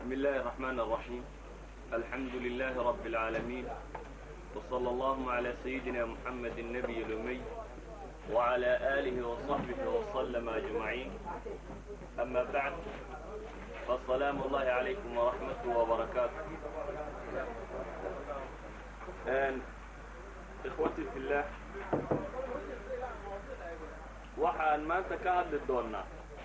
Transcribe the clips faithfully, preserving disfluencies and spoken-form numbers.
بسم الله الرحمن الرحيم. الحمد لله رب العالمين، وصلى الله على سيدنا محمد النبي الأمي وعلى آله وصحبه وسلم أجمعين. أما بعد، فالسلام الله عليكم ورحمته وبركاته. الآن إخوتي في الله، waxaan maanta ka hadli doonaa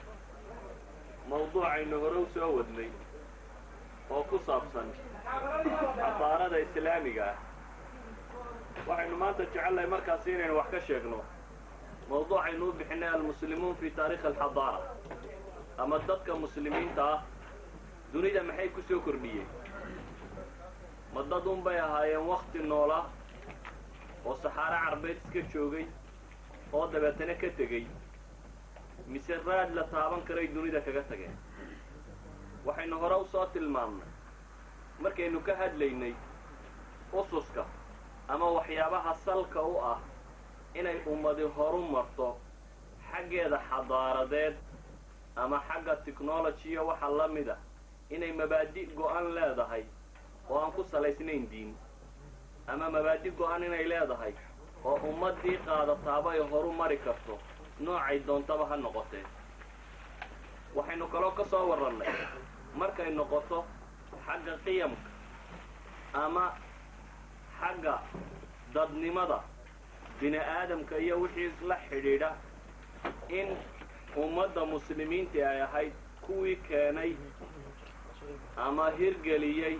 mawduucaynu hore u soo wadnay oo ku saabsan xadaarada islaamiga ah. waxaynu maanta jecelnahay markaasi inaynu wax ka sheegno mawduucaynu u bixinay almuslimuun fi taariikh alxadaara, ama dadka muslimiinta ah dunida maxay ku soo kordhiyeen. ma dad un bay ahaayeen wakti noola oo saxaaro carbeed iska joogay oo dabeetana ka tegey, mise raad la taaban karay dunida kaga tageen? waxaynu hore u soo tilmaamnay markaynu ka hadlaynay ususka ama waxyaabaha salka u ah inay ummadi horu marto xaggeeda xadaaradeed ama xagga technology waxa la mid ah inay mabaadi' go'an leedahay oo aan ku salaysnayn diin, ama mabaadi' go'an inay leedahay oo ummadii qaadataaba ay horu mari karto noocay doontaba ha noqotee. waxaynu kaloo ka soo warrannay markay noqoto xagga qiyamka ama xagga dadnimada bini aadamka iyo wixii isla xidhiidha in ummadda muslimiintii ay ahayd kuwii keenay ama hirgeliyey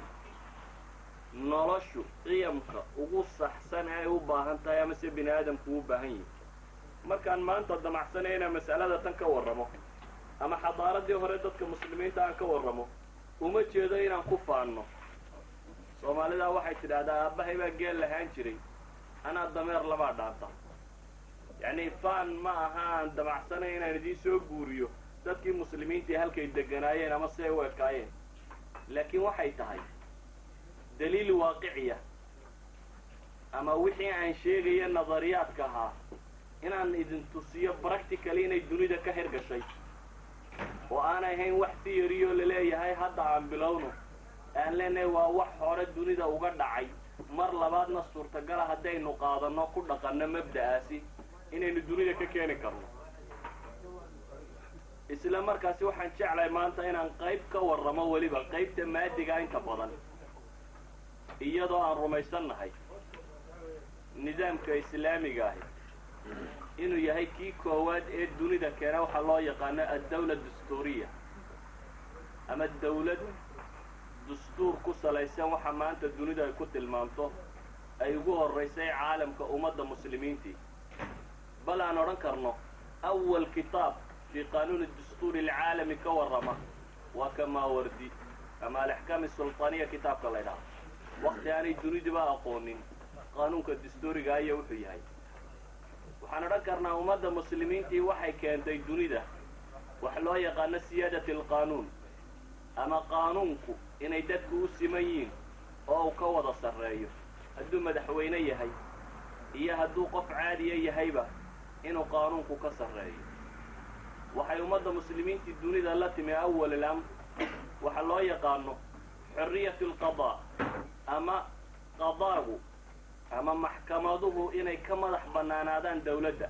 noloshu qiyamka ugu saxsan ee ay u baahan tahay ama se bini aadamku u baahan yihi. markaan maanta damacsanayna mas'alada tan ka warramo ama xadaaradii hore dadka muslimiinta aan ka warramo, uma jeedo inaan ku faanno. soomaalidaa waxay tidhaahdaa aabbahay baa geel lahaan jiray, anaa dameer labaa dhaanta. yacni faan ma aha aan damacsanay inaan idiin soo guuriyo dadkii muslimiintii halkay deganaayeen ama si ay u ekaayeen, laakiin waxay tahay daliil waaqiciya ama wixii aan sheegaya nadariyaadka ahaa inaan idin tusiyo practically inay dunida ka hirgashay oo aanay ahayn wax theory oo laleeyahay hadda aan bilowno. aan leenahay waa wax hore dunida uga dhacay, mar labaadna suurtagala haddaynu qaadanno ku dhaqanno mabda'aasi inaynu dunida ka keeni karno. isla markaasi waxaan jeclahay maanta inaan qayb ka warramo, weliba qaybta maadiga inta badan, iyadoo aan rumaysannahay nidaamka islaamiga ahi inuu yahay kii koowaad ee dunida keena waxa loo yaqaano addawla dastuuriya, ama dawlad dastuur ku salaysan waxa maanta dunida ay ku tilmaamto ay ugu horraysay caalamka ummadda muslimiintii. bal aan odhan karno awal kitaab fi qanuun dastuuri alcaalami ka warrama waa ka maawardi ama alaxkaam asultaaniya kitaabka la ydhaha. wakti aanay dunidiba aqoonin qaanuunka dastuuriga aya wuxuu yahay. waxaan odhan karnaa ummadda muslimiintii waxay keentay dunida wax loo yaqaano siyaadat alqaanuun, ama qaanuunku inay dadku u siman yihiin oo uu ka wada sarreeyo, hadduu madaxweyne yahay iyo hadduu qof caadiya yahayba inuu qaanuunku ka sarreeyo. waxay ummadda muslimiintii dunida la timi awal ilamr waxa loo yaqaano xorriyat alqadaa, ama qadaagu ama maxkamaduhu inay ka madax bannaanaadaan dawladda,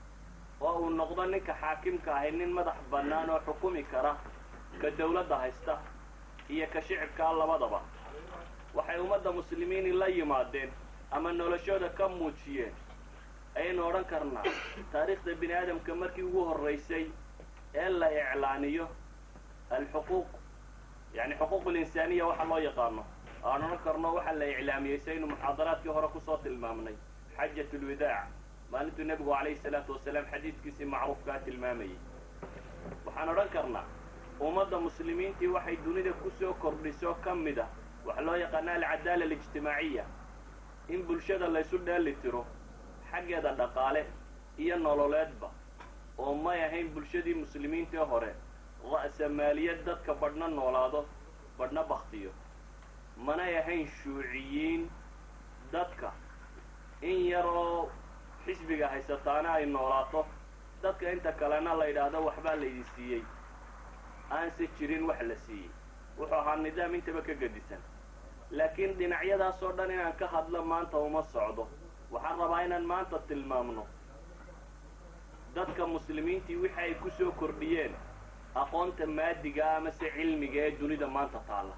oo uu noqdo ninka xaakimka ahay nin madax bannaan oo xukumi kara ka dawladda haysta iyo ka shicibkaa labadaba. waxay ummadda muslimiini la yimaadeen ama noloshooda ka muujiyeen ayaynu odhan karnaa taariikhda bini aadamka markii ugu horraysay ee la iclaaniyo alxuquuq, yani xuquuq alinsaaniya waxa loo yaqaano. aan odhan karno waxaa la iclaamiyey saynu muxaadaraadkii hore kusoo tilmaamnay xajat ulwadaac, maalintuu nebigu calayhi salaatu wasalaam xadiidkiisii macruufkaa tilmaamayey. waxaan odhan karnaa ummadda muslimiintii waxay dunida kusoo kordhiso ka mid ah waxa loo yaqaana alcadaala alijtimaaciya, in bulshada laysu dheeli tiro xaggeeda dhaqaale iyo nololeedba, oo may ahayn bulshadii muslimiintii hore ra'samaaliyad dadka badhna noolaado badhna baktiyo, manay ahayn shuuciyiin dadka in yaroo xisbiga haysataana ay noolaato, dadka inta kalena la yidhaahdo waxbaa laydin siiyey, aanse jirin wax la siiyey. wuxuu ahaa ahaa nidaam intaba ka gedisan laakiin dhinacyadaasoo dhan inaan ka hadlo maanta uma socdo waxaan rabaa inaan maanta tilmaamno dadka muslimiintii wixii ay ku soo kordhiyeen aqoonta maadiga ama se cilmiga ee dunida maanta taalla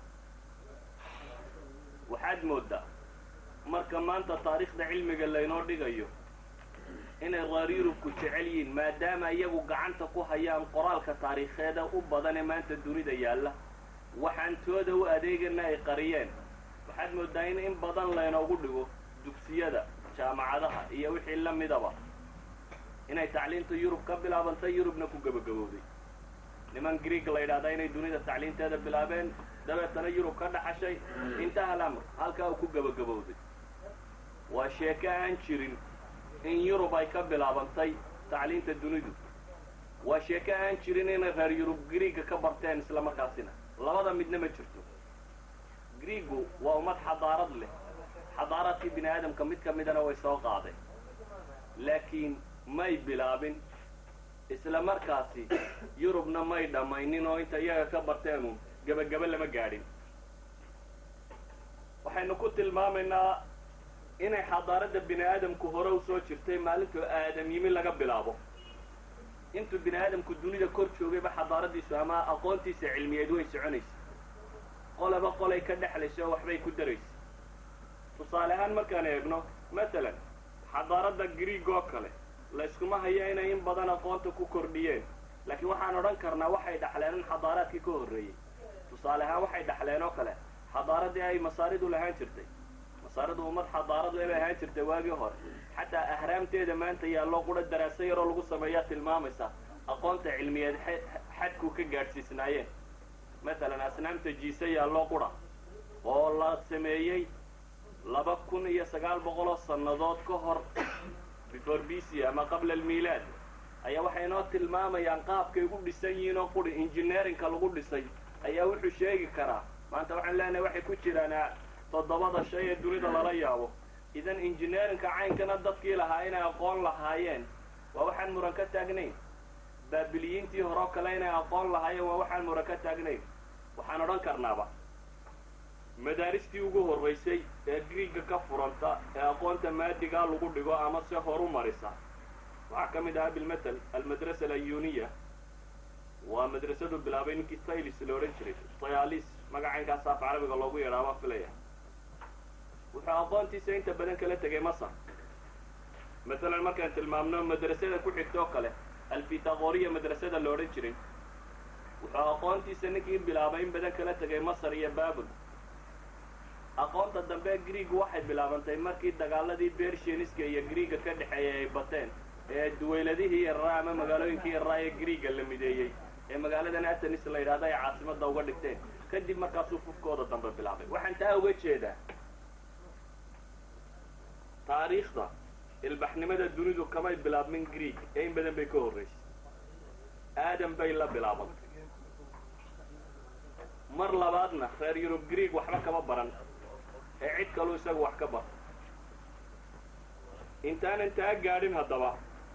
waxaad moodaa marka maanta taariikhda cilmiga laynoo dhigayo inay reer yurubku jecel yihiin maadaama iyagu gacanta ku hayaan qoraalka taariikheeda u badan ee maanta dunida yaalla waxaan tooda u adeegana ay qariyeen waxaad moodaa in in badan laynoogu dhigo dugsiyada jaamacadaha iyo wixii la midaba inay tacliinta yurub ka bilaabantay yurubna ku gabagabowday niman greeg la yidhahdaa inay dunida tacliinteeda bilaabeen dabeetana yurub ka dhaxashay intaha alamr halkaa uu ku gabagabowday waa sheeko aan jirin in yurub ay ka bilaabantay tacliinta dunidu waa sheeko aan jirin inay reer yurub greega ka barteen isla markaasina labada midna ma jirto greegu waa ummad xadaarad leh xadaaraadkii bini aadamka mid ka midana way soo qaadeen laakiin may bilaabin isla markaasi yurubna may dhammaynin oo inta iyaga ka barteenu gebagaba lama gaadhin waxaynu ku tilmaamaynaa inay xadaaradda bini aadamku hore u soo jirtay maalintuu aadam yimi laga bilaabo intuu bini aadamku dunida kor joogayba xadaaradiisu ama aqoontiisa cilmiyeed way soconaysa qolaba qolay ka dhexlaysa oo waxbay ku daraysa tusaale ahaan markaan eegno masalan xadaaradda greeg oo kale la iskuma hayo inay in badan aqoonta ku kordhiyeen laakiin waxaan odhan karnaa waxay dhaxleen in xadaaraadkii ka horreeyey tusaale ahaan waxay dhaxleen oo kale xadaaraddii ay masaaridu lahaan jirtay masaaridu ummad xadaarad le bay ahaan jirtay waagii hore xataa ahraamteeda maanta yaalloo qura daraaso yaroo lagu sameeyaa tilmaamaysa aqoonta cilmiyeed xadku ka gaadhsiisnaayeen masalan asnaamta jiise yaalloo qura oo la sameeyey laba kun iyo sagaal boqoloo sannadood ka hor before b c ama qabla almilaad ayaa waxay inoo tilmaamayaan qaabkay ugu dhisan yihiin oo quri engineerinka lagu dhisay ayaa wuxuu sheegi karaa maanta waxaan leenahay waxay ku jiraan toddobada shay ee dunida lala yaabo idan engineerinka caynkana dadkii lahaa inay aqoon lahaayeen waa waxaan muran ka taagnayn baabiliyiintii hore oo kale inay aqoon lahaayeen waa waxaan muran ka taagnayn waxaan odhan karnaaba madaaristii ugu horraysay ee greega ka furanta ee aqoonta maadigaa lagu dhigo ama se horu marisa waxaa ka mid ahaa bilmatal almadrasa alayuniya waa madrasadu bilaabay ninkii taylis la odhan jiray tayalis magacaynkaas af carabiga loogu yeedhaa baan filaya wuxuu aqoontiisa inta badan kala tegay masar masalan markaan tilmaamno madrasada ku xigta oo kale alfitaqoriya madrasada la odhan jiray wuxuu aqoontiisa ninkii bilaabay in badan kala tegay masar iyo babul aqoonta dambe greeg waxay bilaabantay markii dagaaladii bershianiska iyo greega ka dhexeeyay ay bateen ee duwayladihii yarraa ama magaalooyinkii yarraa ee greega la mideeyey ee magaaladan atenis la yidhahda ay caasimadda uga dhigteen kadib markaasuu fufkooda dambe bilaabay waxaan taa uga jeedaa taariikhda ilbaxnimada dunidu kamay bilaabmin greeg ee in badan bay ka horraysay aadam bay la bilaabantay mar labaadna reer yurub greeg waxba kama baran ee cid kaluu isagu wax ka bar intaanan taa gaadhin haddaba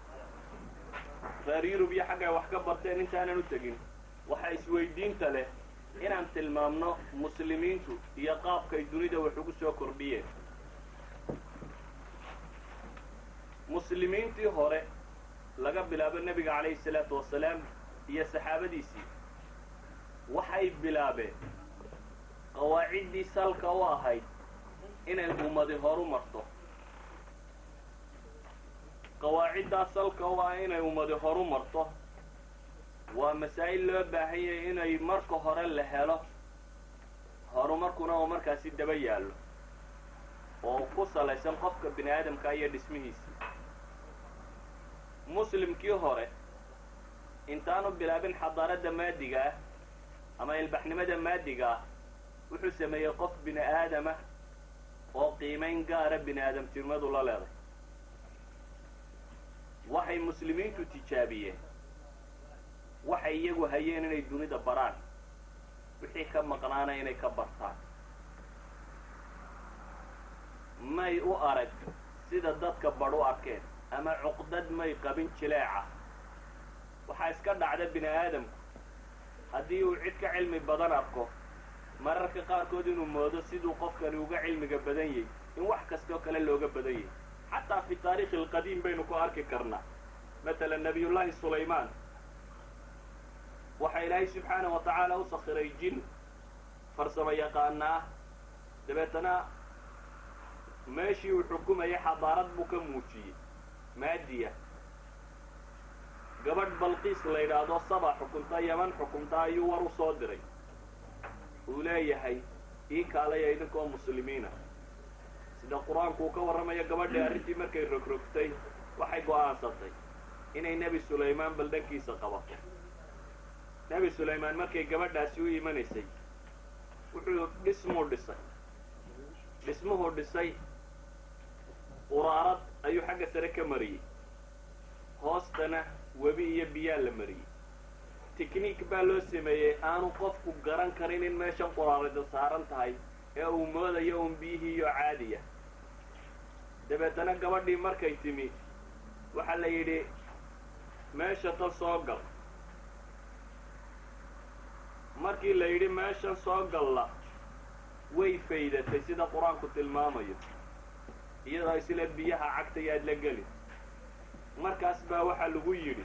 reer yurub iyo xaggay wax ka barteen intaanan u tegin waxa isweydiinta leh inaan tilmaamno muslimiintu iyo qaabkay dunida wax ugu soo kordhiyeen muslimiintii hore laga bilaabo nebiga calayhi salaatu wasalaam iyo saxaabadiisii waxay bilaabeen qawaaciddii salka u ahayd inay ummadi horu marto qawaaciddaa salka u ah inay ummadi horu marto waa masaa'il loo baahan yahay inay marka hore la helo horumarkuna oo markaasi daba yaallo oo ku salaysan qofka bini aadamka iyo dhismihiisa muslimkii hore intaanu bilaabin xadaaradda maadiga ah ama ilbaxnimada maadiga ah wuxuu sameeyey qof bini aadamah oo qiimayn gaara bini aadamtinimadu la leeday waxay muslimiintu tijaabiyeen waxay iyagu hayeen inay dunida baraan wixii ka maqnaana inay ka bartaan may u arag sida dadka badh u arkeen ama cuqdad may qabin jileeca waxaa iska dhacda bini aadamku haddii uu cid ka cilmi badan arko mararka qaarkood inuu moodo siduu qofkani uga cilmiga badan yahay in wax kastoo kale looga badan yahay xataa fi taarikhi alqadiim baynu ku arki karnaa matalan nabiyullaahi sulaymaan waxa ilaahay subxaanahu wa tacaala u sakhiray jin farsamo yaqaana ah dabeetana meeshii uu xukumayay xadaarad buu ka muujiyey maadiya gabadh balqiis la yidhaahdo saba xukunta yaman xukunta ayuu war u soo diray uu leeyahay ii kaalaya idinkoo muslimiina sida qur-aanku uu ka warramayo gabadhii arrintii markay rogrogtay waxay go'aansatay inay nebi sulaymaan baldhankiisa qabato nebi sulaymaan markay gabadhaasi u imanaysay wuxuu dhismuu dhisay dhismuhuu dhisay quraarad ayuu xagga sare ka mariyey hoostana webi iyo biyaa la mariyey tikniik baa loo sameeyey aanu qofku garan karin in meeshan quraarada saaran tahay ee uu moodayo un biyihii iyo caadiya dabeetana gabadhii markay timi waxaa la yidhi meesha tal soo gal markii la yidhi meeshan soo galla way faydatay sida qur-aanku tilmaamayo iyadoo isla biyaha cagta yaad la geli markaas baa waxaa lagu yidhi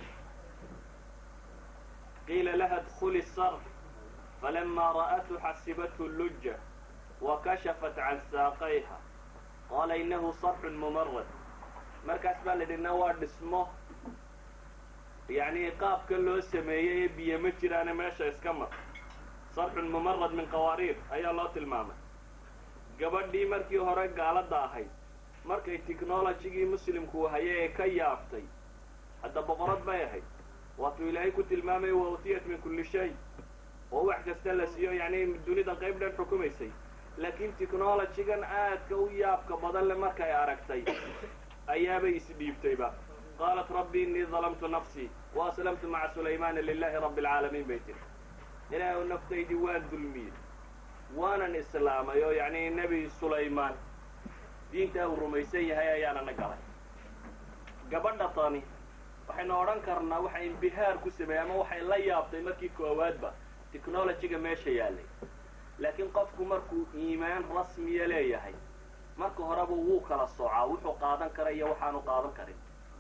qiila laha dkhuli sarf falamaa ra'athu xasibathu luja wakashafat can saaqayha qaala innahu sarxun mumarad markaas baa la yidhi na waa dhismo yacni qaabka loo sameeyey ee biyo ma jiraane meesha iska mar sarxun mumarad min qawaariir ayaa loo tilmaamay gabadhii markii hore gaaladda ahayd markay technologigii muslimku hayay ee ka yaabtay hadda boqorad bay ahayd waatuu ilaahay ku tilmaamay wa utiyat min kulli shay oo wax kasta la siiyo yacni dunida qayb dhan xukumaysay laakiin technologigan aadka u yaabka badan le markay aragtay ayaabay isdhiibtayba qaalat rabbi innii dalamtu nafsii wa aslamtu maca sulaymaana lilahi rabbi alcaalamiin bay tiri ilaahu naftaydii waan dulmiyey waanan islaamay oo yacni nebi sulaymaan diintaa uu rumaysan yahay ayaanana galay gabadha tani waxaynu odhan karnaa waxay imbihaar ku sameeyey ama waxay la yaabtay markii koowaadba technologiga meesha yaallay laakiin qofku markuu iimaan rasmiya leeyahay marka horeba wuu kala soocaa wuxuu qaadan kara iyo waxaanu qaadan karin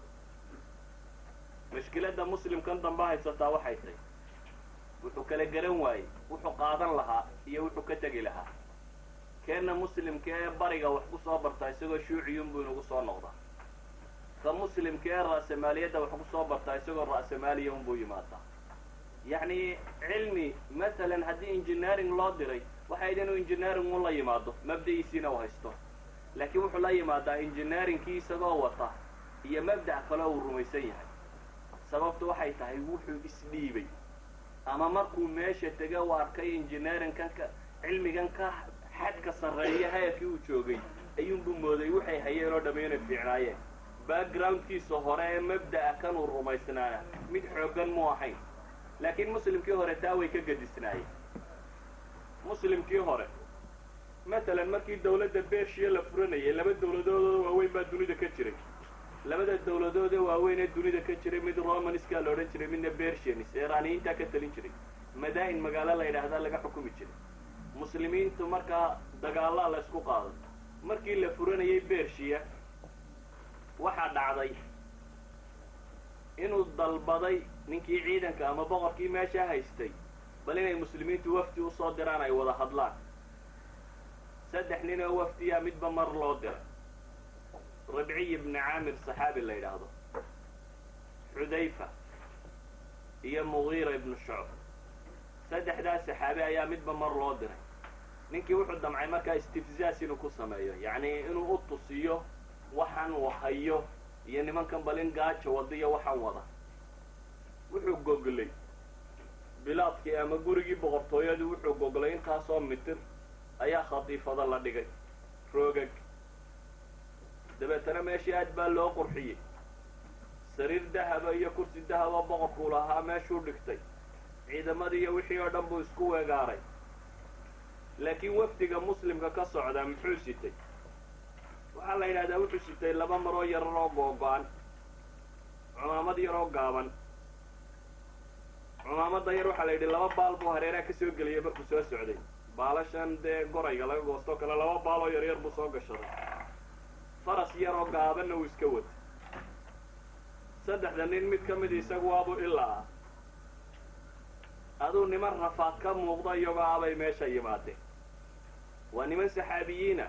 mashkiladda muslimkan dambe haysataa waxay tahay wuxuu kala garan waayey wuxuu qaadan lahaa iyo wuxuu ka tegi lahaa keenna muslimka ee bariga wax ku soo bartaa isagoo shuuciyunbuu inagu soo noqdaa ka muslimka ee ra'samaaliyadda wax ku soo bartaa isagoo ra'samaaliya unbuu yimaadaa yacni cilmi masalan haddii engineering loo diray waxay idhi inuu engineering un la yimaado mabda'iisiina u haysto laakiin wuxuu la yimaadaa engineeringkii isagoo wata iyo mabdac kale uu rumaysan yahay sababtu waxay tahay wuxuu isdhiibay ama markuu meesha tega u arkay engineeringkan ka cilmigan ka xadka sarreeya heerkii uu joogay ayuunbuu mooday waxay hayeen oo dhamma inay fiicnaayeen backgroundkiisa hore ee mabda'a kan uu rumaysnaana mid xooggan mu ahayn laakiin muslimkii hore taa way ka gadisnaayeen muslimkii hore matalan markii dawladda bershiya la furanayay laba dawladoodoo waaweyn baa dunida ka jiray labada dawladood ee waaweyn ee dunida ka jiray mid romaniskaa la odhan jiray midna bershianis eeraaniyiintaa ka talin jiray madaa'in magaalo la yidhaahdaa laga xukumi jiray muslimiintu markaa dagaallaa la isku qaaday markii la furanayay bershiya waxaa dhacday inuu dalbaday ninkii ciidanka ama boqorkii meesha haystay bal inay muslimiintu wafdi usoo diraan ay wada hadlaan saddex nin oo wafdiyaa midba mar loo diray rabciy ibni caamir saxaabi la yidhaahdo xudayfa iyo mugiira ibnu shucb saddexdaas saxaabi ayaa midba mar loo diray ninkii wuxuu damcay markaa istifzaas inuu ku sameeyo yacni inuu u tusiyo waxaan wahayo iyo nimankan balin gaaja wada iyo waxaan wada wuxuu goglay bilaadkii ama gurigii boqortooyadii wuxuu goglay intaasoo mitir ayaa khatiifada la dhigay roogag dabeetana meeshii aad baa loo qurxiyey sariir dahaba iyo kursi dahaba boqorkuu lahaa meeshuu dhigtay ciidamadii iyo wixii oo dhan buu isku weegaaray laakiin wafdiga muslimka ka socdaa muxuu sitay waxaa la yidhahdaa wuxuu sitay laba maroo yarar oo googo-an cumaamad yaroo gaaban cumaamadda yar waxaa la yidhi laba baal buu hareeraha ka soo geliyay markuu soo socday baalashan dee gorayga laga goosto kale laba baaloo yaryar buu soo gashaday faras yaroo gaabanna uu iska wata saddexda nin mid ka mid isagu waabuu ilaa aduu niman rafaad ka muuqda iyagoo abay meesha yimaadeen waa niman saxaabiyiina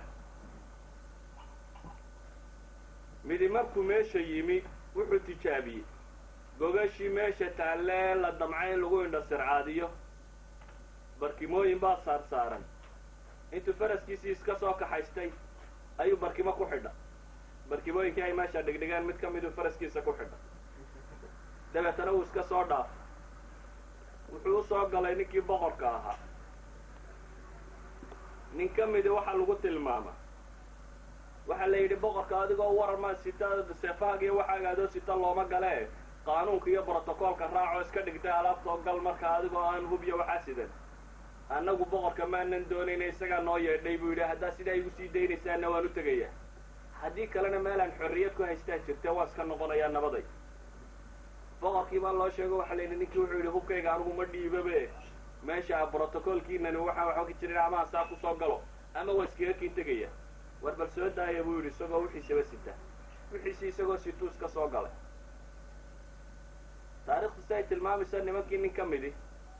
midi markuu meesha yimi wuxuu tijaabiyey gogashii meesha taallee la damcay in lagu indhasircaadiyo barkimooyin baa saar saaran intuu faraskiisii iska soo kaxaystay ayuu barkimo ku xidha barkimooyinkii ay meesha dhigdhigaan mid ka miduu faraskiisa ku xidha dabeetana uu iska soo dhaafay wuxuu u soo galay ninkii boqorka ahaa nin ka midi waxaa lagu tilmaama waxaa la yidhi boqorka adigoo wararmaa sita seefahaaga iyo waxaaga adoo sita looma gale qaanuunka iyo brotocoolka raacoo iska dhigtay alaabtoo gal markaa adigoo aan hubiyo waxaa sidan annagu boqorka maanan doonayna isagaa noo yeedhay buu yidhi haddaa sidaa igu sii daynaysaana waan u tegayaa haddii kalena meelaan xorriyad ku haystaan jirtee waan iska noqonayaa nabaday boqorkii baa loo sheego waxaa la yidhi ninkii wuxuu yidhi hubkayga anigu ma dhiibabe meesha brotocoolkiinani waxaa waxaa ka jirin ama saa ku soo galo ama waa iskaga kiin tegaya war bal soo daaya buu yidhi isagoo wixiisaba sita wixiisii isagoo situu iska soo galay taarikhdu si ay tilmaamaysa nimankii nin ka midi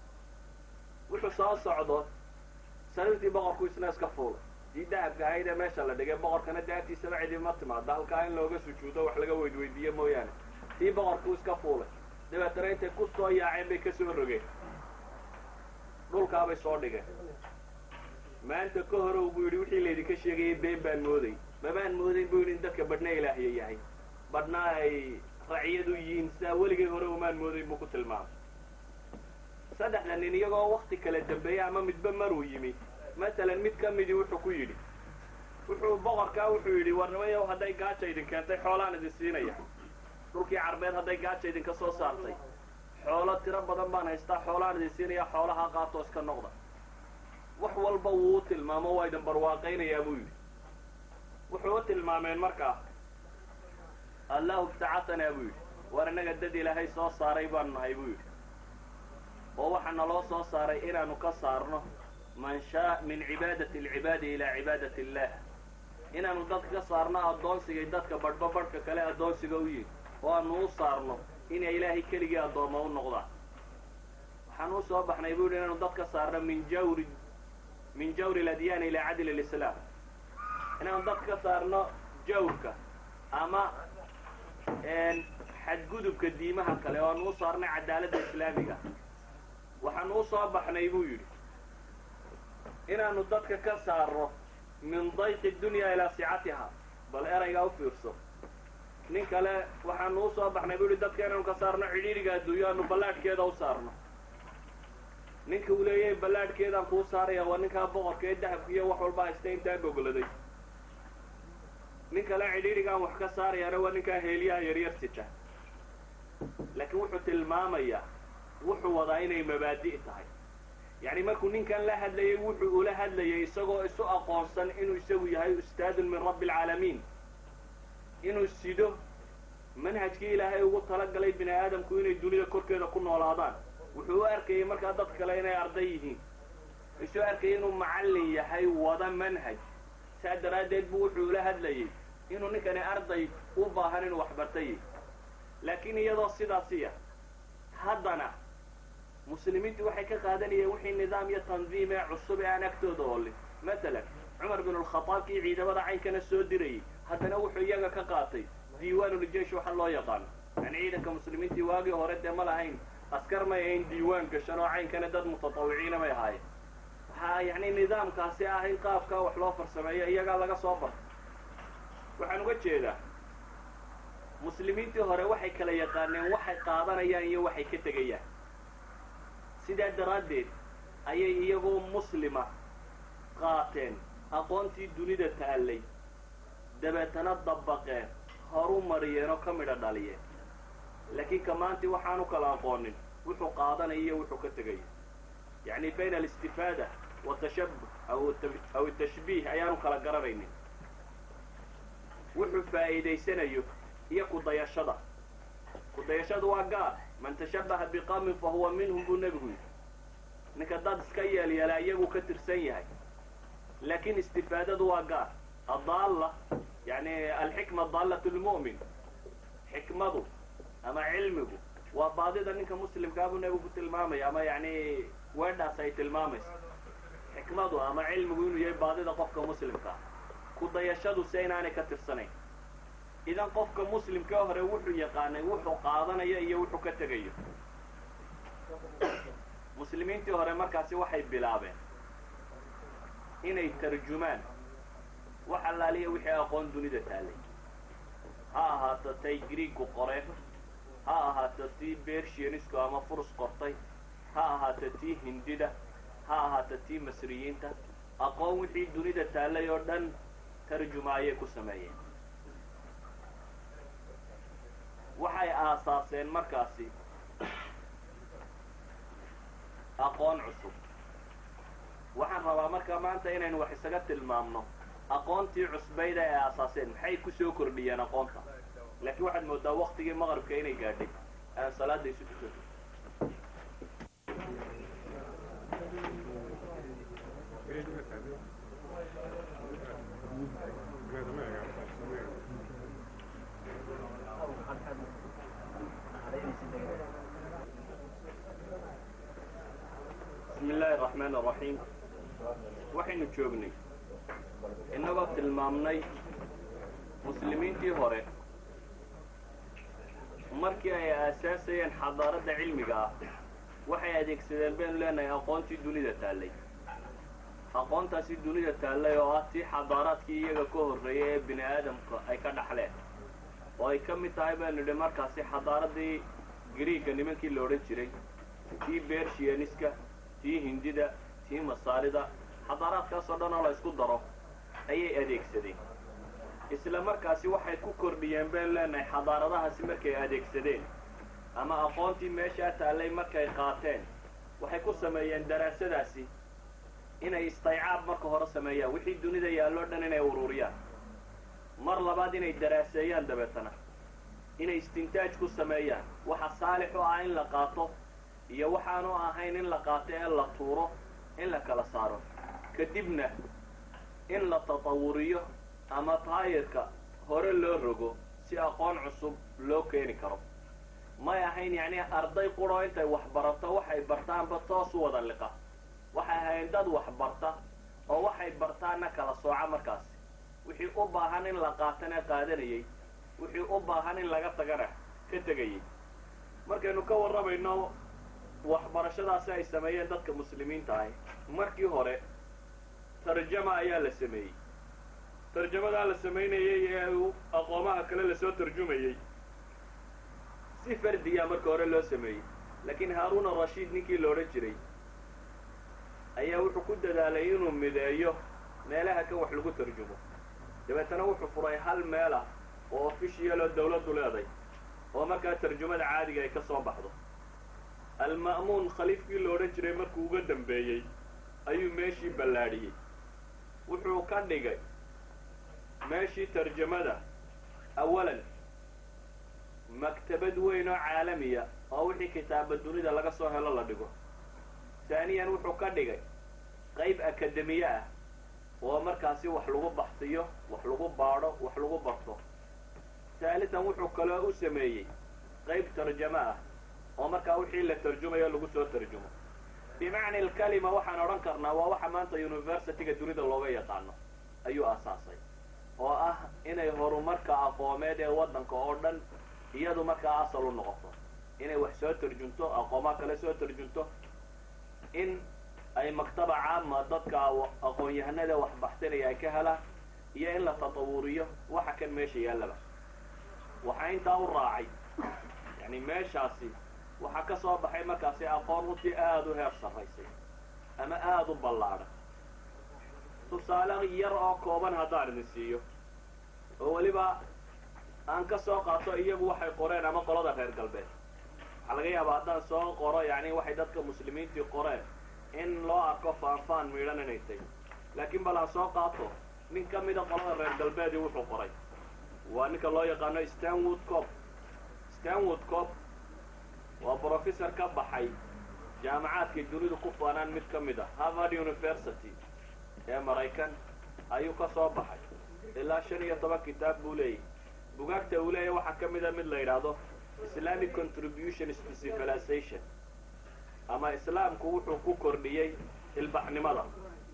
wuxuu soo socdo sariirtii boqorku isna iska fuulay dii dahabka ahayd ee meesha la dhigay boqorkana dahabtiisaba cidima timaada halkaa in looga sujuudo wax laga weydweydiiye mooyaane tii boqorkuu iska fuulay dabeetana intay ku soo yaaceen bay ka soo rogeen dhulkaabay soo dhigeen maanta ka hore buu yidhi wixii laydinka sheegayay been baan mooday mabaan moodayn buu yidhi in dadka badhna ilaahya yahay badhna ay raciyadu yihiin sidaa weligay hore umaan moodayn buu ku tilmaamay saddexda nin iyagoo wakti kala dambeeyey ama midba maruu yimi matalan mid ka midii wuxuu ku yidhi wuxuu boqorkaa wuxuu yidhi warnimayow hadday gaaja idin keentay xoolaan idin siinaya dhulkii carbeed hadday gaaja idinka soo saartay xoolo tiro badan baan haystaa xoolaan idin siinaya xoolaha qaatoo iska noqda wax walba wuu u tilmaamo waa idin barwaaqaynayaa buu yidhi wuxuu u tilmaameen markaa allahu ibtacatanaa buu yidhi war innaga dad ilaahay soo saaray baan nahay buu yidhi oo waxaa naloo soo saaray inaanu ka saarno man shaa min cibaadati alcibaadi ilaa cibaadati illah inaanu dadka ka saarno addoonsigay dadka badhba badhka kale addoonsiga u yihin oo aanu u saarno inay ilaahay keligii addoomma u noqdaan waxaan u soo baxnay buu yidhi inaanu dad ka saarno min jawri min jawri aladyaani ilaa cadli alislaam inaanu dad ka saarno jawrka ama xadgudubka diimaha kale oo aanu u saarnay cadaaladda islaamiga waxaanu u soo baxnay buu yidhi inaanu dadka ka saarno min dayqi dunya ilaa sicatiha bal eraygaa u fiirso nin kale waxaanu u soo baxnay buu yidhi dadka inaanu ka saarno cidhiiriga adduunyo aanu ballaadhkeeda u saarno ninka uu leeyahay ballaadhkeedaan kuu saaraya waa ninkaa boqorka ee dahabka iyo wax walba haysta intaa gogoladay nin kale cidhiirigaan wax ka saarayaana waa ninkaa heeliyaha yaryar sita laakiin wuxuu tilmaamayaa wuxuu wadaa inay mabaadi' tahay yacni markuu ninkan la hadlayay wuxuu ula hadlayay isagoo isu aqoonsan inuu isagu yahay ustaadun min rabbi alcaalamiin inuu sido manhajkii ilaahay ugu talagalay bini aadamku inay dunida korkeeda ku noolaadaan wuxuu u arkayay markaa dad kale inay arday yihiin isu arkayay inuu macallin yahay wada manhaj saa daraaddeed buu wuxuu ula hadlayay inuu ninkani arday u baahan inuu waxbartay laakiin iyadoo sidaasiya haddana muslimiintu waxay ka qaadanayeen wixii nidaam iyo tandiim ee cusub ee aan agtooda oolin matalan cumar bin alkhataab kii ciidamada caynkana soo dirayay haddana wuxuu iyaga ka qaatay diiwaanuljeesh waxa loo yaqaano yani ciidanka muslimiintii waagii hore dee ma lahayn askar may ahayn diiwaan gashan oo caynkana dad mutatawiciina may ahaayeen waxaa yani nidaamkaasi ah in qaabkaa wax loo farsameeyo iyagaa laga soo barto waxaan uga jeedaa muslimiintii hore waxay kala yaqaaneen waxay qaadanayaan iyo waxay ka tegayaan sidaa daraaddeed ayay iyagoo muslima qaateen aqoontii dunida taallay dabeetana dabaqeen horu mariyeen oo ka midha dhaliyeen laakiin kamaantii waxaanu kala aqoonin wuxuu qaadanaya iyo wuxuu ka tegaya yacni bayna alistifaada watashabuh aw atashbiih ayaanu kala garanaynin wuxuu faa'iidaysanayo iyo kudayashada kudayashadu waa gaar man tashabbaha biqawmin fahuwa minhum buu nebigu yidhi ninka dad iska yeelyeela iyagu ka tirsan yahay laakiin istifaadadu waa gaar addaalla yani alxikma daallat lmu'min xikmadu ama cilmigu waa baadida ninka muslimkaa buu nebigu tilmaamaya ama yani weedhaas ay tilmaamayso xikmadu ama cilmigu inuu yahay baadida qofka muslimkaa ku dayashadu se inaanay ka tirsanayn idan qofka muslimka hore wuxuu yaqaanay wuxuu qaadanayo iyo wuxuu ka tegayo muslimiintii hore markaasi waxay bilaabeen inay tarjumaan wax allaaliya wixii aqoon dunida taalay ha ahaato tay griigu qoreen ha ahaato tii bershianisku ama furus qortay ha ahaato tii hindida ha ahaato tii masriyiinta aqoon wixii dunida taalay oo dhan tarjuma ayay ku sameeyeen waxay aasaaseen markaasi aqoon cusub waxaan rabaa marka maanta inaynu wax isaga tilmaamno aqoontii cusbayda ay aasaaseen maxay ku soo kordhiyeen aqoonta laakiin waxaad moodaa waktigii maqribka inay gaadhay aan salaada isu tukan bismi illaahi araxmaan araxiim waxaynu joognay innagoo tilmaamnay muslimiintii hore markii ay aasaasayeen xadaaradda cilmiga ah waxay adeegsadeen baynu leenahay aqoontii dunida taallay aqoontaasi dunida taallay oo ah tii xadaaraadkii iyaga ka horreeyay ee bini aadamka ay ka dhaxleen oo ay ka mid tahay baynu nidhi markaasi xadaaraddii griiga nimankii la odhan jiray tii bershianiska tii hindida tii masaarida xadaaraadkaasoo dhan oo la isku daro ayay adeegsadeen isla markaasi waxay ku kordhiyeen baynu leenahay xadaaradahaasi markay adeegsadeen ama aqoontii meeshaa taallay markay qaateen waxay ku sameeyeen daraasadaasi inay istaycaab marka hore sameeyaan wixii dunida yaalloo dhan inay ururiyaan mar labaad inay daraaseeyaan dabeetana inay istintaaj ku sameeyaan waxa saalix u ah in la qaato iyo waxaanu ahayn in la qaato ee la tuuro in la kala saaro kadibna in la tatawuriyo ama taayirka hore loo rogo si aqoon cusub loo keeni karo may ahayn yacni arday quroo intay wax barato waxay bartaanba toos u wada liqa waxay ahayn dad wax barta oo waxay bartaanna kala sooca markaasi wixii u baahan in la qaatana qaadanayay wixii u baahan in laga tagana ka tegayay markaynu ka warramayno waxbarashadaasi ay sameeyeen dadka muslimiinta ahi markii hore tarjama ayaa la sameeyey tarjamadaa la samaynayay ee aqoomaha kale lasoo tarjumayey si fardiya marka hore loo sameeyey laakiin haarun arashiid ninkii la odhan jiray ayaa wuxuu ku dadaalay inuu mideeyo meelaha kan wax lagu tarjumo dabeetana wuxuu furay hal meel ah oo official oo dawladdu leeday oo markaa tarjumada caadiga ay ka soo baxdo alma'muun khaliifkii la odhan jiray markuu uga dambeeyey ayuu meeshii ballaadhiyey wuxuu ka dhigay meeshii tarjamada awalan maktabad weyn oo caalamiya oo wixii kitaaba dunida laga soo helo la dhigo taaniyan wuxuu ka dhigay qayb akademiye ah oo markaasi wax lagu baxsiyo wax lagu baadho wax lagu barto taalitan wuxuu kaloo u sameeyey qayb tarjamo ah oo markaa wixii la tarjumayo lagu soo tarjumo bimacni alkalima waxaan odhan karnaa waa waxa maanta universityga dunida looga yaqaano ayuu aasaasay oo ah inay horumarka aqoomeed ee waddanka oo dhan iyadu markaa asal u noqoto inay wax soo tarjunto aqoomaa kale soo tarjunto in ay maktaba caama dadka aqoon-yahanada wax baxsanaya ay ka helaan iyo in la tatawuriyo waxa kan meesha yaallaba waxaa intaa u raacay yani meeshaasi waxaa ka soo baxay markaasi aqoon runtii aada u heer sarraysay ama aada u ballaadhan tusaale yar oo kooban haddaan idin siiyo oo weliba aan ka soo qaato iyagu waxay qoreen ama qolada reer galbeed waxaa laga yaabaa haddaan soo qoro yani waxay dadka muslimiintii qoreen in loo arko faanfaan miidhan inay tay laakiin bal aan soo qaato nin ka mida qolada reer galbeedii wuxuu qoray waa ninka loo yaqaano stanwood cop stanwood cop waa professor ka baxay jaamacaadka dunidu ku faanaan mid ka mid ah Harvard University ee Maraykan ayuu ka soo baxay ilaa shan iyo toban kitaab buu leeyahay bugaagta uu leeyahay waxaa ka mid ah mid la yidhaahdo Islamic Contributions to Civilization ama islaamku wuxuu ku kordhiyey ilbaxnimada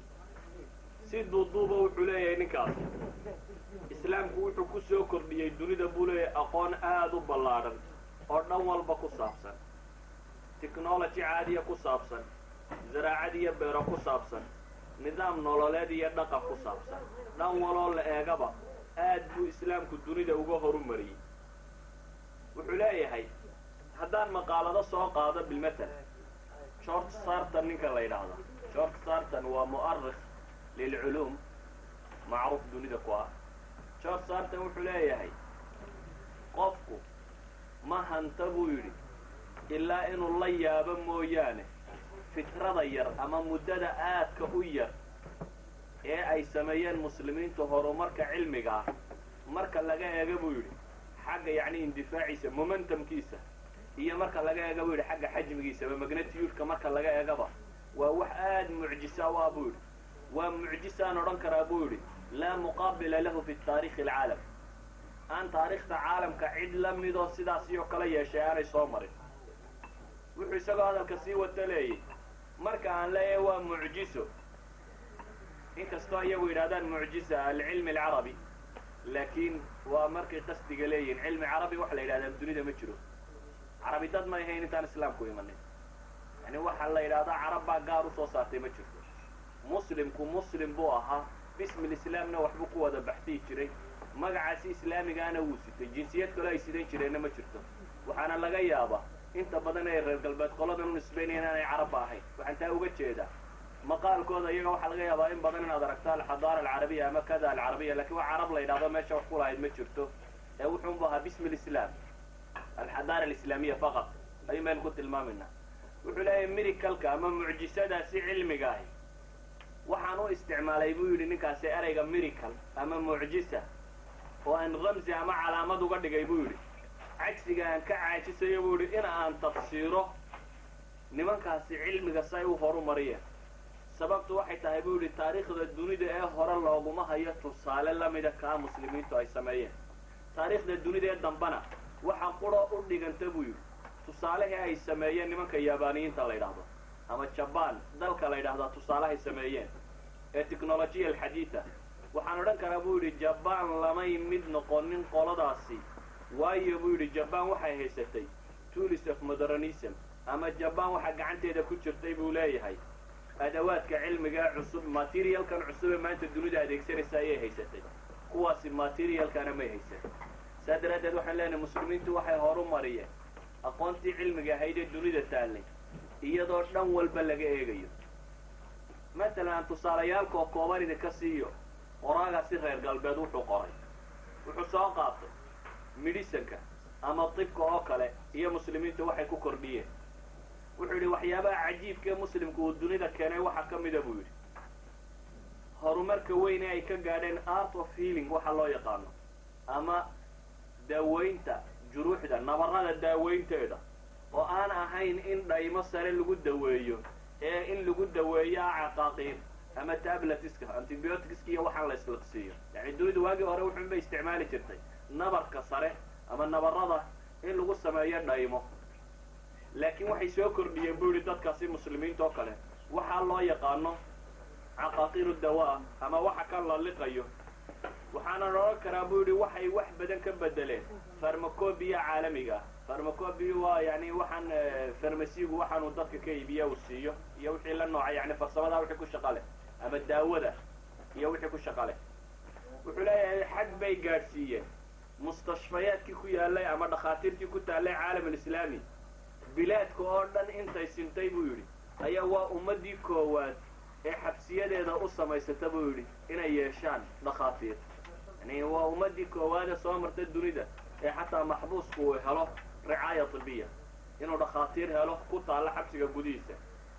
si duuduuba wuxuu leeyahay ninkaas islaamku wuxuu ku soo kordhiyey dunida buu leeyahay aqoon aad u ballaadhan oo dhan walba ku saabsan technology caadiya ku saabsan zaraacad iyo beero ku saabsan nidaam nololeed iyo dhaqan ku saabsan dhan waloo la eegaba aad buu islaamku dunida uga horumariyey wuxuu leeyahay haddaan maqaalado soo qaado bilmatal George Sarton ninka la yidhaahdo George Sarton waa mu'arrikh lilculuum macruuf dunida ku ah George Sarton wuxuu leeyahay qofku ma hanta buu yidhi ilaa inuu la yaabo mooyaane fikrada yar ama muddada aadka u yar ee ay sameeyeen muslimiintu horumarka cilmiga ah marka laga eego buu yidhi xagga yacni indifaaciisa momentumkiisa iyo marka laga eego buu yidhi xagga xajmigiisa ama magnatiyuudka marka laga eegaba waa wax aad mucjisa u ah buu yidhi waa mucjisaan odhan karaa buu yidhi laa muqaabila lahu fi taariikhi alcaalam aan taariikhda caalamka cid la midoo sidaas iyo kala yeeshay aanay soo marin wuxuu isagoo hadalka sii wata leeyay marka aan leeyahay waa mucjiso inkastoo iyagu yidhahdaan mucjisa alcilmi alcarabi laakiin waa markay qasdiga leeyihin cilmi carabi wax la yidhahdaa dunida ma jiro carabi dad ma ahayn intaan islaamku imanin yani waxa la yidhahdaa carab baa gaar u soo saartay ma jirto muslimku muslim buu ahaa bismi lislaamna waxbuu ku wada baxsiyi jiray magacaasi islaamigaana wuu sitay jinsiyad kale ay sidan jireenna ma jirto waxaana laga yaabaa inta badan ay reer galbeed qoladan u nisbaynayaan aanay carabba ahayn waxaan taa uga jeedaa maqaalkooda iyaga waxaa laga yaabaa in badan inaad aragto alxadaara alcarabiya ama kada alcarabiya lakin waa carab la yidhahdo meesha wax ku lahayd ma jirto ee wuxuunbu ahaa bismi lislaam alxadaara alislaamiya faqat ayuu maynu ku tilmaamayna wuxuu leeyahay miricalka ama mucjisadaasi cilmiga ahi waxaan u isticmaalay buu yidhi ninkaasi ereyga miracle ama mucjisa oo aan ramsi ama calaamad uga dhigay buu yidhi cagsiga aan ka caajisayo buu yidhi in aan tafsiiro nimankaasi cilmiga say u horumariyeen sababtu waxay tahay buu yidhi taariikhda dunida ee hore looguma hayo tusaale lamida kaa muslimiintu ay sameeyeen taariikhda dunida ee dambana waxa quro u dhiganta buu yidhi tusaalihii ay sameeyeen nimanka yaabaniyiinta la yidhaahdo ama jabaan dalka la yidhaahdaa tusaalehay sameeyeen ee technolojiya alxadiida waxaan odhan karaa buu yidhi jabaan lamay mid noqonin qoladaasi waayo buu yidhi jabaan waxay haysatay tools of modernism ama jabaan waxaa gacanteeda ku jirtay buu leeyahay adawaadka cilmiga cusub materialkan cusub ee maanta dunida adeegsanaysa ayay haysatay kuwaasi materialkana may haysan saa daraaddeed waxaan leenahay muslimiintu waxay horumariyeen aqoontii cilmiga ahayd ee dunida taallay iyadoo dhan walba laga eegayo matalan aan tusaalayaalkoo kooban idinka siiyo qoraagaasi reer galbeed wuxuu qoray wuxuu soo qaatay midhisanka ama tibka oo kale iyo muslimiintu waxay ku kordhiyeen wuxuu yidhi waxyaabaha cajiibka ee muslimku uu dunida keenay waxaa ka mida buu yidhi horumarka weyn ee ay ka gaadheen art of healing waxa loo yaqaano ama daaweynta juruuxda nabarrada daaweynteeda oo aan ahayn in dhaymo sare lagu daweeyo ee in lagu daweeyo caqaaqiin ama tabletiska antibioticska iyo waxaan la isliqsiiyo yani dunidu waagii hore wuxuun bay isticmaali jirtay nabarka sare ama nabarrada in lagu sameeyo dhaymo laakiin waxay soo kordhiyeen buu yidhi dadkaasi muslimiinta oo kale waxaa loo yaqaano caqaaqiinu dawaa ama waxa kan la liqayo waxaana odhan karaa buu yidhi waxay wax badan ka bedeleen farmacobiya caalamiga ah farmacobiya waa yani waxaan farmasigu waxaanuu dadka ka iibiya uu siiyo iyo wixii la nooca yani farsamadaa wixii ku shaqa leh ama daawada iyo wixii ku shaqa leh wuxuu leeyahay xag bay gaadhsiiyeen mustashfayaadkii ku yaalay ama dhakhaatiirtii ku taallay caalam alislaami bilaadka oo dhan intay sintay buu yidhi ayaa waa ummaddii koowaad ee xabsiyadeeda u samaysata buu yidhi inay yeeshaan dhakhaatiir yani waa ummaddii koowaad ee soo marta dunida ee xataa maxbuusku uu helo ricaaya tibiya inuu dhakhaatiir helo ku taalla xabsiga gudihiisa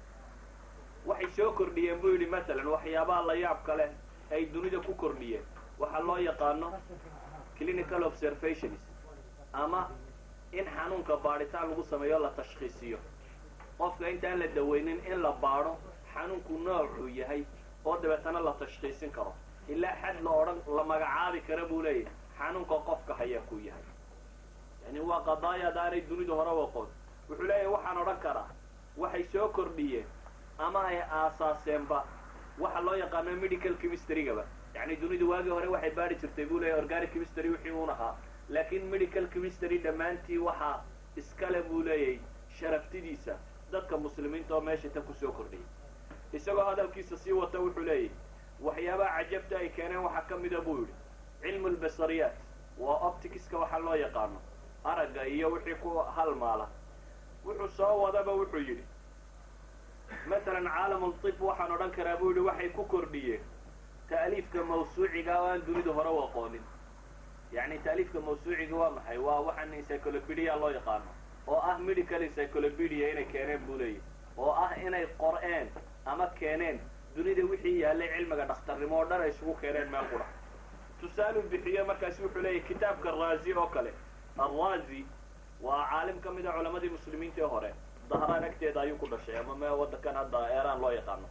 waxay soo kordhiyeen buu yidhi matalan waxyaabaha la yaabka leh ay dunida ku kordhiyeen waxaa loo yaqaano clinical observations ama in xanuunka baadhitaan lagu sameeyo la tashkhiisiyo qofka intaan la daweynin in la baadho xanuunku noocuu yahay oo dabeetana la tashkhiisin karo ilaa xad la odhan la magacaabi kara buu leeyahay xanuunka qofka hayaa ku yahay yani waa qadaaya daaray dunidu hore u aqoon wuxuu leeyahay waxaan odhan karaa waxay soo kordhiyeen ama ay aasaaseenba waxa loo yaqaano medical chemistry-gaba yani dunidu waagii hore waxay baadhi jirtay buu leeyahay organic chemistry wixii uun ahaa laakiin medical chemistry dhammaantii waxaa iskale buu leeyahay sharaftidiisa dadka muslimiinta oo meesha ta kusoo kordhiyay isagoo hadalkiisa sii wata wuxuu leeyahay waxyaabaha cajabta ay keeneen waxaa ka mida buu yidhi cilmu lbasariyaat waa opticska waxa loo yaqaano aragga iyo wixii ku halmaala wuxuu soo wadaba wuxuu yidhi matalan caalamultib waxaan odhan karaa buu yidhi waxay ku kordhiyeen ta'liifka mawsuuciga oo aan dunidu hore u aqoonin yani ta'liifka mawsuuciga waa maxay waa waxaan encyclopedia loo yaqaano oo ah medical encyclopedia inay keeneen buu leeyahy oo ah inay qor'een ama keeneen dunida wixii yaallay cilmiga dhakhtarnimo oo dhan ay isugu keeneen meel qura tusaaluu bixiyo markaasi wuxuu leeyahy kitaabka raazi oo kale alraazi waa caalim ka mid a culamadii muslimiintii hore dahraan agteeda ayuu ku dhashay ama me waddankan hadda eeraan loo yaqaano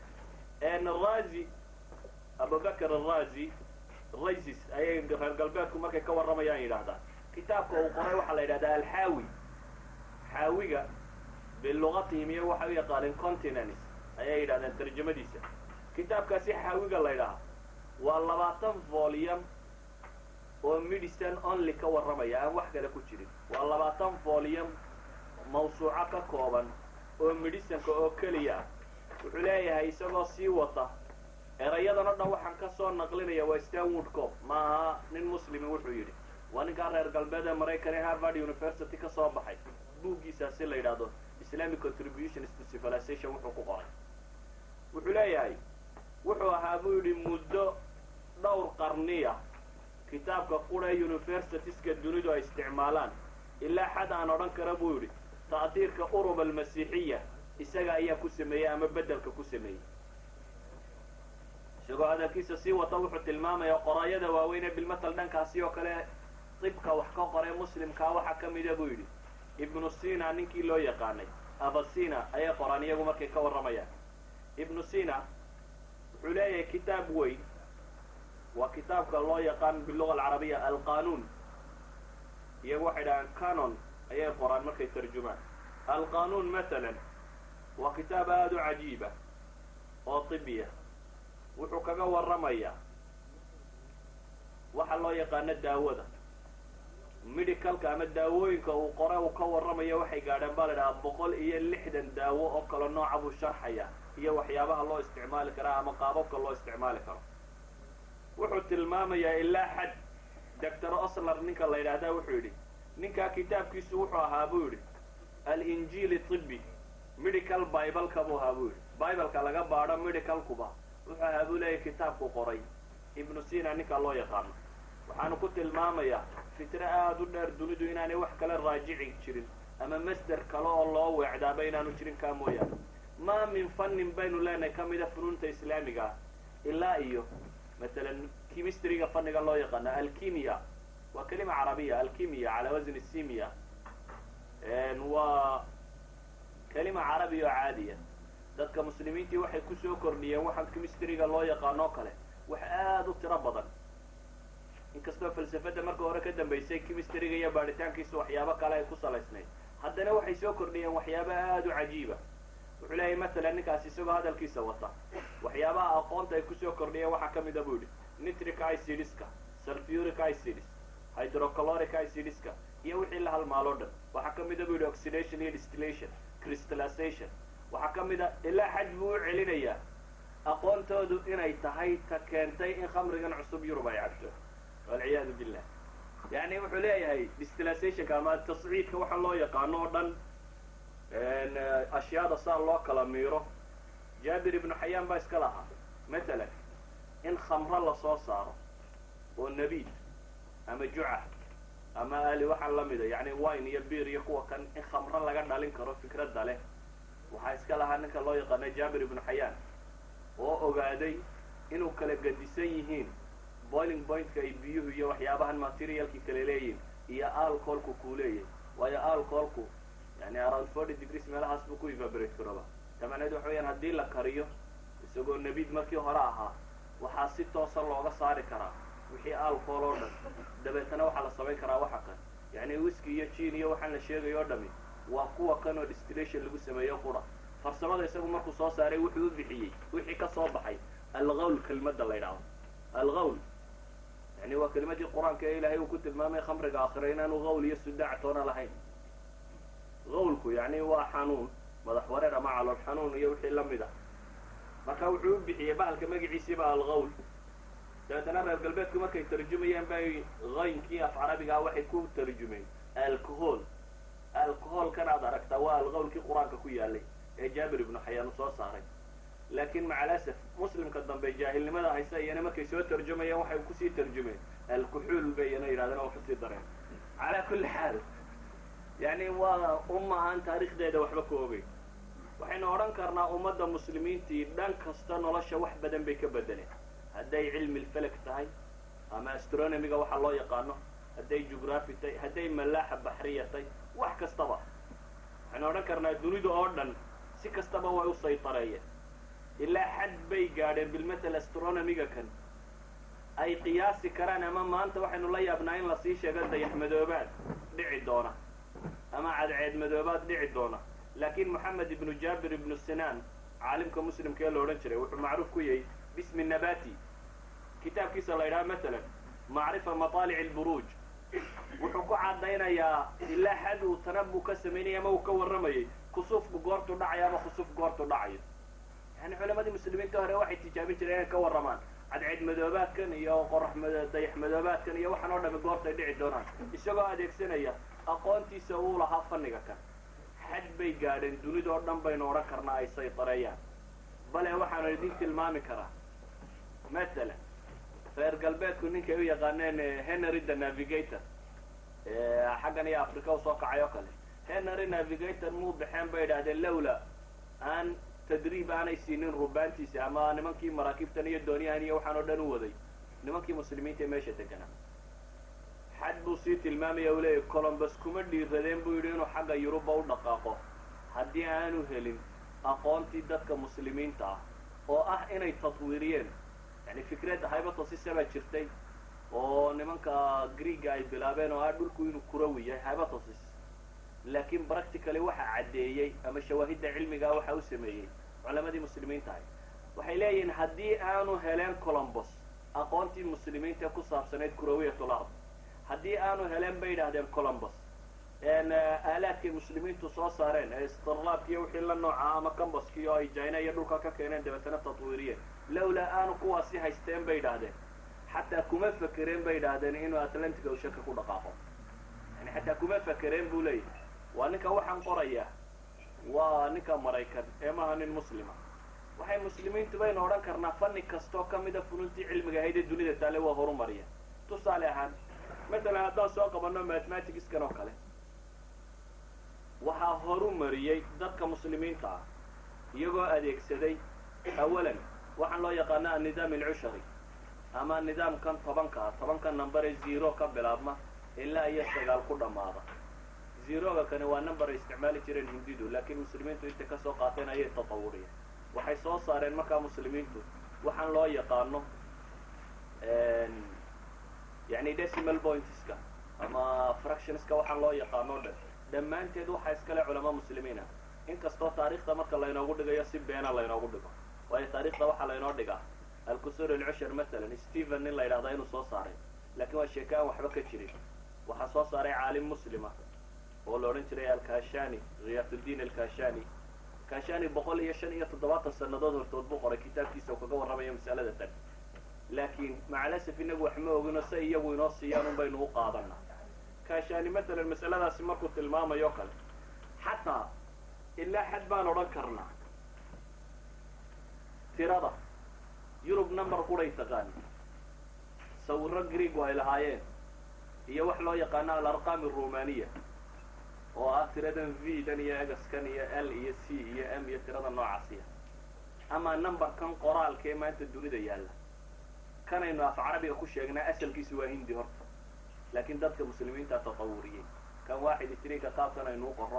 razi abubakr araazi raisis ayay reer galbeedku markay ka warramayaan yidhaahdaan kitaabka uu qoray waxaa la yidhahdaa alxaawi xaawiga bilugatihim iyo waxay u yaqaaneen continents ayay yidhahdeen tarjamadiisa kitaabkaasi xaawiga la ydhaha waa labaatan volume oo medicine only ka warramaya aan wax kale ku jirin waa labaatan volume mawsuuco ka kooban oo medicineka oo keliya ah wuxuu leeyahay isagoo sii wata erayadan o dhan waxaan ka soo naqlinaya waa stanwood cop maaha nin muslimi wuxuu yidhi waa ninkaa reer galbeed ee maraykan ee harvard university ka soo baxay buuggiisaasi la yidhaahdo islamic contributions to civilization wuxuu ku qoray wuxuu leeyahay wuxuu ahaa buu yidhi muddo dhowr qarniya kitaabka qura ee universitieska dunidu ay isticmaalaan ilaa xad aan odhan kara buu yidhi ta'diirka urub almasiixiya isaga ayaa ku sameeyey ama beddelka ku sameeyey isagoo hadalkiisa sii wata wuxuu tilmaamayaa qoraayada waaweyn ee bilmatal dhankaasi oo kale dibka wax ka qoray muslimkaa waxaa ka mida buu yidhi ibnu sina ninkii loo yaqaanay abasina ayay qoraan iyagu markay ka warramayaan ibnu sina wuxuu leeyahay kitaab weyn waa kitaabka loo yaqaan biluga alcarabiya alqanuun iyagu waxay dhahaan canon ayay qoraan markay tarjumaan alqanuun matalan waa kitaab aada u cajiiba oo tibiya wuxuu kaga warramayaa waxa loo yaqaano daawada medicalka ama daawooyinka uu qore uu ka warramayo waxay gaadheen baa la dhahaa boqol iyo lixdan daawo oo kale nooca buu sharxaya iyo waxyaabaha loo isticmaali karaa ama qaababka loo isticmaali karo wuxuu tilmaamayaa ilaa xad doctor osler ninka la yidhaahdaa wuxuu yidhi ninkaa kitaabkiisu wuxuu ahaa buu yidhi alinjiili tibi medical bibleka buu ahaa buu yidhi bibleka laga baadho medicalkuba wuxuu ahaa buu leeyahy kitaabku qoray ibnu sina ninka loo yaqaano waxaanu ku tilmaamayaa fitro aada u dheer dunidu inaanay wax kale raajici jirin ama masder kale oo loo weecdaaba inaanu jirin kaa mooyaane maa min fannin baynu leenahay ka mida funuunta islaamiga ah ilaa iyo matalan chemistryga fanniga loo yaqaano alkimiya waa kelima carabiya alkimiya calaa wasni simia waa kelima carabiya oo caadiya dadka muslimiintii waxay kusoo kordhiyeen waxaan chemistryga loo yaqaanoo kale wax aada u tiro badan inkastoo falsafadda marka hore ka dambaysay chemistryga iyo baadhitaankiisa waxyaabo kale ay ku salaysnayd haddana waxay soo kordhiyeen waxyaabo aada u cajiiba wuxuu leeyahay matalan ninkaas isagoo hadalkiisa wata waxyaabaha aqoonta ay kusoo kordhiyeen waxaa ka mida buu yidhi nitric acidiska sulfuric acids hydrochloric acidiska iyo wixii la halmaaloo dhan waxaa ka mida buu yidhi oxidation iyo distillation crystallization waxaa ka mida ilaa xaj buu u celinayaa aqoontoodu inay tahay ta keentay in khamrigan cusub yurub ay cabto walciyaadu billah yani wuxuu leeyahay distillationka ama tasciidka waxa loo yaqaano oo dhan ashyaada saa loo kala miiro jaabir ibnu xayaan baa iska lahaa matalan in khamro lasoo saaro oo nabiid ama juca ama ali waxaan la mida yani wine iyo beer iyo kuwa kan in khamro laga dhalin karo fikradda leh waxaa iska lahaa ninka loo yaqaana jaabir ibnu xayaan oo ogaaday inuu kala gadisan yihiin boiling pointka ay biyuhu iyo waxyaabahan materialkii kale leeyihin iyo alcoholku kuu leeyahay waayo alcoholku يعني around forty degrees meelahaas buu ku evaporate garooba tamaaneed waxa weeyaan haddii la kariyo isagoo nabiid markii hore ahaa waxaa si toosa looga saari karaa wixii alcohol oo dhan dabeetana waxaa la samayn karaa waxa kan yani whisky iyo gin iyo waxaan la sheegayo oo dhami waa kuwa kan oo distillation lagu sameeyo qura farsamada isagu markuu soo saaray wuxuu u bixiyey wixii ka soo baxay alghawl kelmadda la yidhaahdo alghawl yani waa kelmadii qur-aanka ee ilaahay uu ku tilmaamay khamriga aakhira inaanu ghawl iyo sudaac toona lahayn gawlku yani waa xanuun madax wareer ama calool xanuun iyo wixii lamid ah marka wuxuu u bixiyey bahalka magaciisiiba alghawl dabeetana reer galbeedku markay tarjumayeen bay qaynkii af carabigaa waxay ku tarjumeen alcohol alcoholkan aad aragtaa waa algawlkii qur-aanka ku yaalay ee jaabir ibnu xayaan uu soo saaray laakiin macalasaf muslimka dambe jaahilnimada haysa iyana markay soo tarjumayeen waxay kusii tarjumeen alkuxuul bay iyana yidhahdeen oo kusii dareen calaa kulli xaal yani waa umma aan taariikhdeeda waxba ka ogeyn waxaynu odhan karnaa ummadda muslimiintii dhan kasta nolosha wax badan bay ka bedeleen hadday cilmi lfelag tahay ama astronomiga waxa loo yaqaano hadday jugraphy tahay hadday malaaxa baxriya tahay wax kastaba waxaynu odhan karnaa dunida oo dhan si kastaba way u saytareeyeen ilaa xad bay gaadheen bilmatal astronomiga kan ay qiyaasi karaan ama maanta waxaynu la yaabnaa in lasii sheego dayaxmadoobaad dhici doona ama cadceed madoobaad dhici doona laakiin moxamed ibnu jaabir ibnu sinaan caalimka muslimka ee la odhan jiray wuxuu macruuf ku yahay bismi nabati kitaabkiisa la yidhaha matalan macrifa mataalic alburuuj wuxuu ku caddaynayaa ilaa xad uu tanabbu ka samaynaya ama uu ka warramayay kusuufku goortu dhacayo ama khusuuf goortu dhacayo yani culamadii muslimiinta hore waxay tijaabin jireen inay ka warramaan cadceed madoobaadkan iyo qorax dayax madoobaadkan iyo waxaan oo dhami goortay dhici doonaan isagoo adeegsanaya aqoontiisa uu lahaa fanniga kan xad bay gaadheen dunidoo dhan baynu odhan karnaa ay saytareeyaan bale waxaanu idin tilmaami karaa matalan reer galbeedku ninkay u yaqaaneen henry the navigator xaggan iyo africa u soo kacay oo kale henry navigator muu baxeen bay idhahdeen lawla aan tadriib aanay siinin rubaantiisa ama nimankii maraakiibtan iyo dooniyahan iyo waxaan oo dhan u waday nimankii muslimiinta ee meesha deganaa xad buu sii tilmaamaya u leeyahy colombus kuma dhiiradeen buu yidhi inuu xagga yuruba u dhaqaaqo haddii aanu helin aqoontii dadka muslimiinta ah oo ah inay tatwiiriyeen yani fikradda hypothesis baa jirtay oo nimanka greega ay bilaabeen oo ah dhulku inuu kurawi yahay hypothesis laakiin practically waxa caddeeyey ama shawaahidda cilmigaa waxa u sameeyey culamadii muslimiinta ahay waxay leeyihiin haddii aanu heleen colombus aqoontii muslimiinta ku saabsanayd kurawiyat lard haddii aanu heleen bay yidhaahdeen colombus aalaadkay muslimiintu soo saareen ee istirlaabkiiyo wixii la nooca ama cambuskii oo ay jina iyo dhulka ka keeneen dabeetana tatwiiriyeen lawlaa aanu kuwaasi haysteen bay yidhaahdeen xataa kuma fakereen bay yidhaahdeen inuu atlantica u shaka ku dhaqaaqo yani xataa kuma fakereen buu leeyahay waa ninka waxaan qoraya waa ninka maraykan ee maaha nin muslima waxay muslimiintu baynu odhan karnaa fanni kastoo kamida fununtii cilmiga ahayd ee dunida taale waa horumariya tusaale ahaan matalan haddaan soo qabanno mathematicskan oo kale waxaa horumariyey dadka muslimiinta ah iyagoo adeegsaday awalan waxaan loo yaqaana annidaam alcushari ama nidaamkan tobanka ah tobanka number ee zero ka bilaabma ilaa iyo sagaal ku dhammaada zeroga kani waa number ay isticmaali jireen hindidu laakiin muslimiintu intay kasoo qaateen ayay tatawuriyeen waxay soo saareen markaa muslimiintu waxaan loo yaqaano yani decimal pointska ama fractionska waxaan loo yaqaano dhan dhammaanteed waxaa iskale culama muslimiin ah inkastoo taariikhda marka laynoogu dhigayo si beena laynoogu dhigo waayo taariikhda waxaa laynoo dhigaa alkusur alcushar matalan stephen nin la yidhahda inuu soo saaray laakiin waa sheeke aan waxba ka jirin waxaa soo saaray caalim muslima oo la odhan jiray alkashani khiyaatuddiin alkashani kashani boqol iyo shan iyo toddobaatan sanadood hortood buu qoray kitaabkiisa oo kaga warramayo masalada tan laakiin macalasaf inagu wax ma ogino se iyagu inoo siiyaan un baynu u qaadana kashani matalan masaladaasi markuu tilmaamayo kale xataa ilaa xad baan odhan karnaa tirada yurub number quray taqaani sawiro greeg ay lahaayeen iyo wax loo yaqaano alarqaam arumaniya oo ah tiradan v dan iyo egaskan iyo l iyo c iyo m iyo tirada noocaasiya ama numberkan qoraalka ee maanta dunida yaalla kanaynu af carabiga ku sheegnaa asalkiisu waa hindi horta laakiin dadka muslimiinta tatawuriyey kan waaxid isriinka qaabkan aynu u qorro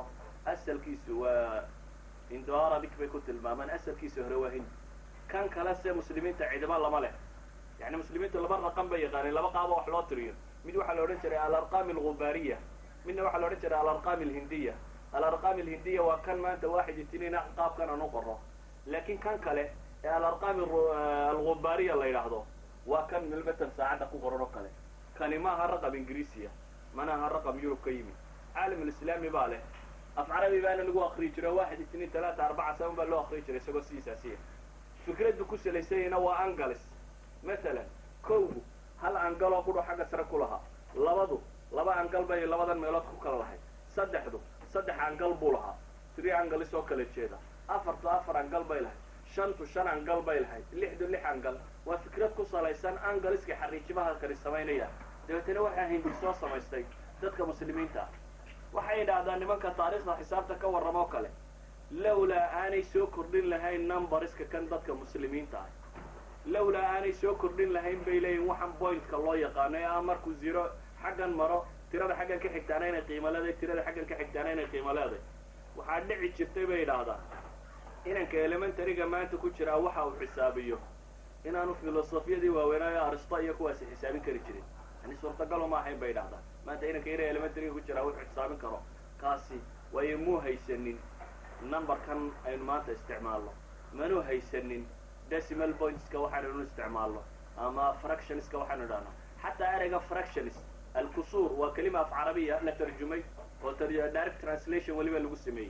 asalkiisu waa indo arabic bay ku tilmaamaan asalkiisu hore waa hindi kan kale se muslimiinta ciidamo lama leh yani muslimiintu laba raqam bay yaqaaneen laba qaabo wax loo tiriyo mid waxaa la odhan jiray alarqam alghubariya midna waxaa la odhan jiray alarqam alhindiya alarqam alhindiya waa kan maanta waaxid itiniin qaabkan aan u qoro laakiin kan kale ee alarqam alghubariya la yidhaahdo waa kan milmatan saacadda ku qoran oo kale kani ma aha raqam ingiriisiya mana aha raqam yurub ka yimid caalam alislaami baa leh af carabi baana lagu akriyi jiro waaxid itiniin talaata arbaca saban baa loo akriyi jiray isagoo siisaasiya fikraddu ku salaysanyana waa angalis masalan kowgu hal angaloo qudho xagga sare ku lahaa labadu laba angal bay labadan meelood ku kala lahayd saddexdu saddex angal buu lahaa three angalis oo kala jeeda afartu afar angal bay lahayd shantu shan angal bay lahayd lixdu lix angal waa fikrad ku salaysan angaliska xariijimaha kani samaynaya dabeetana waxaa hindi soo samaystay dadka muslimiinta ah waxay yidhaahdaan nimanka taariikhda xisaabta ka warrama oo kale lawlaa aanay soo kordhin lahayn numbariska kan dadka muslimiinta ah lawlaa aanay soo kordhin lahayn bay leeyihin waxaan pointka loo yaqaano ee ah markuu zero xaggan maro tirada xaggan ka xigtaana inay qiimo leedahay tirada xaggan ka xigtaana inay qiimo leedahay waxaa dhici jirtay bay yidhaahdaan inanka elementaryga maanta ku jiraa waxa uu xisaabiyo inaanu filosofiyadii waaweynaayo aristo iyo kuwaasi xisaabin kari jirin yani suurtagalo ma ahayn bay yidhahdaan maanta inanka ina elementaryga ku jiraa wuxuu xisaabin karo kaasi waayo muu haysanin numberkan aynu maanta isticmaalno manuu haysanin decimal pointska waxaannu isticmaalno ama fractionska waxaanu idhahno xataa ereyga fractionist alkusuur waa kelima af carabiya la tarjumay oo direct translation weliba lagu sameeyey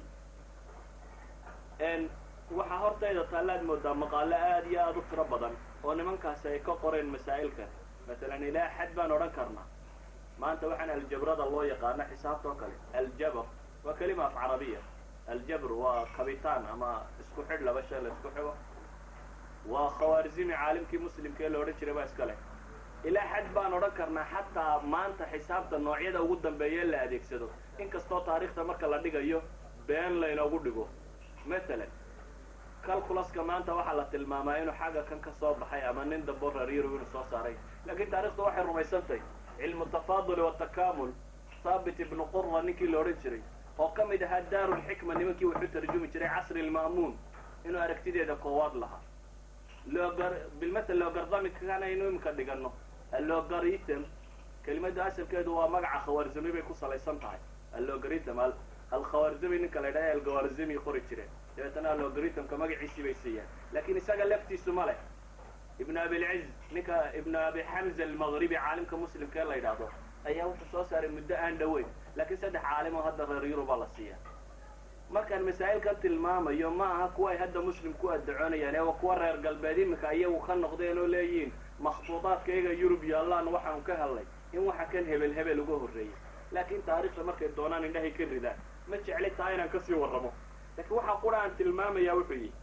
waxaa hortayda taallaad moodaa maqaalo aad iyo aad u tiro badan oo nimankaasi ay ka qoreen masaa'ilkan masalan ilaa xad baan odhan karnaa maanta waxaan aljabrada loo yaqaano xisaabta oo kale aljabr waa kelima af carabiya aljabr waa kabitaan ama isku xidh laba shay la isku xigo waa khawaarizmi caalimkii muslimkaee la odhan jiray baa iska leh ilaa xad baan odhan karnaa xataa maanta xisaabta noocyada ugu dambeeya la adeegsado inkastoo taariikhda marka la dhigayo been laynoogu dhigo masalan calculaska maanta waxaa la tilmaamaa inuu xagga kan ka soo baxay ama nin dambo rariiro inuu soo saaray laakiin taarikhda waxay rumaysantay cilmu tafaaduli watakamul thaabit ibnu qura ninkii la odhan jiray oo ka mid ahaa daarulxikma nimankii wuxuu tarjumi jiray casri lma'muun inuu aragtideeda koowaad lahaa bilmatal logarthamickan aynu imika dhigano allogarithm kelimada asalkeedu waa magaca khawaarzami bay ku salaysan tahay allogarithm alkhawaarzami ninka la ydhaha alkhawaarzami qori jireen dabeetana allogarithmka magaciisii bay siiyaan laakiin isaga laftiisu ma leh ibn abilciz ninka ibn abi xamza almagribi caalimka muslimka ee la yidhaahdo ayaa wuxuu soo saaray muddo aan dhaweyn laakiin saddex caalim oo hadda reer yurubaa la siiya markaan masaa'ilkan tilmaamayo ma aha kuwa ay hadda muslim ku addacoonayaan ee waa kuwa reer galbeed iminka iyagu ka noqdeen oo leeyihiin makhtuudaadkayga yurub yaallaan waxaanu ka helnay in waxa kan hebel hebel uga horreeyay laakiin taariikhda markay doonaan indhahay ka ridaan ma jecli taa inaan kasii warramo laakiin waxaa qura aan tilmaamayaa wuxuu yihi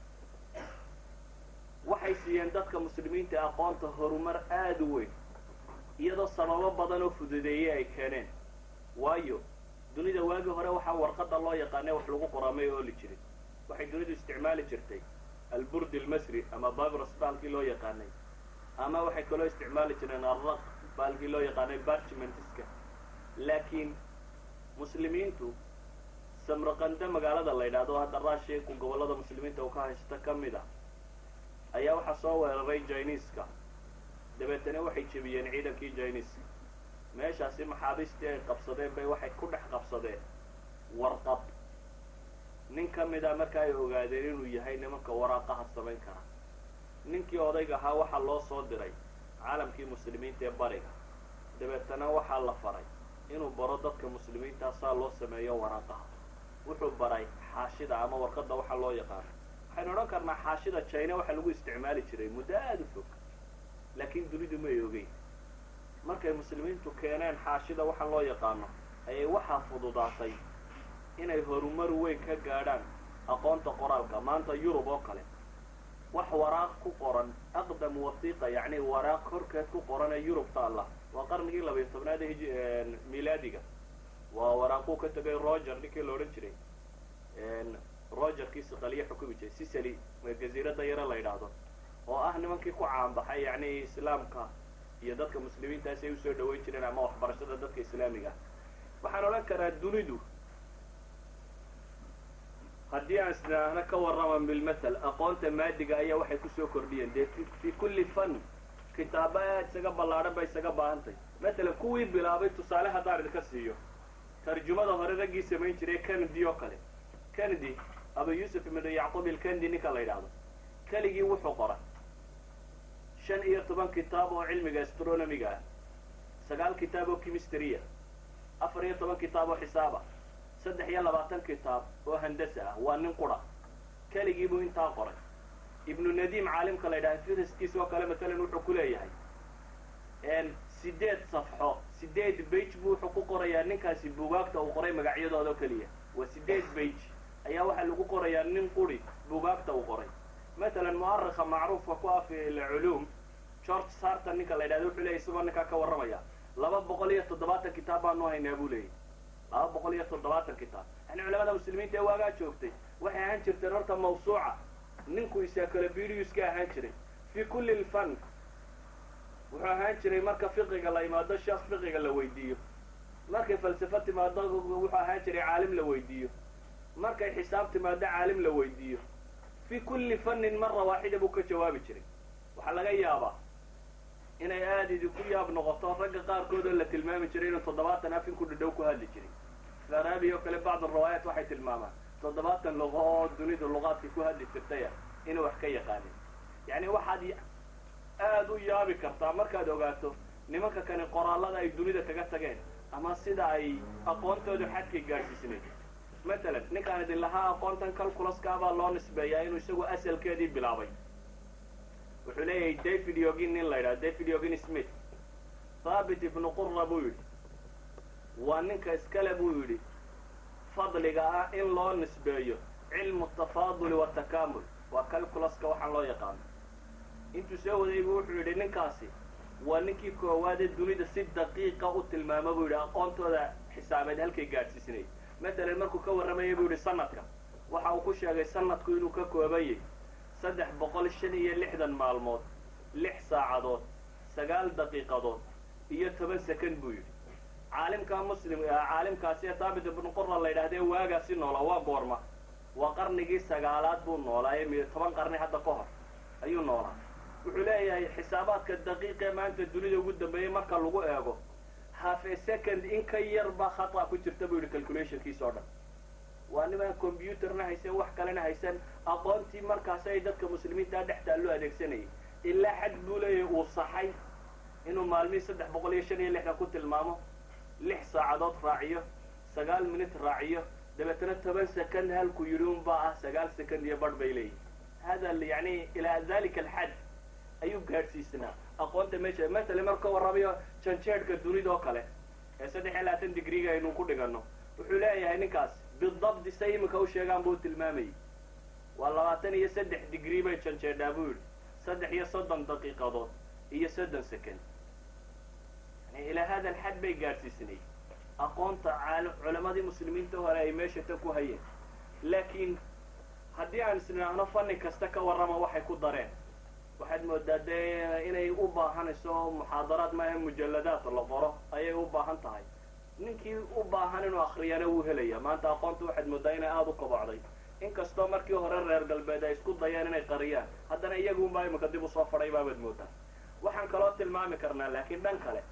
waxay siiyeen dadka muslimiinta aqoonta horumar aada u weyn iyadoo sababo badan oo fududeeyey ay keeneen waayo dunida waagii hore waxaa warqada loo yaqaanay wax lagu qoraamay oo oli jirin waxay dunidu isticmaali jirtay alburd almasri ama babros baalkii loo yaqaanay ama waxay kaloo isticmaali jireen arraq baalkii loo yaqaanay barchmentiska laakiin muslimiintu samraqanda magaalada la yidhaahdo hadda raashiku gobollada muslimiinta uu ka haysta ka mid ah ayaa waxaa soo weeraray jiniiska dabeetana waxay jebiyeen ciidankii jiniiska meeshaasi maxaabiistii ay qabsadeen bay waxay ku dhex qabsadeen warqad nin ka mid a marka ay ogaadeen inuu yahay nimanka waraaqaha samayn kara ninkii odayga ahaa waxaa loo soo diray caalamkii muslimiinta ee bariga dabeetana waxaa la faray inuu baro dadka muslimiinta saa loo sameeyo waraaqaha wuxuu baray xaashida ama warqadda waxaa loo yaqaano waxaynu odhan karnaa xaashida jina waxaa lagu isticmaali jiray muddo aada u fog laakiin dunidu may ogeyn markay muslimiintu keeneen xaashida waxaa loo yaqaano ayay waxaa fududaatay inay horumar weyn ka gaadhaan aqoonta qoraalka maanta yurub oo kale wax waraaq ku qoran aqdam wasiiqa yacni waraaq horkeed ku qoran ee yurub taalla waa qarnigii labayo tobnaad ee milaadiga waa waraaquu ka tegay roger ninkii la odhan jiray rogerkii siqaliya xukumi jiray sicily jaziiradda yare la yidhaahdo oo ah nimankii ku caanbaxay yacni islaamka iyo dadka muslimiintaasi ay usoo dhaweyn jireen ama waxbarashada dadka islaamiga ah waxaan odhan karaa dunidu haddii aan isnaahna ka warraman bilmathal aqoonta maadiga ayaa waxay kusoo kordhiyeen dee fi kulli fan kitaaba aad isaga ballaadhan bay isaga baahantay matalan kuwii bilaabay tusaale haddaan idinka siiyo tarjumada hore raggii samayn jiray kennedy oo kale kennedy abu yuusuf ibnu yacquub ilkendi ninka la yidhaahdo keligii wuxuu qoray shan iyo toban kitaab oo cilmiga astronomiga ah sagaal kitaab oo chemistry ah afar iyo toban kitaab oo xisaab ah saddex iyo labaatan kitaab oo handasa ah waa nin qura keligii buu intaa qoray ibnu nadiim caalimka la yidhaha firiskiis oo kale matalan wuxuu ku leeyahay sideed safxo sideed bage buu wuxuu ku qorayaa ninkaasi buugaagta uu qoray magacyadooda oo keliya waa sideed bage ayaa waxaa lagu qorayaa nin quri buugaagta uu qoray matalan mu'arikha macruufka ku ah fi alculuum george sarton ninka la yidhahdo wuxuu leeyahy isagoo ninkaa ka warramaya laba boqol iyo toddobaatan kitaab baanu haynaa buu leeyahy laba boqol iyo toddobaatan kitaab yani culamada muslimiinta ee waagaa joogtay waxay ahaan jirteen horta mawsuuca ninku encyclopedias ka ahaan jiray fi kulli lfan wuxuu ahaan jiray marka fiqiga la imaado sheekh fiqiga la weydiiyo markay falsafa timaado wuxuu ahaan jiray caalim la weydiiyo markay xisaab timaado caalim la weydiiyo fi kulli fannin mara waaxida buu ka jawaabi jiray waxaa laga yaabaa inay aada idinku yaab noqoto ragga qaarkood oo la tilmaami jiray inuu toddobaatan af inku dhadhow ku hadli jiray farabi oo kale bacd riwaayaat waxay tilmaamaan toddobaatan luqo oo dunida luqaadka ku hadli jirtaya inuu wax ka yaqaanin yani waxaad aada u yaabi kartaa markaad ogaato nimanka kani qoraallada ay dunida kaga tageen ama sida ay aqoontoodu xadkay gaadhsiisneed matalan ninkaan idin lahaa aqoontan calculaska baa loo nisbeeyaa inuu isagu asalkeedii bilaabay wuxuu leeyahay david yogin nin la yidhaha david yogin smith thaabit ibnu qura buu yidhi waa ninka iskale buu yidhi fadliga ah in loo nisbeeyo cilmu tafaaduli watakamul waa calculaska waxaan loo yaqaano intuu soo waday buu wuxuu yidhi ninkaasi waa ninkii koowaadee dunida si daqiiqa u tilmaama buu yidhi aqoontooda xisaabeed halkay gaadhsiisnayd matalan markuu ka warramayay buu yidhi sanadka waxa uu ku sheegay sanadku inuu ka kooban yahay saddex boqol shan iyo lixdan maalmood lix saacadood sagaal daqiiqadood iyo toban second buu yidhi caalimka muslim caalimkaasi ee thaabit ibnu qura la yidhahdee waagaasi noolaa waa goorma waa qarnigii sagaalaad buu noolaa ee toban qarni hadda ka hor ayuu noolaa wuxuu leeyahay xisaabaadka daqiiqee maanta dunida ugu dambeeyey marka lagu eego half a second in ka yar baa khata ku jirta buu yidhi calculationkiisa oo dhan waa nimaan combyuterna haysan wax kalena haysan aqoontii markaasi ay dadka muslimiintaa dhextaa loo adeegsanayay ilaa xad buu leeyahay uu saxay inuu maalmihii saddex boqol iyo shan iyo lixdan ku tilmaamo lix saacadood raaciyo sagaal minut raaciyo dabeetana toban second halku yidhi unbaa ah sagaal second iyo badh bay leeyihin hada yani ilaa dalika alxad ayuu gaadhsiisnaa aqoonta meesha matalan marka warramayo janjeedhka dunida oo kale ee saddex iyo labaatan digriga aynu ku dhigano wuxuu leeyahay ninkaas bidabdi say iminka u sheegaan buu tilmaamayay waa labaatan iyo saddex digrii bay janjeedhaa buu yidhi saddex iyo soddon daqiiqadood iyo soddon second yani ilaa hada alxad bay gaadhsiisnay aqoonta culamadii muslimiinta hore ay meesha ta ku hayeen laakiin haddii aan isnidhaahno fanni kasta ka warrama waxay ku dareen waxaad moodaa dee inay u baahanayso muxaadaraad maaha mujalladaad la qoro ayay u baahan tahay ninkii u baahan inuu akriyana wuu helaya maanta aqoonta waxaad moodaa inay aada u kobocday inkastoo markii hore reer galbeed ay isku dayeen inay qariyaan haddana iyagunbaa imika dib usoo fadhay baabaad moodaa waxaan kaloo tilmaami karnaa laakiin dhan kale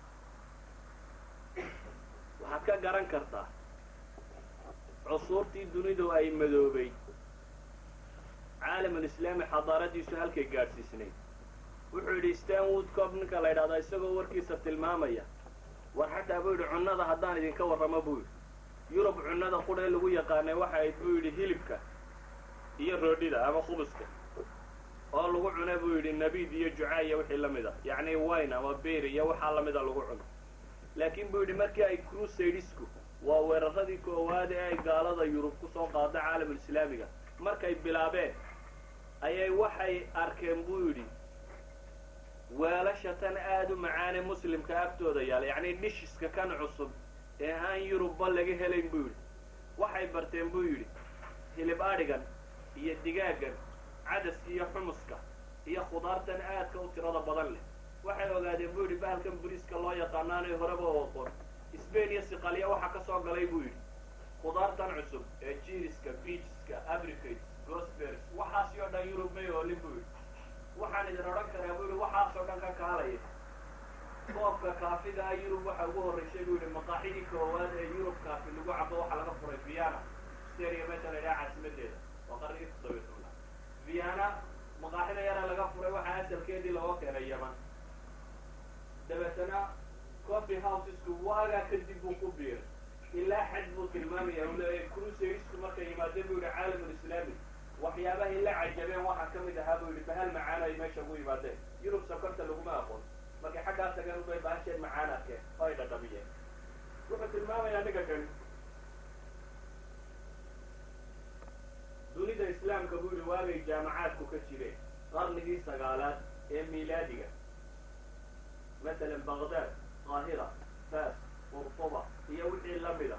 waxaad ka garan kartaa cusuurtii dunidu ay madoobay caalamulislaami xadaaradiisu halkay gaadhsiisnayd wuxuu yidhi stanwood cob ninka la ydhahdaa isagoo warkiisa tilmaamaya war xataa buu yidhi cunnada haddaan idinka warramo buu yidhi yurub cunnada qudhee lagu yaqaanay waxa ayd buu yidhi hilibka iyo roodhida ama khubuska oo lagu cuna buu yidhi nabiid iyo jucaaya wixii la mid ah yacni wine ama beer iyo waxaa lamida lagu cuno laakiin buu yidhi markii ay crusadesku waa weeraradii koowaad ee ay gaalada yurub kusoo qaada caalamulislaamiga markay bilaabeen ayay waxay arkeen buu yidhi weelasha tan aada u macaane muslimka agtooda yaala yacni dhishiska kan cusub ee aan yurubba laga helayn buu yidhi waxay barteen buu yidhi hilib adhigan iyo digaagan cadaska iyo xumuska iyo khudaartan aadka u tirada badan leh waxay ogaadeen buu yidhi bahalkan buriiska loo yaqaanaanay horeba u aqoon sbain iyo siqalya waxa ka soo galay buu yidhi khudaartan cusub ee jiiriska beachska abricates gosbergs waxaasi oo dhan yurub may oolin buu yidhi waxaan idin odhan karaa buu yidhi waxaas oo dhan ka kaalaya koobka kaafiga ah yurub waxa ugu horraysay buu yidhi maqaaxidii koowaad ee yurub kaafi lagu cabo waxaa laga furay viana steria meesha la yidhaha caasimadeeda waa qarnigii toddobiy tobnaad viana maqaaxida yara laga furay waxaa asalkeedii looga keenay yaman dabeetana coffee housesku waagaa kadib buu ku biiray ilaa xad buu tilmaamaya u leeyahay crusadersku markay yimaadeen buu yidhi caalamulislaami waxyaabahay la cajabeen waxaa ka mid ahaa buu yidhi bahal macaan ay meesha ugu yimaadeen yurub sokorta laguma aqoon markay xaggaa tageen ubay bahasheen macaan arkeen oo ay dhadhamiyeen wuxuu tilmaamayaa ninka kani dunida islaamka buu yidhi waagay jaamacaadku ka jireen qarnigii sagaalaad ee miilaadiga masalan baghdad qaahira fas qurtuba iyo wixii la mida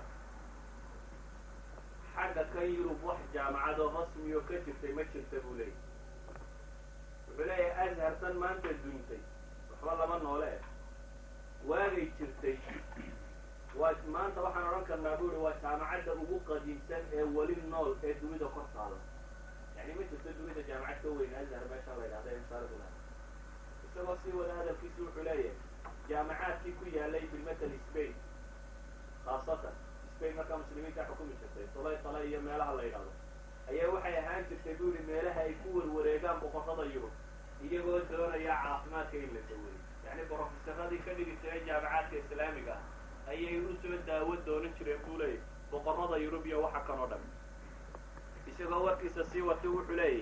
xagga kan yurub wax jaamacadoo rasmiyo ka jirtay ma jirta buu leeyahy wuxuu leeyahay azhartan maanta duntay waxba lama noole eh waagay jirtay waa maanta waxaan odhan karnaa buu yihi waa jaamacadda ugu qadiimsan ee weli nool ee dunida kor taada yani ma jirto dunida jaamacad ka weyn azhar meesha la yidhahda ee misaaladula isagoo sii wada hadalkiisi wuxuu leeyahay jaamacaadkii ku yaalay bilmatal spain khaasatan spain markaa muslimiinta xukumi jirtay tolay tala iyo meelaha la yidhahdo ayaa waxay ahaan jirtay buu yihi meelaha ay ku warwareegaan boqorrada yurub iyagoo doonaya caafimaadka in la daweeyo yacni brofesaradii ka dhigi jiray jaamacaadka islaamiga ah ayay u soo daawo doonan jireen buu leeyahy boqorrada yurub iyo waxa kan oo dhan isagoo warkiisa sii watay wuxuu leeyahy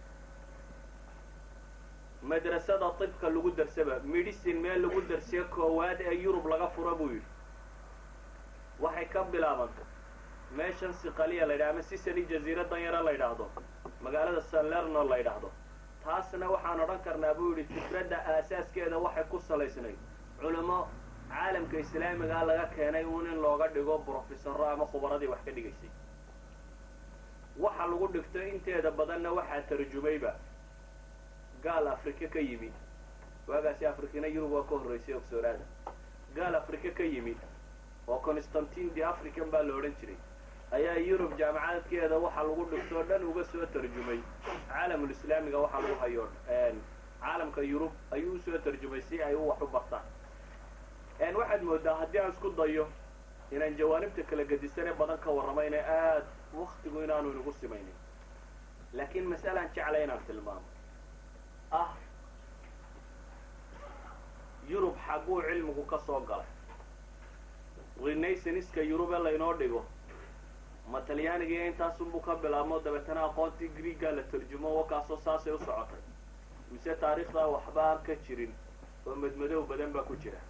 madrasada tibka lagu darsaba medicine meel lagu darsiyo koowaad ee yurub laga fura buu yidhi waxay ka bilaabantay meeshan siqaliya la yidhaha ama sicily jaziiradan yara la yidhaahdo magaalada salerno la yidhaahdo taasna waxaan odhan karnaa buu yidhi fikradda aasaaskeeda waxay ku salaysnayd culamo caalamka islaamigaa laga keenay uun in looga dhigo brofesaro ama khubaradii wax ka dhigaysay waxa lagu dhigto inteeda badanna waxaa tarjumayba gaal afrika ka yimid waagaasi afrikina yurub waa ka horraysay ogsooraada gaal afrika ka yimid oo constantine the african baa la odhan jiray ayaa yurub jaamacadkeeda waxa lagu dhigtoo dhan uga soo tarjumay caalamulislaamiga waxa lagu hayo caalamka yurub ayuu usoo tarjumay si ay u wax u bartaan waxaad moodaa haddii aan isku dayo inaan jawaanibta kala gedisanee badan ka warramayna aad waktigu inaanu inagu simaynin laakiin mas'alaan jeclay inaan tilmaamo ah yurub xagguu cilmigu ka soo galay renaissanska yurube laynoo dhigo ma talyaanigiiyo intaasunbuu ka bilaabmo dabeetana aqoontii greega la tarjumo wakaasoo saasay u socotay mise taariikhdaa waxba aan ka jirin oo madmadow badan baa ku jira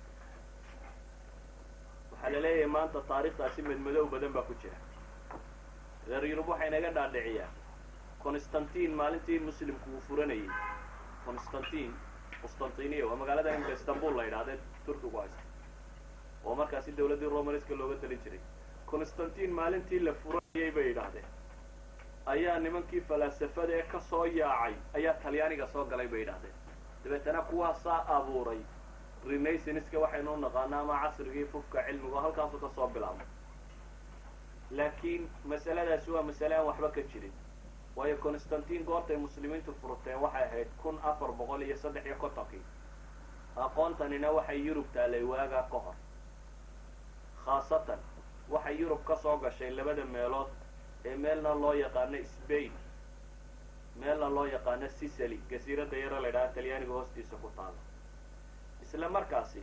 waxaa la leeyahay maanta taariikhdaasi madmadow badan baa ku jira reer yurub waxay naga dhaadhiciyaan constantine maalintii muslimku uu furanayay constantine qustantiniya waa magaalada imika istanbul la yidhahdee turkigu haysta oo markaasi dawladdii romanska looga talin jiray constantine maalintii la furanayay bay yidhaahdeen ayaa nimankii falaasafada ee ka soo yaacay ayaa talyaaniga soo galay bay yidhahdeen dabeetana kuwaasaa abuuray renaissanska waxaynu u naqaana ama casrigii fufka cilmigu halkaasu ka soo bilaabay laakiin masaladaasi waa masale aan waxba ka jirin waayo constantine goortay muslimiintu furteen waxay ahayd kun afar boqol iyo saddex iyo kontonkii aqoontanina waxay yurub taalay waagaa ka hor khaasatan waxay yurub ka soo gashay labada meelood ee meelna loo yaqaano spain meelna loo yaqaano sicily jasiiradda yaro la ydhaha talyaaniga hoostiisa ku taala isla markaasi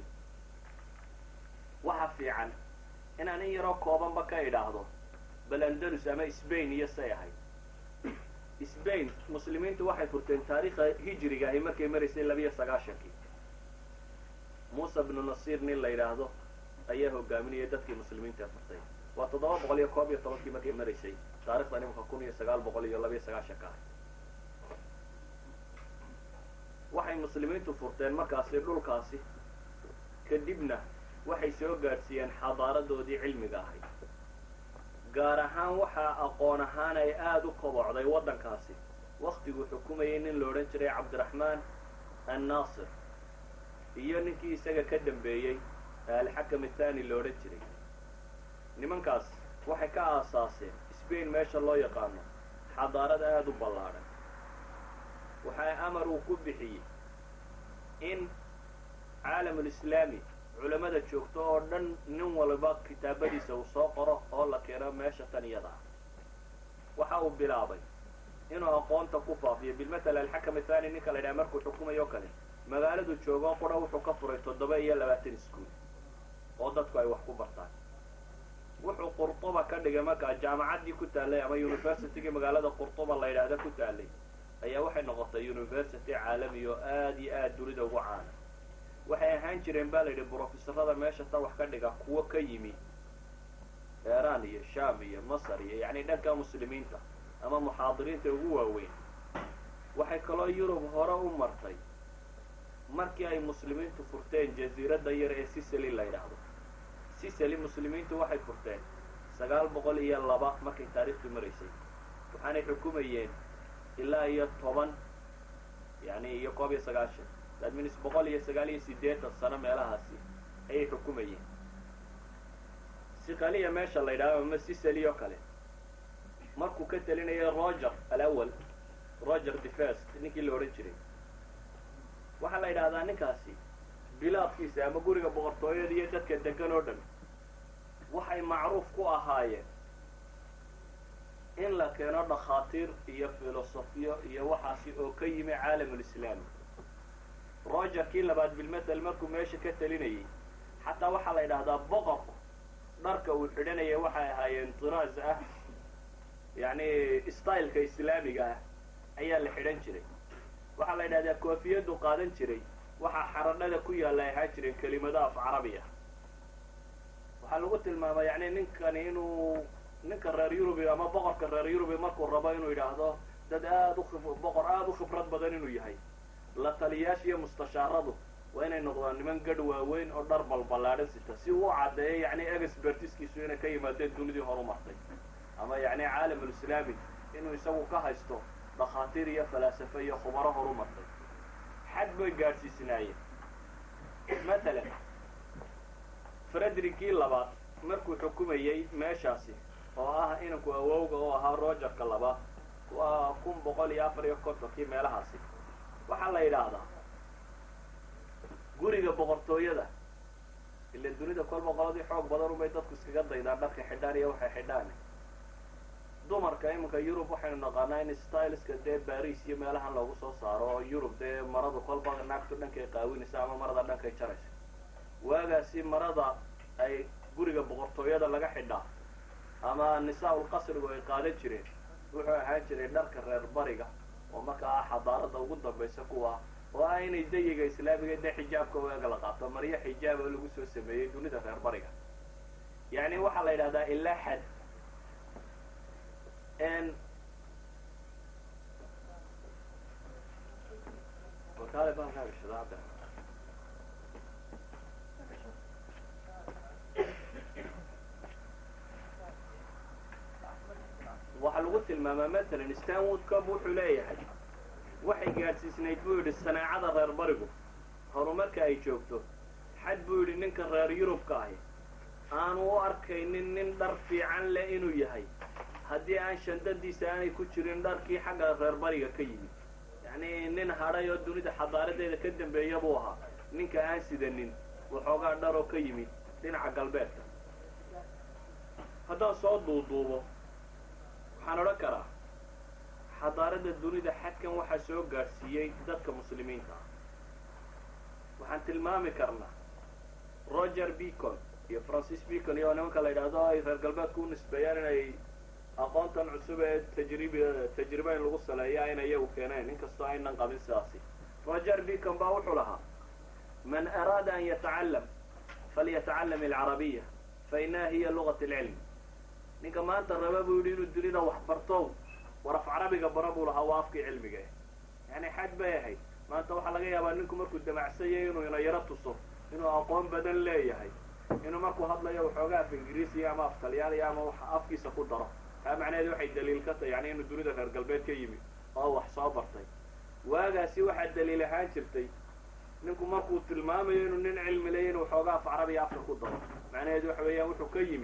waxa fiican inaan in yaroo koobanba ka idhaahdo bal andalus ama spain iyo say ahayd spain muslimiintu waxay furteen taariikha hijriga ahi markay maraysay labiyo sagaashankii muuse bnu nasiir nin la yidhaahdo ayaa hogaaminayay dadkii muslimiinta furtay waa toddoba boqol iyo koob iyo tobankii markay maraysay taarikhdan imika kun iyo sagaal boqol iyo labiyo sagaashanka ahay waxay muslimiintu furteen markaasi dhulkaasi kadibna waxay soo gaadhsiiyeen xadaaradoodii cilmiga ahayd gaar ahaan waxaa aqoon ahaan ay aada u kobocday waddankaasi waktiguu xukumayay nin la odhan jiray cabdiraxmaan annaasir iyo ninkii isaga ka dambeeyey alxakam athani la odhan jiray nimankaas waxay ka aasaaseen Spain meesha loo yaqaano xadaarad aad u ballaadhan. waxay amar uu ku bixiyey in caalamul islaami culamada joogto oo dhan nin walba kitaabadiisa uu soo qoro oo la keeno meesha tan iyada ah. waxa uu bilaabay inuu aqoonta ku faafiyo bilmatal alxakam athani ninka la yidhaha markuu xukumayo kale magaaladu joogo qura wuxuu ka furay toddoba iyo labaatan iskuul oo dadku ay wax ku bartaan. wuxuu qurtuba ka dhigay markaa jaamacaddii ku taallay ama universitygii magaalada qurtuba la yidhaahda ku taallay ayaa waxay noqotay university caalami oo aad iyo aad dunida ugu caana. waxay ahaan jireen baa la yidhi brofesorada meesha ta wax ka dhiga kuwo ka yimi iiraan iyo shaam iyo masar iyo yacni dhanka muslimiinta ama muxaadiriinta ugu waaweyn. waxay kaloo yurub hore u martay markii ay muslimiintu furteen jasiiradda yar ee sicily la yidhaahdo. sicily muslimiintu waxay furteen sagaal boqol iyo laba markay taariikhdu maraysay. waxaanay xukumayeen ilaa iyo toban yani iyo koob iyo sagaashan adminis boqol iyo sagaal iyo siddeetan sano meelahaasi ayay xukumayeen. siqaliya meesha la yidhahdo ama sicily oo kale markuu ka talinayay roger alawal roger the first ninkii la odhan jiray waxaa la yidhahdaa ninkaasi bilaadkiisa ama guriga boqortooyada iyo dadka degan oo dhan waxay macruuf ku ahaayeen in la keeno dhakhaatiir iyo filosofiyo iyo waxaasi oo ka yimi caalamul islaami. roger kii labaad bilmatal markuu meesha ka talinayay xataa waxaa la yidhahdaa boqorku dharka uu xidhanaya waxay ahaayeen tiraaz ah yacni styleka islaamiga ah ayaa la xidhan jiray. waxaa la yidhahdaa koofiyaddu qaadan jiray waxaa xaradhada ku yaalla ay ahaan jireen kelimado af carabi ah. waxaa lagu tilmaamay yacni ninkani inuu ninka reer yurubi ama boqorka reer yurubi markuu rabo inuu yidhaahdo dad aad u boqor aad u khibrad badan inuu yahay la taliyaasha iyo mustashaaradu waa inay noqdaan niman gadh waaweyn oo dhar balballaadhan sita si uu u caddeeyo yacni expertiskiisu inay ka yimaadeen dunidii horu martay ama yacni caalamul islaami inuu isagu ka haysto dhakhaatiir iyo falaasafo iyo khubaro horu martay. xad bay gaadhsiisnaayeen. matalan frederickii labaad markuu xukumayey meeshaasi oo ah inanku awowga oo ahaa rogerka labaad waa kun boqol iyo afar iyo kontonkii meelahaasi waxaa la yidhaahdaa guriga boqortooyada ila dunida kol boqoladii xoog badan unbay dadku iskaga daydaan dharka xidhaan iyo waxay xidhaan. dumarka iminka yurub waxaynu naqaanaa in styleska dee baris iyo meelahan loogu soo saaro oo yurub dee maradu kolba naagtu dhankay qaawinaysa ama marada dhankay jaraysa. waagaasi marada ay guriga boqortooyada laga xidhaa ama nisaa-ul qasrigu ay qaadan jireen wuxuu ahaan jiray dharka reer bariga oo markaa ah xadaarada ugu dambaysa kuwa oo ah inay dayiga islaamiga dee xijaabka waaga la qaato maryo xijaaba lagu soo sameeyey dunida reer bariga. yacni waxaa la yidhahdaa ilaa xad n waxaa lagu tilmaamaa matalan stanwood cob wuxuu leeyahay waxay gaadhsiisnayd buu yidhi sanaacada reer barigu horumarka ay joogto xad buu yidhi ninka reer yurubka ahi aanu u arkaynin nin dhar fiican leh inuu yahay haddii aan shandadiisa aanay ku jirin dharkii xagga reer bariga ka yimid. yacni nin hadhay oo dunida xadaaradeeda ka dambeeya buu ahaa ninka aan sidanin waxoogaa dhar oo ka yimid dhinaca galbeedka. haddaan soo duuduubo waxaan odhan karaa xadaarada dunida xadkan waxaa soo gaadhsiiyey dadka muslimiinta ah. waxaan tilmaami karnaa roger bacon iyo francis bacon iyo nimanka la yidhaahdo ay reer galbeedku u nisbeeyaan inay aqoontan cusub ee tajrib tajriba in lagu saleeya in iyagu keeneen inkastoo aynan qabin sidaasi. roger bacon baa wuxuu lahaa man araada an yatacalam falyatacalam alcarabiya fainaha hiya lugat alcilm. ninka maanta raba buu yidhi inuu dunida wax barto war af carabiga bara buu lahaa waa afkii cilmiga. yani xad bay ahayd. maanta waxaa laga yaabaa ninku markuu damacsanyay inuu ina yaro tuso inuu aqoon badan leeyahay inuu markuu hadlayo waxoogaa af ingiriisiya ama af talyaaniya ama wax afkiisa ku daro. taa macnaheedu waxay daliil ka tahay yani inuu dunida reer galbeed ka yimid oo wax soo bartay. waagaasi waxaa daliil ahaan jirtay ninku markuu tilmaamayo inuu nin cilmi leeya inuu waxoogaa af carabiya afka ku daro macnaheedu waxa weeyaan wuxuu ka yimid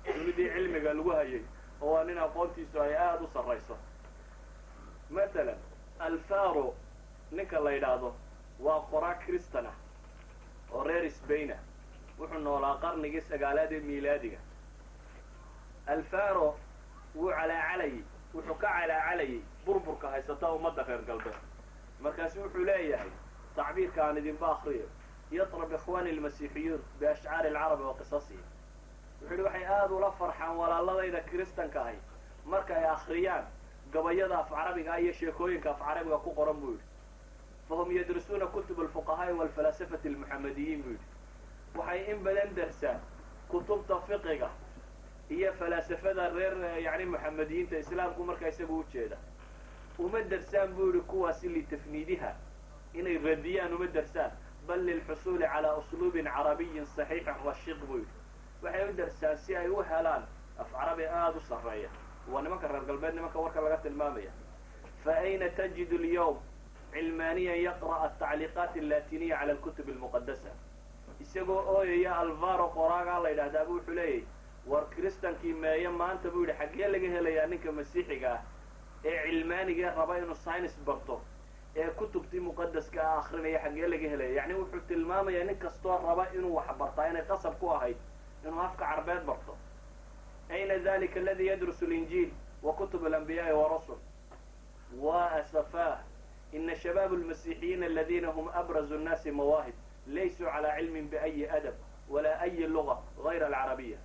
dunidii cilmiga lagu hayay oo waa nin aqoontiisu ay aada u sarrayso. matalan alfaro ninka la yidhaahdo waa qoraa kristan ah oo reer sbain ah, wuxuu noolaa qarnigii sagaalaad ee miilaadiga. alfaro wuu calaacalayay wuxuu ka calaacalayay burburka haysata ummadda reer galbeed. markaasu wuxuu leeyahay tacbiirka aan idinba akriyo yatrab ikhwaani almasiixiyuun biashcaari alcarabi wa qisasihim. wuxuu yihi waxay aada ula farxaan walaaladayda kiristanka ahi marka ay akriyaan gabayada af carabiga iyo sheekooyinka af carabiga ku qoran buu yidhi. fahum yadrusuuna kutub alfuqahaa'i waalfalaasafati almuxamadiyiin buu yidhi. waxay in badan darsaan kutubta fiqiga iyo falaasafada reer yani muxamadiyiinta islaamku markaa isagu ujeeda. uma darsaan buu yihi kuwaasi litafniidiha inay radiyaan uma darsaan, bal lilxusuuli calaa usluubin carabiyin saxiixin rashiq buu yidhi. waxay u darsaan si ay u helaan af carabi aada u sarreeya. waa nimanka reer galbeed nimanka warka laga tilmaamaya. fa ayna tajidu alyawm cilmaaniyan yaqra'a atacliiqaat allatiniya cala alkutub almuqadasa. isagoo ooyaya alvaro qoraagaa la yidhahdaa bu wuxuu leeyahy war kiristankii meeye maanta buu yidhi xaggee laga helayaa ninka masiixiga ah ee cilmaanigee raba inuu science barto ee kutubtii muqadaska ah akrinaya xaggee laga helaya. yacni wuxuu tilmaamayaa nin kastoo raba inuu wax bartaa inay qasab ku ahayd inuu afka carbeed barto. ayna dalika aladi yadrusu alinjiil wa kutub alanbiyaai warasul wa asafah ina shabaab almasiixiyiina aladina hum abrazu nnaasi mawaahib laysuu calaa cilmin biayi adab walaa ayi luga gayra alcarabiya.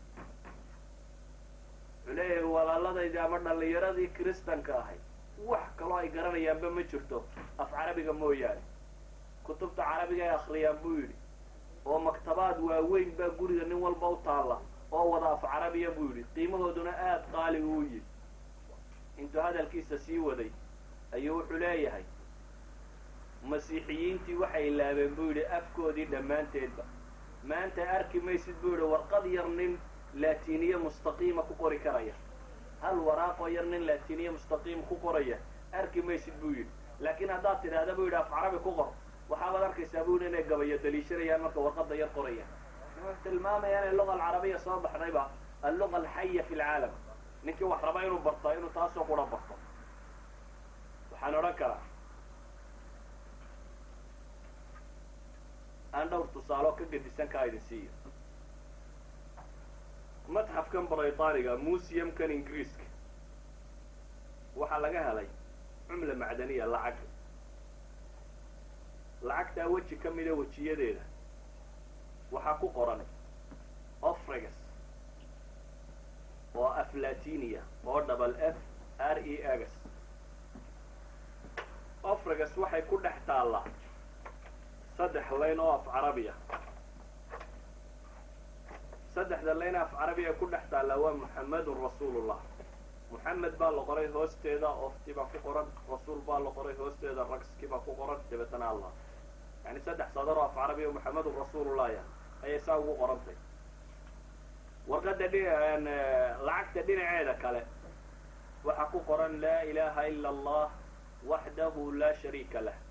wuxuu leeyahay walaaladaydi ama dhallinyaradii kiristanka ahay wax kaloo ay garanayaanba ma jirto af carabiga mooyaane. kutubta carabiga ay akriyaan buu yidhi oo maktabaad waaweyn baa guriga nin walba u taalla oo wada af carabiya buu yidhi, qiimahooduna aada qaali uu yihi. intuu hadalkiisa sii waday ayuu wuxuu leeyahay masiixiyiintii waxay laabeen buu yidhi afkoodii dhammaanteedba. maanta arki maysid buu yidhi warqad yar nin latiniya mustaqiima ku qori karaya, hal waraaqoo yar nin latiniya mustaqiima ku qoraya arki maysid buu yidhi. laakiin haddaad tidhaahda buu yidhi af carabi ku qor waxaabaad arkaysaa buu yidhi inay gabayo daliishanayaan marka warqadda yar qorayaan. wuxuu tilmaamaya inay luga alcarabiya soo baxdayba alluga alxaya fi lcaalam. ninkii wax raba inuu bartaa inuu taasoo qura barto. waxaan odhan karaa aan dhowr tusaalo ka gedisan kaa idin siiyo. matxafkan braytaaniga museumkan ingiriiska waxaa laga helay cumla macdaniya lacag. lacagtaa weji ka mida wejiyadeeda waxaa ku qoran ofregas oo aflatiniya oo double f r e x. ofregas waxay ku dhex taallaa saddex layn oo af carabiya. saddexda layn af carabiya ku dhex taallaa waa muxammedun rasuulullah. muxamed baa la qoray hoosteeda ofti baa ku qoran, rasuul baa la qoray hoosteeda ragski baa ku qoran, dabeetana allah. yani saddex sadar oo af carabiya muxammedun rasuulullahya ayay saa ugu qorantay. warqadda dhin lacagta dhinaceeda kale waxaa ku qoran laa ilaha ila allah waxdahu laa shariika lah.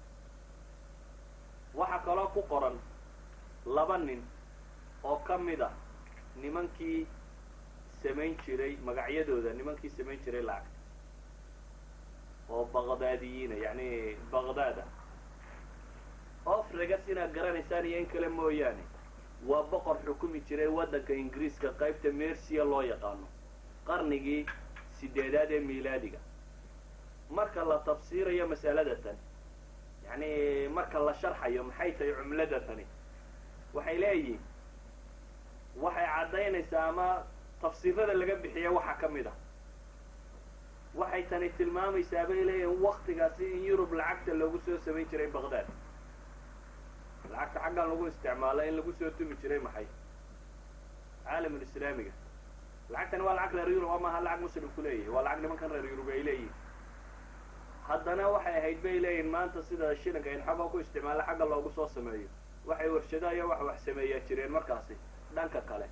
waxaa kaloo ku qoran laba nin oo ka mid a nimankii samayn jiray magacyadooda nimankii samayn jiray lacagta oo baqdaadiyiina yani baqdaada. ofregas inaad garanaysaan iyo in kale mooyaane waa boqor xukumi jiray waddanka ingiriiska qaybta mercia loo yaqaano qarnigii sideedaad ee miilaadiga. marka la tafsiirayo masalada tan yani marka la sharxayo maxay tahay cumlada tani waxay leeyihiin waxay caddaynaysaa ama tafsiirada laga bixiya waxaa ka mid a waxay tani tilmaamaysaa bay leeyihiin waktigaasi in yurub lacagta loogu soo samayn jiray baqdaad. lacagta xaggan lagu isticmaalo in lagu soo tumi jiray maxay caalamul islaamiga. lacagtani waa lacag reer yurub maaha lacag muslimku leeyahay, waa lacag nimankan reer yurub ay leeyihin. haddana waxay ahayd bay leeyihin maanta sida shilinka in xagga ku isticmaalo xagga loogu soo sameeyo. waxay warshadaha iyo wax wax sameeyaa jireen markaasi dhanka kale.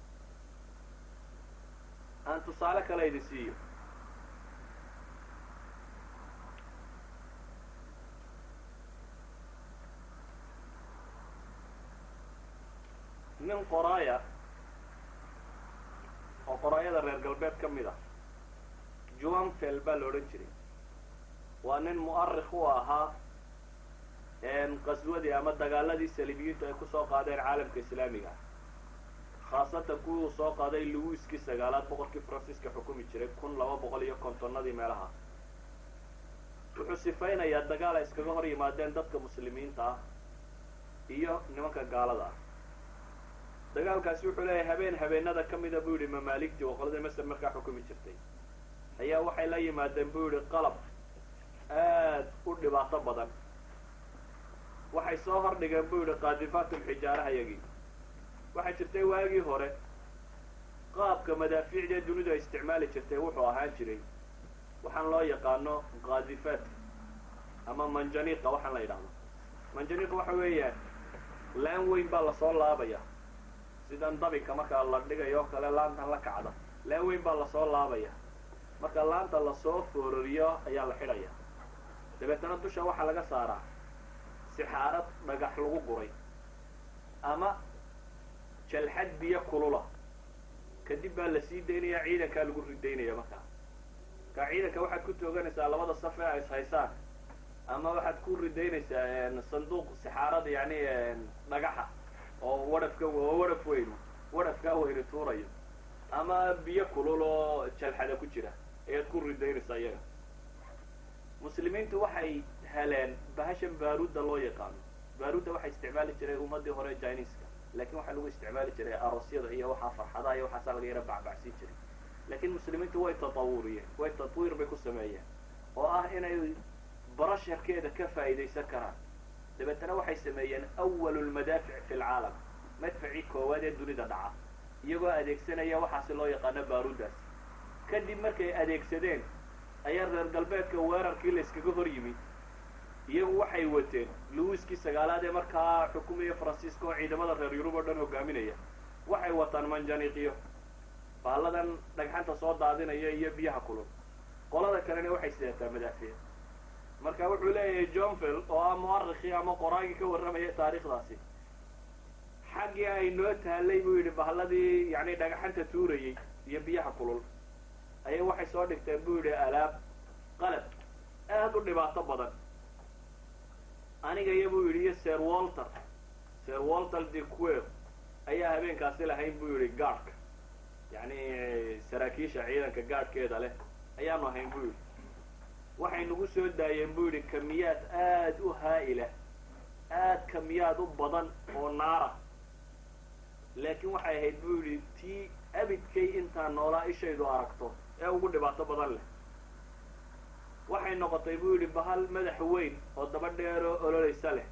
aan tusaale kale idin siiyo. nin qoraaya oo qoraayada reer galbeed ka mid ah juanfel baa la odhan jiray waa nin mu'arikh u ahaa qaswadii ama dagaaladii saliibiyiintu ay kusoo qaadeen caalamka islaamiga khaasatan kuwii uu soo qaaday luwiskii sagaalaad boqorkii faransiiska xukumi jiray kun laba boqol iyo kontonnadii meelaha wuxuu sifaynayaa dagaal ay iskaga hor yimaadeen dadka muslimiinta ah iyo nimanka gaalada ah dagaalkaasi wuxuu leeyahay habeen habeenada ka mida buu yidhi mamaaligtii oo qoladii masar markaa xukumi jirtay ayaa waxay la yimaadeen buu yidhi qalab aad u dhibaato badan waxay soo hordhigeen buu yidhi qaadifaatulxijaaraha yagii waxaa jirtay waagii hore qaabka madaafiicdee dunidu ay isticmaali jirtay wuxuu ahaan jiray waxaan loo yaqaano qaadifaat ama manjaniiqa waxaan la yidhaahdo manjaniiqa waxa weeyaan laan weyn baa lasoo laabaya sidan dabinka markaa la dhigayo o kale laantan la kacda laan weyn baa lasoo laabaya marka laanta lasoo foorariyo ayaa la xidhaya dabeetana dusha waxaa laga saaraa sixaarad dhagax lagu guray ama jalxad biyo kulula kadib baa la sii daynaya ciidankaa lagu ridaynaya markaa markaa ciidanka waxaad ku tooganaysaa labada saf ee ay ishaysaan ama waxaad ku ridaynaysaa sanduuq sixaarada yani dhagaxa oo wadhafka oo wadhaf weyn wadhafkaa weyni tuurayo ama biyo kulul oo jalxada ku jira ayaad ku ridaynaysaa iyaga muslimiintu waxay heleen bahashan baaruudda loo yaqaano baaruudda waxay isticmaali jiray ummadii hore jiniska laakiin waxaa lagu isticmaali jiray aroosyada iyo waxaa farxadaha iyo waxaasaa laga yara bacbacsiin jiray laakiin muslimiintu way tatawuriyeen way tatwiir bay ku sameeyeen oo ah inay barasharkeeda ka faa'iidaysan karaan dabeetana waxay sameeyeen awalu lmadaafic fi lcaalam madfacii koowaad ee dunida dhaca iyagoo adeegsanaya waxaasi loo yaqaano baaruuddaas kadib markay adeegsadeen ayaa reer galbeedka weerarkii la iskaga hor yimid iyagu waxay wateen luwiskii sagaalaad ee markaa xukumaya faransiiska oo ciidamada reer yurub oo dhan hogaaminaya waxay wataan manjaniiqiyo bahalladan dhagxanta soo daadinaya iyo biyaha kulul qolada kalena waxay sidataa madaafiic marka wuxuu leeyahay johnvel oo ah mu'arrikhii ama qoraagii ka warramaya taariikhdaasi xaggii ay noo taallay buu yidhi bahalladii yani dhagaxanta tuurayey iyo biyaha kulul ayay waxay soo dhigteen buu yidhi alaab qalab aad u dhibaato badan aniga iyo buu yidhi iyo sir walter sir walter de quer ayaa habeenkaasi lahayn buu yidhi gaadhka yani saraakiisha ciidanka gaadhkeeda leh ayaanu ahayn buu yidhi waxay nagu soo daayeen buu yidhi kamiyaad aad u haa'ila aad kamiyaad u badan oo naara laakiin waxay ahayd buu yidhi tii abidkay intaa noolaa ishaydu aragto ee ugu dhibaato badan leh waxay noqotay buu yidhi bahal madax weyn oo daba dheeroo ololaysa leh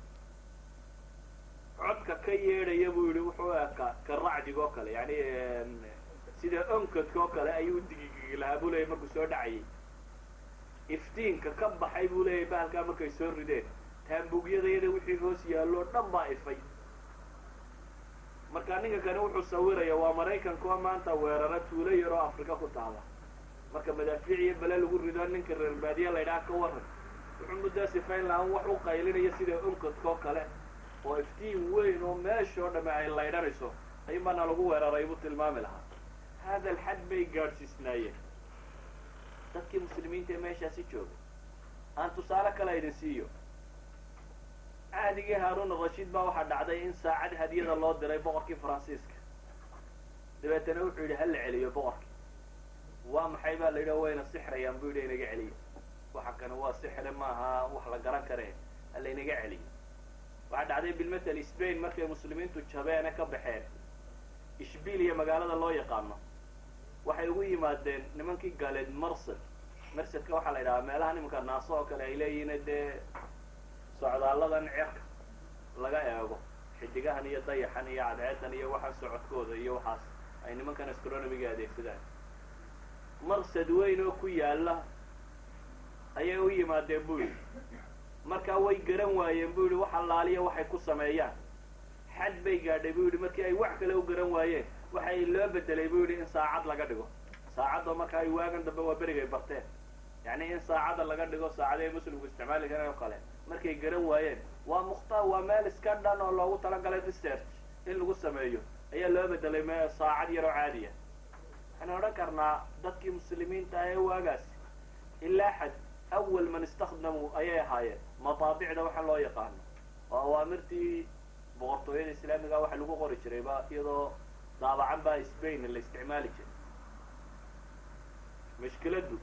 codka ka yeedhaya buu yidhi wuxuu ekaa ka racdig oo kale yani sida onkadka oo kale ayuu digigigi lahaa buu leeyay markuu soo dhacayay iftiinka ka baxay buu leeyahay bahalkaa markay soo rideen taambuugyadayada wixii hoos yaallo dhan baa ifay marka ninka kani wuxuu sawiraya waa maraykankuwa maanta weerara tuulo yaroo afrika ku taala marka madaafiic iyo bale lagu rido ninka reer baadiya la ydhaha ka waran wuxuu muddaa sifayn lahaan wax u qaylinaya sida onkadka oo kale oo iftiin weyn oo meeshoo dhamme ay laydhanayso ayun baana lagu weeraray buu tilmaami lahaa hada alxad bay gaadhsiisnaayeen dadkii muslimiinta ee meeshaasi joogay aan tusaale kale idin siiyo cahdigii haaruun rashiid baa waxaa dhacday in saacad hadiyada loo diray boqorkii faransiiska dabeetana wuxuu yidhi hala celiyo boqorkii waa maxay baa la yidhi wayna sixrayaan buu yidhi inaga celiyo waxa kane waa sixre maaha wax la garan kare hala inaga celiyo waxaa dhacday bilmatal spain markay muslimiintu jabeene ka baxeen ishbiliya magaalada loo yaqaano waxay ugu yimaadeen nimankii gaaleed marsad marsadka waxaa la yidhahaa meelaha nimanka naaso oo kale ay leeyihiin dee socdaalladan cerka laga eego xidigahan iyo dayaxan iyo cadceedan iyo waxaa socodkooda iyo waxaas ay nimankan astronomiga adeegsadaan marsad weyn oo ku yaala ayay u yimaadeen buu yidhi markaa way garan waayeen buu yidhi wax allaaliya waxay ku sameeyaan xad bay gaadhay buu yidhi markii ay wax kale u garan waayeen waxay loo bedelay buu yidhi in saacad laga dhigo saacadda marka ay waagan dambe waa berigay barteen yani in saacadda laga dhigo saacadahay muslimku isticmaali kareen oo kale markay garan waayeen waa mukhtaar waa meel iska dhan oo loogu talagalay research in lagu sameeyo ayaa loo bedelay me saacad yaroo caadiya waxaan odhan karnaa dadkii muslimiinta ee waagaas ilaa xad awal man istakdamuu ayay ahaayeen mataabicda waxa loo yaqaano oo awaamirtii boqortooyada islaamiga waxa lagu qori jiray ba iyadoo daabacan baa Spain la isticmaali jiray mushkiladu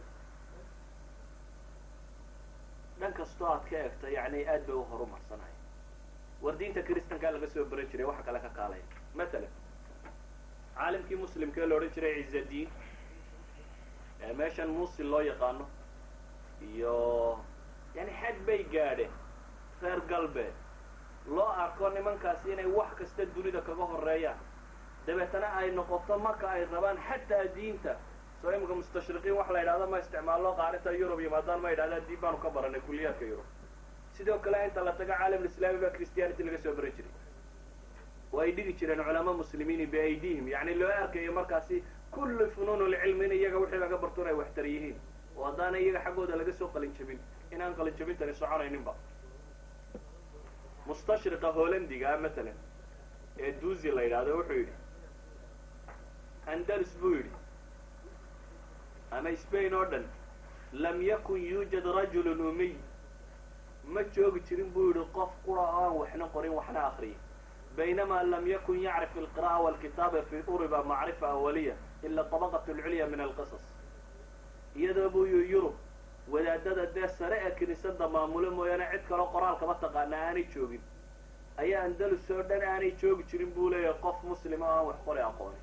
dhan kastoo aad ka eegto yani aad bay u horumarsanahay war diinta kiristanka laga soo baran jiray waxa kale ka kaalaya مثلا caalimkii muslimkee la odhan jiray Cizzadiin ee meeshan Muusil loo yaqaano iyo yani xad bay gaadheen reer galbeed loo arko nimankaasi inay wax kasta dunida kaga horeeyaan dabeetana ay noqoto marka ay rabaan xataa diinta soo imika mustashriqiin wax la yidhahdo ma isticmaalo qaarinta Yurub iyo maadaan ma yidhahdaan diin baanu ka baranay kulliyaadka Yurub sidoo kale inta la taga caalam islaami ba Christianity laga soo baran jiray way dhigi jireen culamo muslimiin biaydihim yani loo arkayo markaasi kullu funuunul cilmi iyaga wixii laga barto ay waxtar yihiin oo hadaan iyaga xaqooda laga soo qalin jabin inaan qalin jabin tan soconayninba mustashriqa holandiga مثلا ee duuzi la yiraahdo wuxuu yiri andalus buu yiri ama Spain oo dhan lam yakun yujad rajul ummi ma joogi jirin buu yiri qof quraan waxna qorin waxna akhriyin بينما لم يكن يعرف القراءة والكتابة في أوروبا معرفة أولية إلا الطبقة العليا من القصص يذهبوا يوروب وإذا دادا دا سريع كنيسة معمولة مويانا عدك لو قرآن كما تقانا آني تشوغين أي أندلس سودان آني تشوغ تشرين بولا يقف مسلمة وحقوري أقوني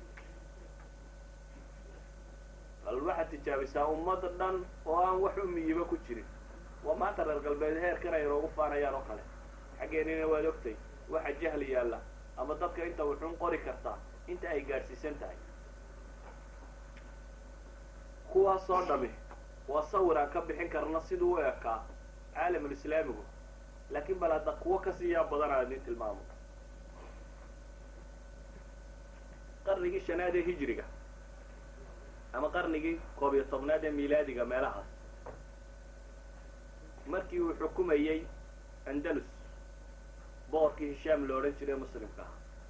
الواحد تجابسا أمدنا وآن وحو ميبا كتشرين وما ترى القلبين هير كنا يروغفانا يا رقالي حقينينا والوقتي waxa jahli yaala ama dadka inta wuxuun qori kartaa inta ay gaarsiisan tahay kuwa soo dhami waa sawiraan ka bixin karna sidoo u ekaa caalamul islaamigu laakiin balada kuwa ka siiya badan aan tilmaamo qarnigii shanaad ee hijriga ama qarnigii koob iyo tobnaad ee miilaadiga meelahaas markii uu xukumayay Andalus boqorkii Hisham loo oran jiray muslimka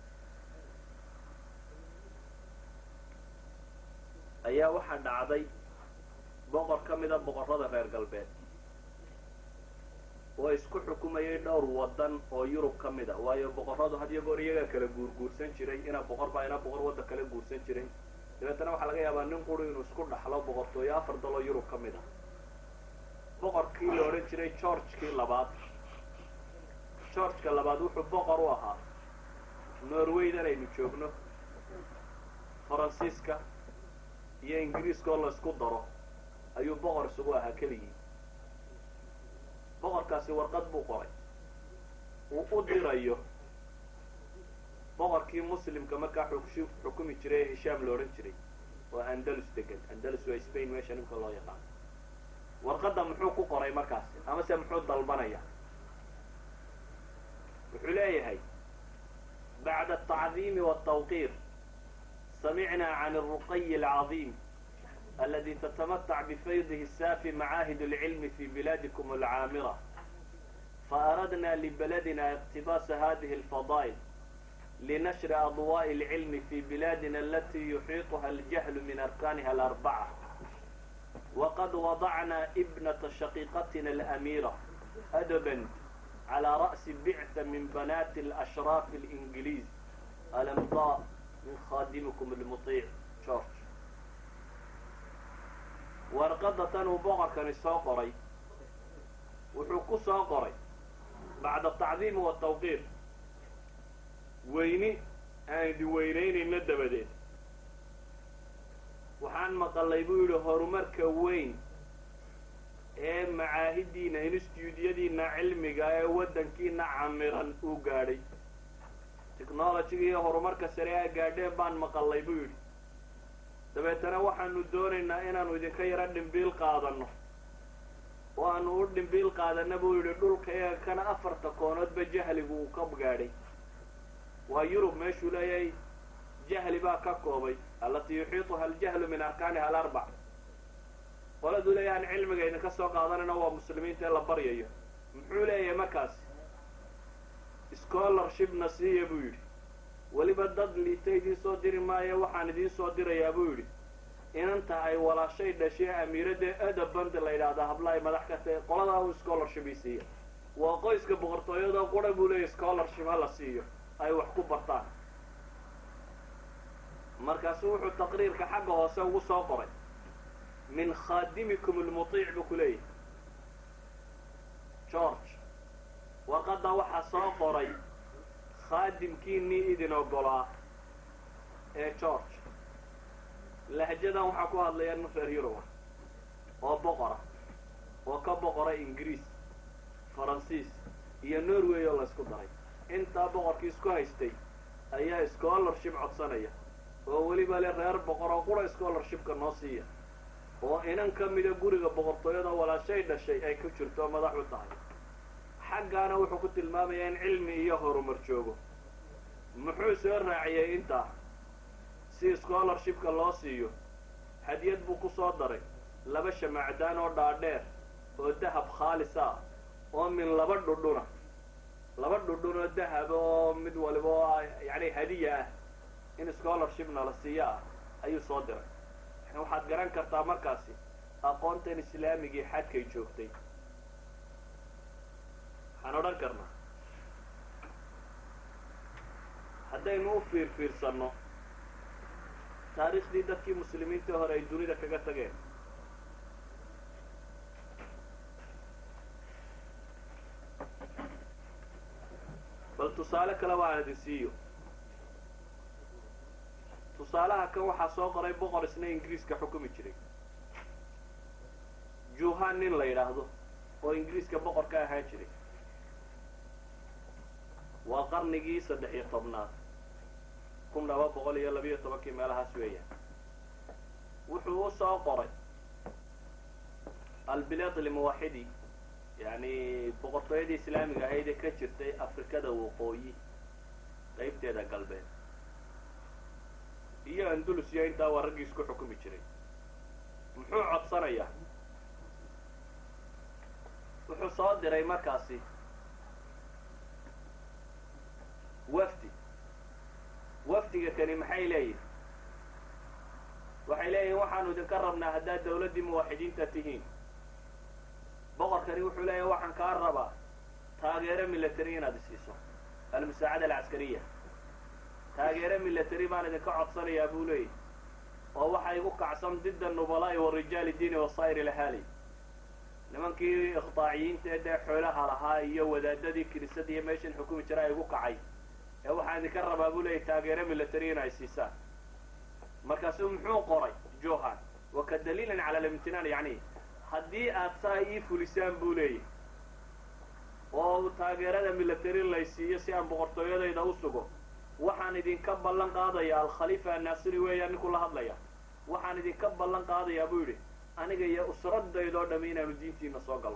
ayaa waxa dhacday boqor kamida boqorada reer galbeed oo isku xukumayay dhowr wadan oo Yurub kamida waayo boqoradu had iyo goor iyaga kala guurguursan jiray ina boqor baa ina boqor wada kala guursan jiray dabeetana waxa laga yaabaa nin quru inuu isku dhaxlo boqortooyo afar dal oo Yurub kamida boqorkii loo oran jiray George kii labaad George ka labaad wuxuu boqor u ahaa Norway-dan aynu joogno Faransiiska iyo Ingiriiska oo la isku daro ayuu boqor isugu ahaa keligii boqorkaasi warqad buu qoray uu u dirayo boqorkii muslimka markaa xukumi jiray Hisham loo oran jiray oo Andalus degan Andalus waa Spain meesha ninka loo yaqaan warqadda muxuu ku qoray markaas ama se muxuu dalbanaya وحليهي بعد التعظيم والتوقير سمعنا عن الرقي العظيم الذي تتمتع بفيضه السافي معاهد العلم في بلادكم العامرة فأردنا لبلدنا اقتباس هذه الفضائل لنشر أضواء العلم في بلادنا التي يحيطها الجهل من أركانها الأربعة وقد وضعنا ابنة شقيقتنا الأميرة أدبا على رأس بعثة من بنات الأشراف الإنجليز الأمضاء من خادمكم المطيع جورج ورقضة وبغر كان الساقري وحكو ساقري بعد التعظيم والتوقير ويني عندي وينين الندبدين وحان مقلبوا له هرمرك وين ee macaahidina institute-yadiina cilmiga ee wadankiina camiran uu gaadhay technology iyo horumarka sare ee gaadheen baan maqalay buu yiri dabeetana waxaanu doonaynaa inaanu idinka yara dhimbiil qaadano oo aanu u dhimbiil qaadana buu yiri dhulka ee kana afarta koonoodba jahligu uu ka gaadhay waa Yurub meeshuu leeyahay jahli baa ka koobay allati yuhiituha al-jahlu min arkaaniha al-arba'a ولد ليان علمك إذا كسر قاضنا هو مسلمين تلا بريء محولة يا مكاس scholarship نصيب بيري ولي بدد لي تيجي صدر ما يوحنا دي صدر يا بيري inanta ay walaashay dhashay amiiradda edaband la yidhaahda habla ay madax ka tahay qoladaa uu scholarship i siiya waa qoyska boqortooyada qura buu leeyahy scholarship ha la siiyo ay wax ku bartaan markaasu wuxuu taqriirka xagga hoose ugu soo qoray min khaadimikum almutiic buu ku leeyahay george warqadda waxaa soo qoray khaadimkiinii idin ogolaa ee george lahjadan waxaa ku hadlaya nin reer yuruba oo boqora oo ka boqora ingiriis faransiis iyo norway oo la isku daray intaa boqorkii isku haystay ayaa scholarship codsanaya oo weliba le reer boqor oo qura scholarshipka noo siiya oo inan ka mida guriga boqortooyada walaashay dhashay ay ku jirto madax u tahay xaggaana wuxuu ku tilmaamayaa in cilmi iyo horumar joogo muxuu soo raaciyey intaa si scholarshipka loo siiyo hadiyad buu ku soo daray laba shamacdaan oo dhaadheer oo dahab khaalis ah oo min laba dhudhuna laba dhudhun oo dahab oo mid waliba oo yani hadiya ah in scholarshipna la siiyo ah ayuu soo diray yani waxaad garan kartaa markaasi aqoontan islaamigii xadkay joogtay waxaan odhan karnaa haddaynu u fiirfiirsanno taariikhdii dadkii muslimiinta hore ay dunida kaga tageen bal tusaale kale waan idin siiyo tusaalaha kan waxaa soo qoray boqor isna ingiriiska xukumi jiray juhan nin la yidhaahdo oo ingiriiska boqor ka ahaan jiray waa qarnigii saddex iyo tobnaad kun laba boqol iyo labiyo tobankii meelahaas weeyaan wuxuu u soo qoray albilaad almuwaxidi yani boqortooyadii islaamiga ahayd ee ka jirtay afrikada waqooyi qaybteeda galbeed iyo andalusiya intaa waa raggii isku xukumi jiray muxuu codsanayaa wuxuu soo diray markaasi wafdi wafdiga kani maxay leeyihin waxay leeyihin waxaanu idinka rabnaa haddaad dawladdii muwaxidiinta tihiin boqorkani wuxuu leeyahay waxaan kaa rabaa taageero military inaad isiiso almusaacada alcaskariya taageero military baan idinka codsanayaa buu leeyahy oo waxaa igu kacsan didda nubalaa'i warijaali diini wasaa'ir ilahali nimankii ikhtaaciyiinta ee dee xoolaha lahaa iyo wadaadadii kiniisadda iyo meeshan xukumi jira igu kacay ee waxaan idinka rabaa buu leeyahy taageero military in ay siisaan markaasuu muxuu qoray johan wa ka daliilan cala alimtinaan yani haddii aad saa ii fulisaan buu leeyahy oo taageerada military lay siiyo si aan boqortooyadayda u sugo waxaan idinka ballan qaadayaa alkhaliifa annaasiri weeyaan ninkuu la hadlaya waxaan idinka ballan qaadayaa buu yidhi aniga iyo usradaydoo dhami inaanu diintiina soo galno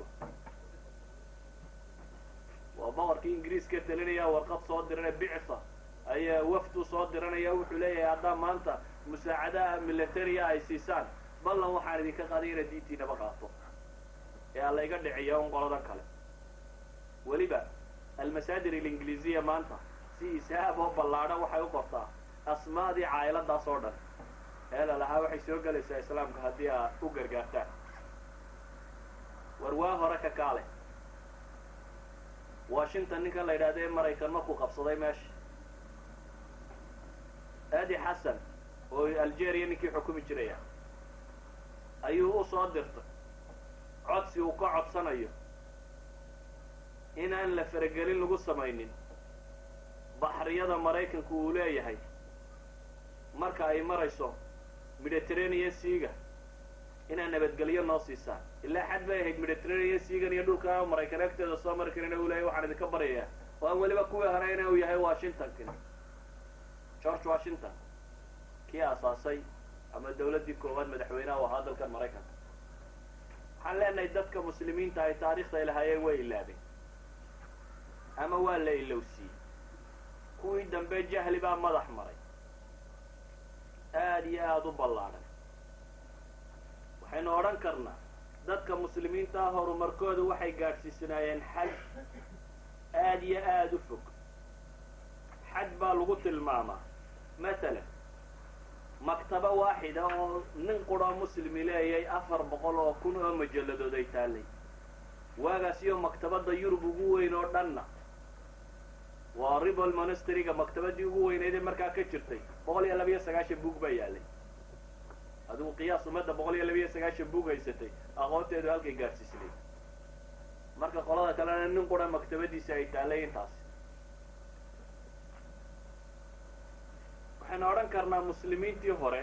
waa boqorkii ingiriiska talinaya warqad soo dirana bicsa ayaa wafdu soo diranaya wuxuu leeyahay haddaa maanta musaacadaha militariya ay siisaan ballan waxaan idinka qaaday inaad diintiinaba qaato ee alla iga dhiciya un qoladan kale weliba almasaadir alingiliisiya maanta si isaab oo ballaadhan waxay u qortaa asmaadii caa'iladaas oo dhan eela lahaa waxay soo gelaysaa islaamka haddii aad u gargaartaan war waa hore ka kaale washington ninkan la yidhahda ee maraykan markuu qabsaday meesha adi xasan oo algeria ninkii xukumi jiraya ayuu u soo dirtay codsi uu ka codsanayo inaan la faragelin lagu samaynin baxriyada maraykanku uu leeyahay marka ay marayso mediterranean seaga inaa nabadgelyo noo siisaan ilaa xad bay ahayd mediterranean seagan iyo dhulka maraykan agteeda soo mari karina uu leeyahay waxaan idinka baryayaa oo aan weliba kuwii horeyna uu yahay washingtonkina george washington kii aasaasay ama dawladdii koowaad madaxweynaha u ahaa dalkan maraykanka waxaan leenahay dadka muslimiinta ay taariikhda ay lahaayeen way ilaabeen ama waa la ilowsiiyey kuwii dambe jahli baa madax maray aada iyo aada u ballaadhan waxaynu odhan karnaa dadka muslimiinta ah horumarkooda waxay gaadhsiisanaayeen xad aada iyo aada u fog xad baa lagu tilmaamaa matalan maktaba waaxida oo nin qura muslimi leeyay afar boqol oo kun oo majalladood ay taallay waagaas iyo maktabadda yurub ugu weyn oo dhanna waa ribal monasteryga maktabadii ugu weyneydee markaa ka jirtay boqol iyo labiyo sagaashan buug baa yaalay adigu qiyaas ummadda boqol iyo labiyo sagaashan buug haysatay aqoonteedu halkay gaadhsiisnay marka qolada kalena nin qura maktabadiisa ay taallay intaas waxaynu odhan karnaa muslimiintii hore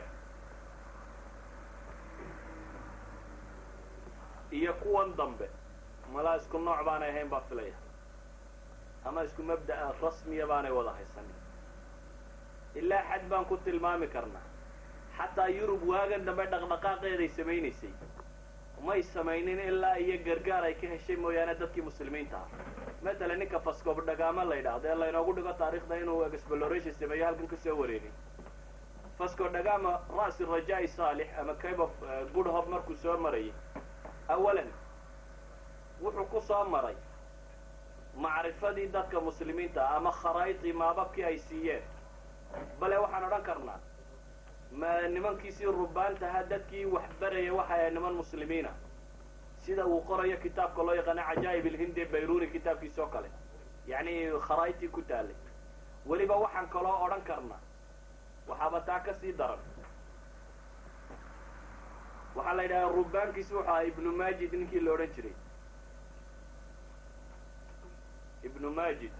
iyo kuwan dambe malaa isku nooc baanay ahayn baa filaya ama isku mabda'a rasmiya baanay wada haysanin ilaa xad baan ku tilmaami karnaa xataa yurub waagan dambe dhaqdhaqaaqeeday samaynaysay may samaynin ilaa iyo gargaar ay ka heshay mooyaane dadkii muslimiinta ah matalan ninka fascob dhagaama la yidhaahdo ee laynoogu dhigo taariikhda inuu exploration sameeyo halkan kasoo wareegay fasco dhagama ra'si rajaa'i saalix ama cape of good hope markuu soo marayay awalan wuxuu ku soo maray macrifadii dadka muslimiinta ah ama kharaa'idii maababkii ay siiyeen bale waxaan odhan karnaa ma nimankiisii rubaantaha dadkii wax baraya waxa ay niman muslimiina sida uu qorayo kitaabka loo yaqaano cajaa'ib alhindi bayruni kitaabkiisa oo kale yacni kharaa'idtii ku taalay weliba waxaan kaloo odhan karnaa waxaaba taa ka sii daran waxaa la yidhahaa rubaankiisi wuxuu ahaa ibnu majid ninkii la odhan jiray ibnu majid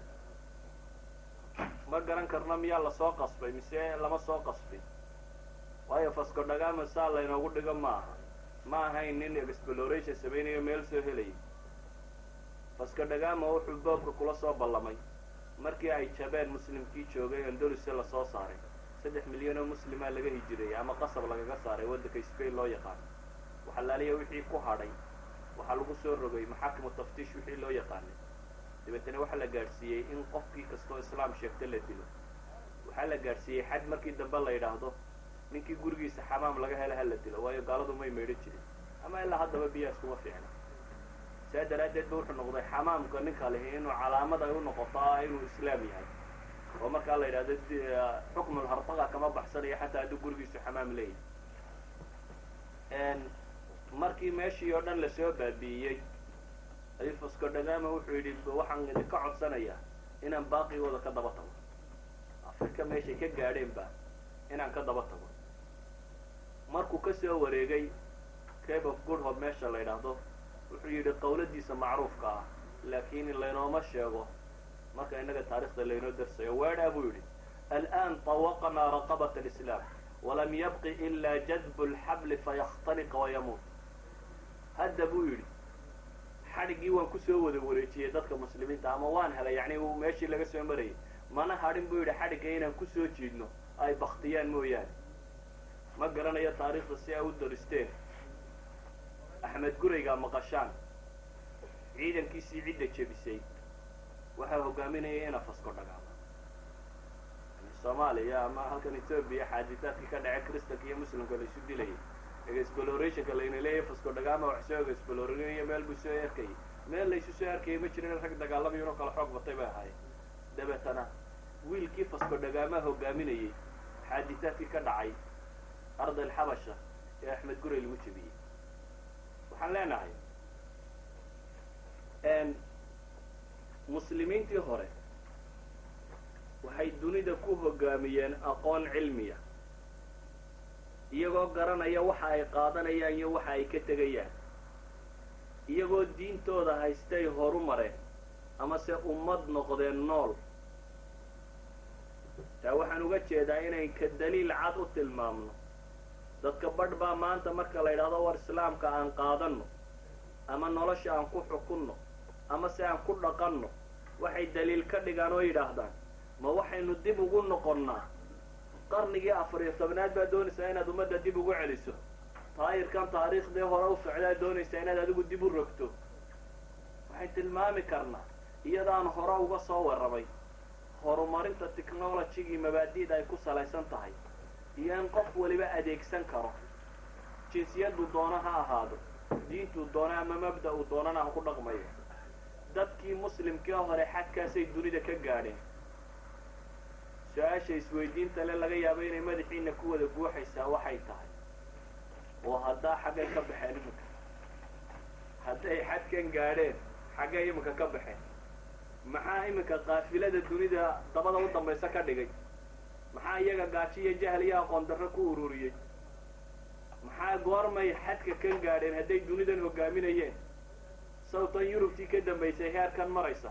ma garan karno miyaa lasoo qasbay mise lama soo qasbin waayo fasco dhagama saa laynoogu dhigo ma aha ma ahayn nin exploration samaynayo meel soo helayay fasco dhagama wuxuu boobka kula soo ballamay markii ay jabeen muslimkii joogay andalus lasoo saaray saddex milyan oo muslimaa laga hijirayay ama qasab lagaga saaray waddanka spain loo yaqaano waxalaaliya wixii ku hadhay waxaa lagu soo rogay maxaakimu taftiish wixii loo yaqaanay dabeetana waxaa la gaadhsiiyey in qofkii kastoo islaam sheegta la dilo waxaa la gaadhsiiyey xad markii dambe la yidhaahdo ninkii gurigiisa xamaam laga hela ha la dilo waayo gaaladu may maydhan jirin ama ilaa haddaba biyaas kuma fiicna saa daraaddeed ba wuxuu noqday xamaamka ninka lihi inuu calaamad ay u noqoto inuu islaam yahay oo markaa la yidhahdo xukmul hartaqa kama baxsanayo xataa hadduu gurigiisu xamaam leeyahay markii meeshii oo dhan lasoo baabi'iyey ayuu fasco dhagama wuxuu yidhi waxaan idinka codsanayaa inaan baaqigooda ka daba tago afrika meeshay ka gaadheenba inaan ka daba tago markuu kasoo wareegay cape of good hope meesha la yidhaahdo wuxuu yidhi qawladiisa macruufka ah laakiin laynooma sheego marka innaga taarikhda laynoo darsayo weedhaa buu yidhi alآan طawaqnaa raqabaة الإسlaam walam yabqi ilaa jadb اlxabli fayakhtaniqa wayamuut hadda buu yidhi xadhiggii waan kusoo wada wareejiyey dadka muslimiinta ama waan helay yani uu meeshii laga soo marayay mana hadhin buu yidhi xadhigga inaan kusoo jiidno ay baktiyaan mooyaane ma garanayo taariikhda si ay u daristeen axmed guraygaa maqashaan ciidankiisii cidda jebisay waxaa hogaaminaya ina fasco dhagaama soomaaliya ama halkan etoobiya xaadisaadkii ka dhacay kristanka iyo muslimka la isu dilayay explorationka layna leeyahay fasco dhagaama wax soo explorayo meel buu soo erkayay meel laysu soo arkayay ma jirin rag dagaalamayo inoo kala xoog batay bay ahaayeen dabeetana wiilkii fasco dhagaama hogaaminayay xaadisaadkii ka dhacay arday alxabasha ee axmed guray lagu jebiyey waxaan leenahay muslimiintii hore waxay dunida ku hogaamiyeen aqoon cilmiya iyagoo garanaya waxa ay qaadanayaan iyo waxa ay ka tegayaan iyagoo diintooda haystay horu mareen ama se ummad noqdeen nool taa waxaan uga jeedaa inayn ka daliil cad u tilmaamno dadka badh baa maanta marka la yidhahdo war islaamka aan qaadanno ama nolosha aan ku xukunno ama se aan ku dhaqanno waxay daliil ka dhigaan oo yidhaahdaan ma waxaynu dib ugu noqonnaa qarnigii afar iyo tobnaad baa doonaysaa inaad ummadda dib ugu celiso taayirkan taariikhdii hore u socdaa doonaysaa inaad adigu dib u rogto waxay tilmaami karnaa iyadaan hore uga soo warramay horumarinta technologygii mabaadi'da ay ku salaysan tahay iyo in qof waliba adeegsan karo jinsiyaddu doono ha ahaado diintuu doono ama mabda uu doonana ha ku dhaqmayo dadkii muslimkii hore xadkaasay dunida ka gaadheen su-aasha isweydiinta le laga yaabo inay madaxiina ku wada guuxaysaa waxay tahay oo haddaa xaggay ka baxeen iminka hadday xadkan gaadheen xaggay iminka ka baxeen maxaa iminka qaafilada dunida dabada u dambaysa ka dhigay maxaa iyaga gaajo iyo jahl iyo aqoon darro ku ururiyey maxaa goormay xadka kan gaadheen hadday dunidan hogaaminayeen sawtan yurubtii ka dambaysay heerkan maraysa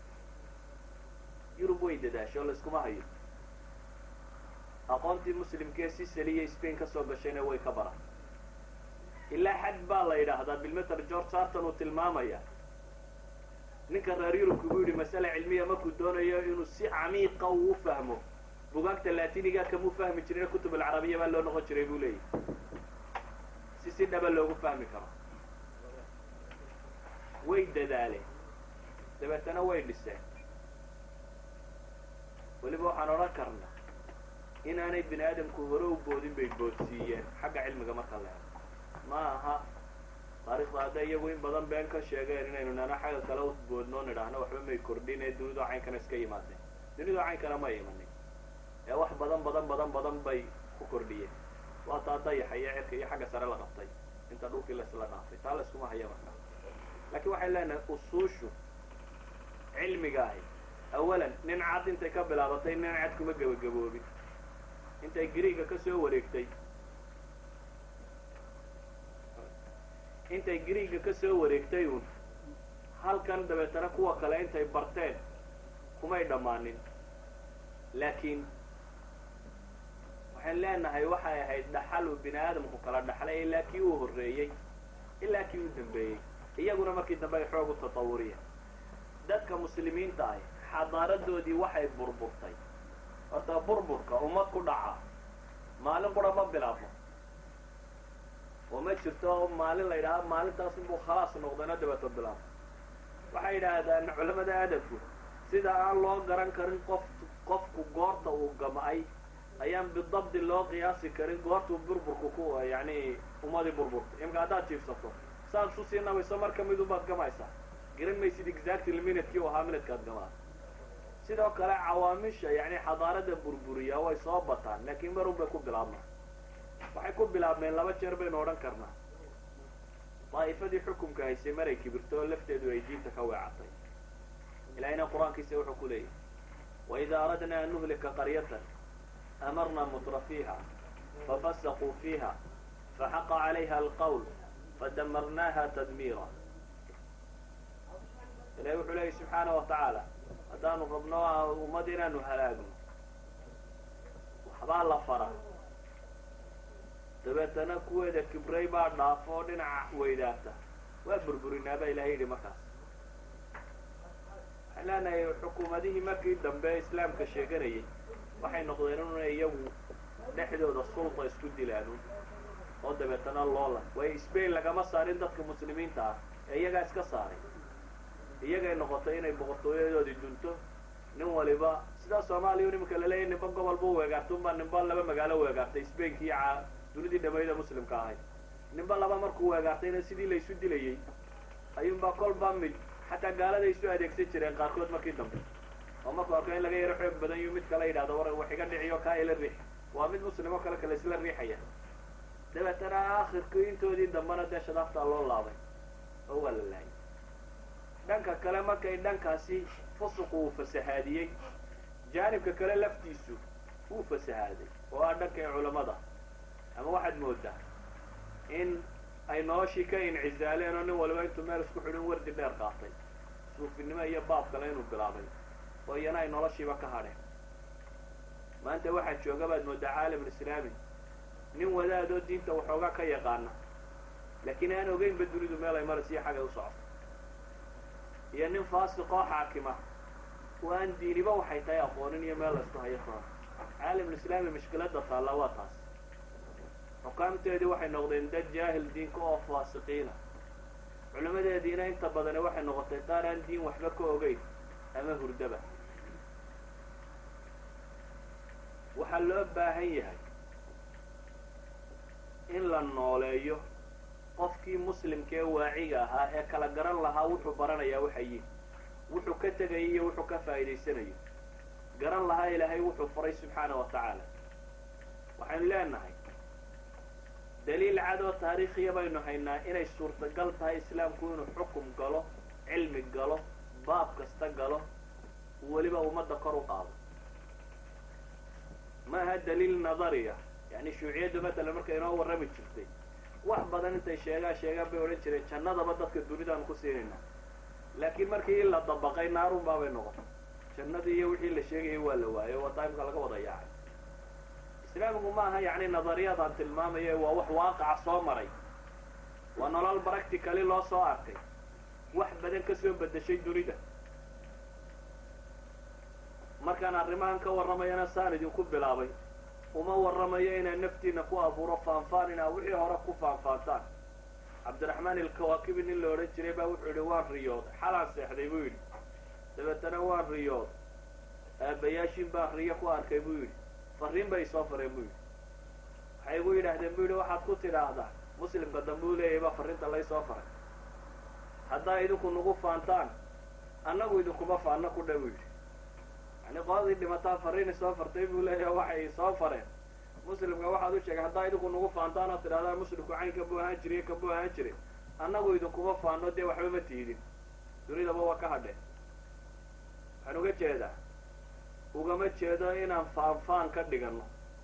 yurub way dadaasho layskuma hayo aqoontii muslimkee sicily iyo spain ka soo gashayna way ka baran ilaa xad baa la yidhaahdaa bilmeter george sarton uu tilmaamaya ninka reer yurubka buu yidhi masale cilmiya markuu doonayo inuu si camiiqa uu u fahmo bugaagta latiniga kamuu fahmi jirin kutub alcarabiya baa loo noqon jiray buu leeyahy si si dhaba loogu fahmi karo way dadaaleen dabeetana way dhiseen weliba waxaan odhan karnaa inaanay bini aadamku hore u boodin bay boodsiiyeen xagga cilmiga marka la ego ma aha taarikhda hadday iyagu in badan been ka sheegeen inaynu nana xagga kale u boodnoo nidhaahno waxba may kordhin ee dunidoo caynkana iska yimaadeen dunidoo caynkana ma imanin ee wax badan badan badan badan bay ku kordhiyeen waa taa dayaxa iyo cirka iyo xagga sare la qabtay inta dhulkii laisla dhaafay taa la iskuma haya marka laakiin waxay leenahay usuushu cilmiga ahi awalan nin cad intay ka bilaabatay nin cad kuma gebagaboobin intay griiga ka soo wareegtay intay griiga ka soo wareegtay uun halkan dabeetana kuwa kale intay barteen kumay dhammaanin laakiin waxaan leenahay waxay ahayd dhaxalu bini aadamku kala dhaxlay ilaa kii uu horreeyey ilaa kii u dambeeyey iyaguna markii dambe ay xoog u tatawuriyeen dadka muslimiinta ahi xadaaradoodii waxay burburtay horta burburka ummad ku dhaca maalin qura ma bilaabno oo ma jirto maalin la yidhaahdo maalintaas inbuu khalaas noqdana dabeeto bilaabno waxay yidhaahdaan culamada adabku sida aan loo garan karin qof qofku goorta uu gam'ay ayaan bidabdi loo qiyaasi karin goortuu burburku ku yani ummadii burburtay imka haddaad jiifsato saad isu sii nabayso mar ka mid ubaad gamaysaa garan maysid exactly minuteki u ahaa minutkaad gamaa sidoo kale cawaamisha yani xadaarada burburiya way soo bataan laakiin marun bay ku bilaabmaan waxay ku bilaabmeen laba jeer baynu odhan karnaa daa'ifadii xukumka haysay maray kibirto oo lafteedu ay diinta ka weecatay ilahina qur-aankiisa wuxuu ku leeyahy waida aradna an nuhlika qaryatan amarna mutra fiiha fafasaquu fiiha faxaqa calayha alqawl fadamarnaha tadmiira ilahi wuxuu leeyahy subxaana wa tacaala haddaanu rabno ummad inaanu halaagno waxbaa la fara dabeetana kuweeda kibray baa dhaafo oo dhinaca weydaata waa burburinaa baa ilahay yidhi markaas waxaan leenahay xukuumadihii markii dambe islaamka sheeganayay waxay noqdeen inay iyagu dhexdooda sulta isku dilaanu oo dabeetana loolan waayo spain lagama saarin dadka muslimiinta ah ee iyagaa iska saaray iyagay noqotay inay boqortooyadoodii dunto nin waliba sidaa soomaaliya nimanka laleeyahy ninba gobol buu weegaartay unbaa ninba laba magaalo weegaartay spainki iyo dunidii dhamayda muslimka ahayd ninba laba markuu weegaartayna sidii laysu dilayey ayuunbaa kolba mid xataa gaaladay isu adeegsan jireen qaarkood markii dambe oo markuu arko in laga yaro xoog badan yu mid kala yidhahdo war wax iga dhiciyo kaa ila riix waa mid muslim oo kale kale isla riixaya dabeetana aakhirkii intoodii dambena dee shadaaftaa loo laabay oo waa la laayay dhanka kale markay dhankaasi fusuqu uu fasahaadiyey jaanibka kale laftiisu wuu fasahaaday oo ah dhankay culamada ama waxaad moodaa in ay noloshii ka incizaaleen oo nin waliba intuu meel isku xidhin wardi dheer qaatay suufinimo iyo baab kale inuu bilaabay oo iyana ay noloshiiba ka hadheen maanta waxaa jooga baad moodaa caalamulislaami nin wadaadoo diinta waxoogaa ka yaqaana laakiin aan ogeynba dunidu meel ay maraysiyo xagay u socoto iyo nin faasiq oo xaakima oo aan diiniba waxay tahay aqoonin iyo meel la isku hayo toona caalamulislaami mushkiladda taalla waa taas xukaamteedii waxay noqdeen dad jaahil diinka oo faasiqiina culimadeediina inta badani waxay noqotay qaar aan diin waxba ka ogeyn ama hurdaba waxaa loo baahan yahay in la nooleeyo qofkii muslimkee waaciga ahaa ee kala garan lahaa wuxuu baranayaa waxay yihin wuxuu ka tegayo iyo wuxuu ka faa'iidaysanayo garan lahaa ilaahay wuxuu faray subxaana wa tacaala. waxaynu leenahay daliil cad oo taariikhiya baynu haynaa inay suurtagal tahay islaamku inuu xukum galo, cilmi galo, baab kasta galo, weliba ummadda kor u qaado. maaha daliil nadariya. yani shuuciyaddu matalan markay inoo warrami jirtay wax badan intay sheegaan sheegaan bay odhan jireen jannadaba dadka dunidaanu ku siinaynaa, laakiin markii la dabaqay naarun baabay noqotay. jannadii iyo wixii la sheegayay waa la waayo, waa taimka laga wada yaacay. islaamku ma aha yani nadariyadaan tilmaamaya, waa wax waaqaca soo maray, waa nolol practically loo soo arkay, wax badan ka soo bedeshay dunida. markaan arrimahan ka warramayana saan idinku bilaabay, uma warramayo inaan naftiina ku abuuro faanfaan inaa wixii hore ku faanfaantaan. cabdiraxmaan ilkawaakibi nin la odhan jiray baa wuxuu yidhi waan riyooday, xalaan seexday buu yidhi, dabeetana waan riyooday, aabbayaashin baan riyo ku arkay buu yidhi, farriin bay soo fareen buu yidhi. waxay igu yidhaahdeen buu yidhi waxaad ku tidhaahdaa muslimka dambe u leeyahay baa farriinta lay soo faray, haddaa idinku nagu faantaan annagu idinkuma faanno ku dha buu yidhi. yani qoladii dhimataa farriini soo fartay buu leeyahay waxay soo fareen muslimka waxaad u sheegay haddaa idinku nagu faantaan ood tidhahdaa muslimku caynka buu ahaan jiray ka buu ahaan jiray, annagu idinkuma faanno dee waxba ma tiidin, dunidaba waa ka hadheen. waxaan uga jeedaa ugama jeedo inaan faanfaan ka dhiganno,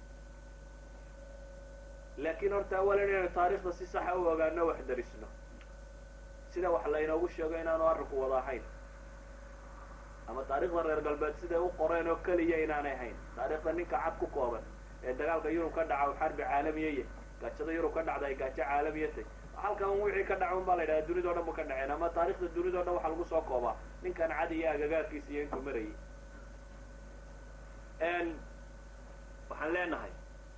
laakiin horta awalan inaynu taariikhda si saxa u ogaano wax darisno, sida wax laynoogu sheego inaanu arrinku wada ahayn, ama taariikhda reer galbeed siday u qoreen oo keliya inaanay ahayn. taariikhda ninka cad ku kooban ee dagaalka yurub ka dhaca xarbi caalamiyaya, gaajada yurub ka dhacda ay gaajo caalamiya tay, halkan wixii ka dhaca un baa la yidhaha dunida o dhan ba ka dhaceen, ama taariikhda dunida o dhan waxaa lagu soo koobaa ninkan cad iyo agagaarkiisa iyo intuu marayay. waxaan leenahay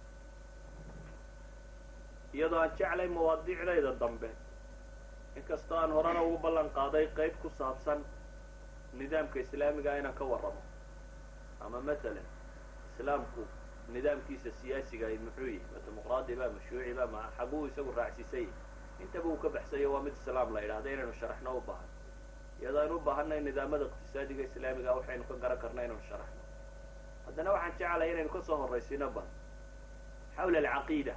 iyadoo aan jeclay mawaadiicdayda dambe, inkastoo aan horena ugu ballan qaaday qayb ku saabsan nidaamka islaamiga inaan ka warramo, ama matalan islaamku nidaamkiisa siyaasiga ay muxuu yihi, ma dimuqraadi ba ma shuuci ba ma xaguu isagu raacsiisay, intaba uu ka baxsayo waa mid islaam la yidhahda inaynu sharaxno u baahan. iyadoo aynu u baahanay nidaamada iqtisaadiga islaamiga waxaynu ka garan karna inaynu sharaxno. haddana waxaan jeclaya inaynu kasoo horraysiino badan xawla alcaqiida,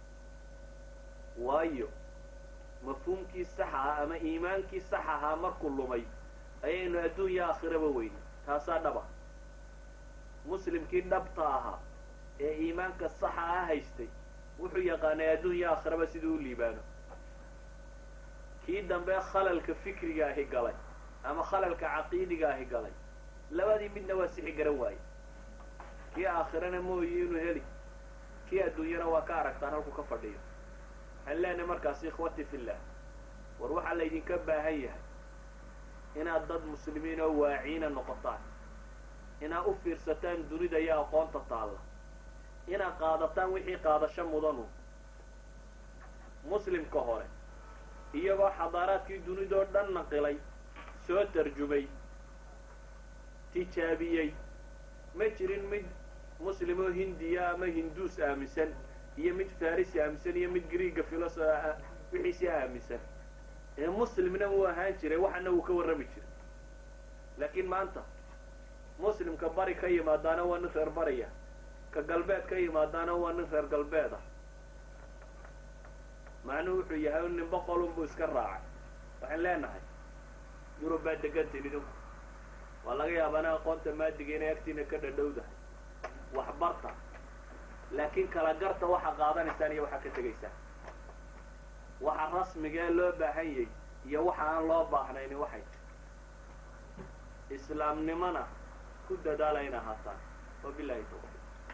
waayo mafhuumkii sax ahaa ama iimaankii sax ahaa markuu lumay ayaynu adduunya aakhiraba weyne. taasaa dhaba. muslimkii dhabta ahaa ee iimaanka saxa ah haystay wuxuu yaqaanay adduunya aakhiraba siduu u liibaano. kii dambe khalalka fikriga ahi galay ama khalalka caqiidiga ahi galay, labadii midna waa sixi garan waaye. kii aakhirana mooyi inuu heli, kii adduunyana waa ka aragtaan halku ka fadhiyo. waxaan leenahay markaas ikhwati fillah, war waxaa laydinka baahan yahay inaad dad muslimiin oo waaciina noqotaan, inaad u fiirsataan dunida iyo aqoonta taalla, inaad qaadataan wixii qaadasho mudanu. muslimka hore iyagoo xadaaraadkii dunidoo dhan naqilay, soo tarjumay, tijaabiyey, ma jirin mid muslim oo hindiya ama hinduus aaminsan iyo mid farisi aaminsan iyo mid greega filoso wixiisi aaminsan, ee muslimna uu ahaan jiray, waxana uu ka warrami jiray. laakiin maanta muslimka bari ka yimaadaana waa nin reer bariya, ka galbeed ka yimaadaana waa nin reer galbeed ah. macnuhu wuxuu yahay un nin boqolun buu iska raacay. waxaan leenahay yurub baa degantin idinku, waa laga yaabana aqoonta maadiga inay agtiina ka dhadhowdahay, waxbarta, laakiin kala garta waxa qaadanaysaan iyo waxa ka tegaysaan, waxa rasmigee loo baahan yahay iyo waxa aan loo baahnayni waxay islaamnimana ku dadaala in ahaataan. wabilahi tawfiiq.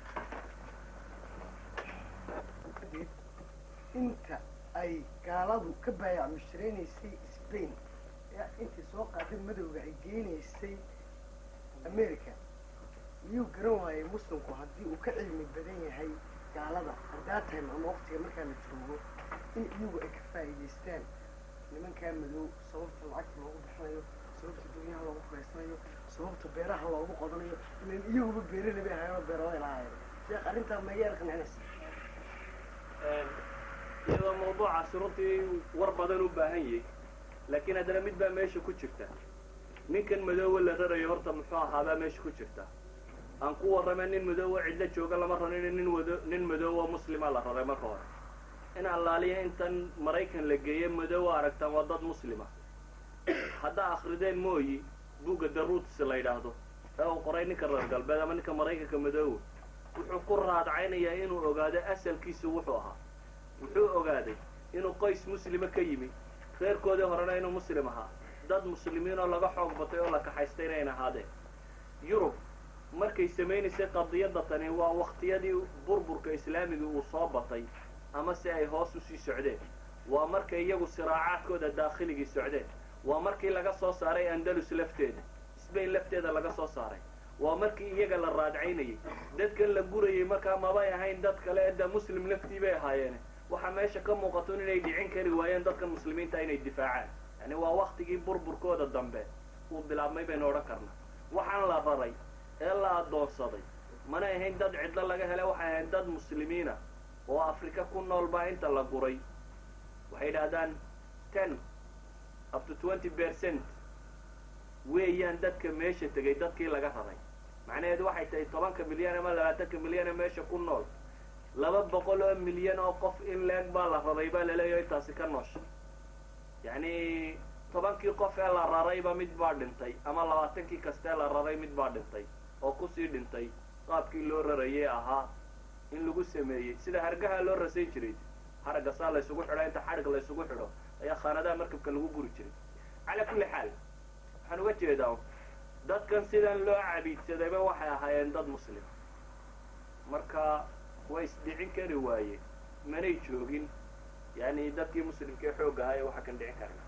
inta ay gaaladu ka baayac mushreynaysay Spain ee intii soo qaaday madowga ay geenaysay America, miyuu garan waayay muslimku haddii uu ka cilmi badan yahay gaalada haddaa time ama waqtiga markaa la joogo in iyagu ay ka faa'iidaystaan nimankaa madow, sababta lacagta loogu bixinayo, sababta dunyaha loogu furaysanayo, sababta beeraha loogu qodanayo, ilan iyaguba beeraley bay ahaayeen oo beeraley lahaayeen. sheekh arrintaa ma iga qancinaysa? iyadoo mawduucaasi runtii war badan u baahan yahay, laakiin haddana mid baa meesha ku jirta. ninkan madoowa la rarayo horta muxuu ahaabaa meesha ku jirta. aan ku warramay nin madoowa cidlo jooga lama ranin nin wado nin madoowa muslima la raray marka hore in allaaliya intan maraykan la geeyey madoowa aragtaan waa dad muslima haddaa akrideen mooyi buugga the roots la yidhaahdo ee uu qoray ninka reer galbeed ama ninka maraykanka madoowa wuxuu ku raadcaynayaa inuu ogaado asalkiisu wuxuu ahaa wuxuu ogaaday inuu qoys muslima ka yimi reerkoodii horena inuu muslim ahaa dad muslimiin oo laga xoog batay oo la kaxaystay inayn ahaadeen yurub markay samaynaysay qadiyadda tani waa waktiyadii burburka islaamiga uu soo batay ama si ay hoos usii socdeen waa markay iyagu siraacaadkooda daakhligii socdeen waa markii laga soo saaray andalus lafteeda sbain lafteeda laga soo saaray waa markii iyaga la raadcaynayay dadkan la gurayay markaa mabay ahayn dad kale edda muslim laftii bay ahaayeene waxaa meesha ka muuqato inay dhicin kari waayeen dadkan muslimiinta inay difaacaan yani waa waktigii burburkooda dambe uu bilaabmay baynu odhan karnaa waxaan la raray ee la addoonsaday mana ahayn dad cidlo laga helay waxay ahayn dad muslimiina oo afrika ku nool baa inta la guray waxay idhahdaan ten up to twenty percent weeyaan dadka meesha tegay dadkii laga raray macnaheedu waxay tahay tobanka milyan ama labaatanka milyan ee meesha ku nool laba boqol oo milyan oo qof in leeg baa la raray baa laleeyahay intaasi ka noosha yacni tobankii qof ee la rarayba mid baa dhintay ama labaatankii kastee la raray mid baa dhintay oo kusii dhintay qaabkii loo rarayay ahaa in lagu sameeyey sida hargaha loo rasayn jiray haragga saa la ysugu xidho inta xadhig la ysugu xidho ayaa khaanadaha markabka lagu guri jiray calaa kulli xaal waxaan uga jeedaa dadkan sidan loo cabiidsadayba waxay ahaayeen dad muslima marka way isdhicin kari waaye manay joogin yani dadkii muslimka ee xoog ahaa ee waxa kan dhicin karna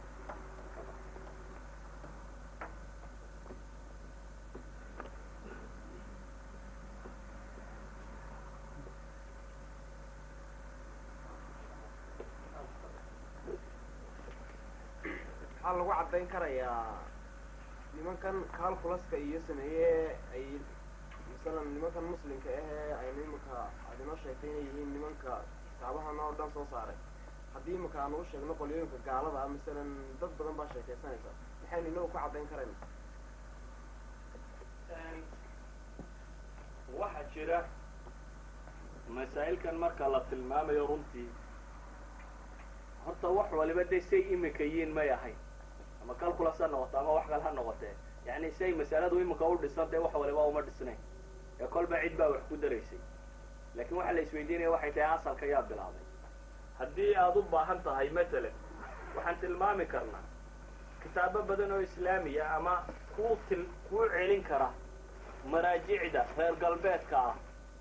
waxaa lagu caddayn karayaa nimankan calculaska iyo sameeye ay masalan nimankan muslimka ahee aynu imanka aad inoo sheegtay inay yihiin nimanka kitaabahan oo dhan soo saaray haddii imanka aan ugu sheegno qolyooyinka gaalada ah masalan dad badan baa sheekaysanaysa maxaynu inagu ku caddayn karayna waxaa jira masaa'ilkan marka la tilmaamayo runtii horta wax waliba dee say iminka yihiin may ahayn ama calculus ha noqoto ama wax kale ha noqotee yani say masaladu iminka u dhisantay wax waliba uma dhisnayn ee kolba cid baa wax ku daraysay laakiin waxaa la isweydiinaya waxay tahay asalka yaa bilaabay haddii aad u baahan tahay matalan waxaan tilmaami karnaa kitaabo badan oo islaamiya ama kuu til kuu celin kara maraajicda reer galbeedka ah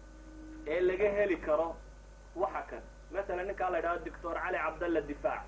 ee laga heli karo waxa kan مثلا ninkaa la yidhahdo doctor cali cabdalla difaac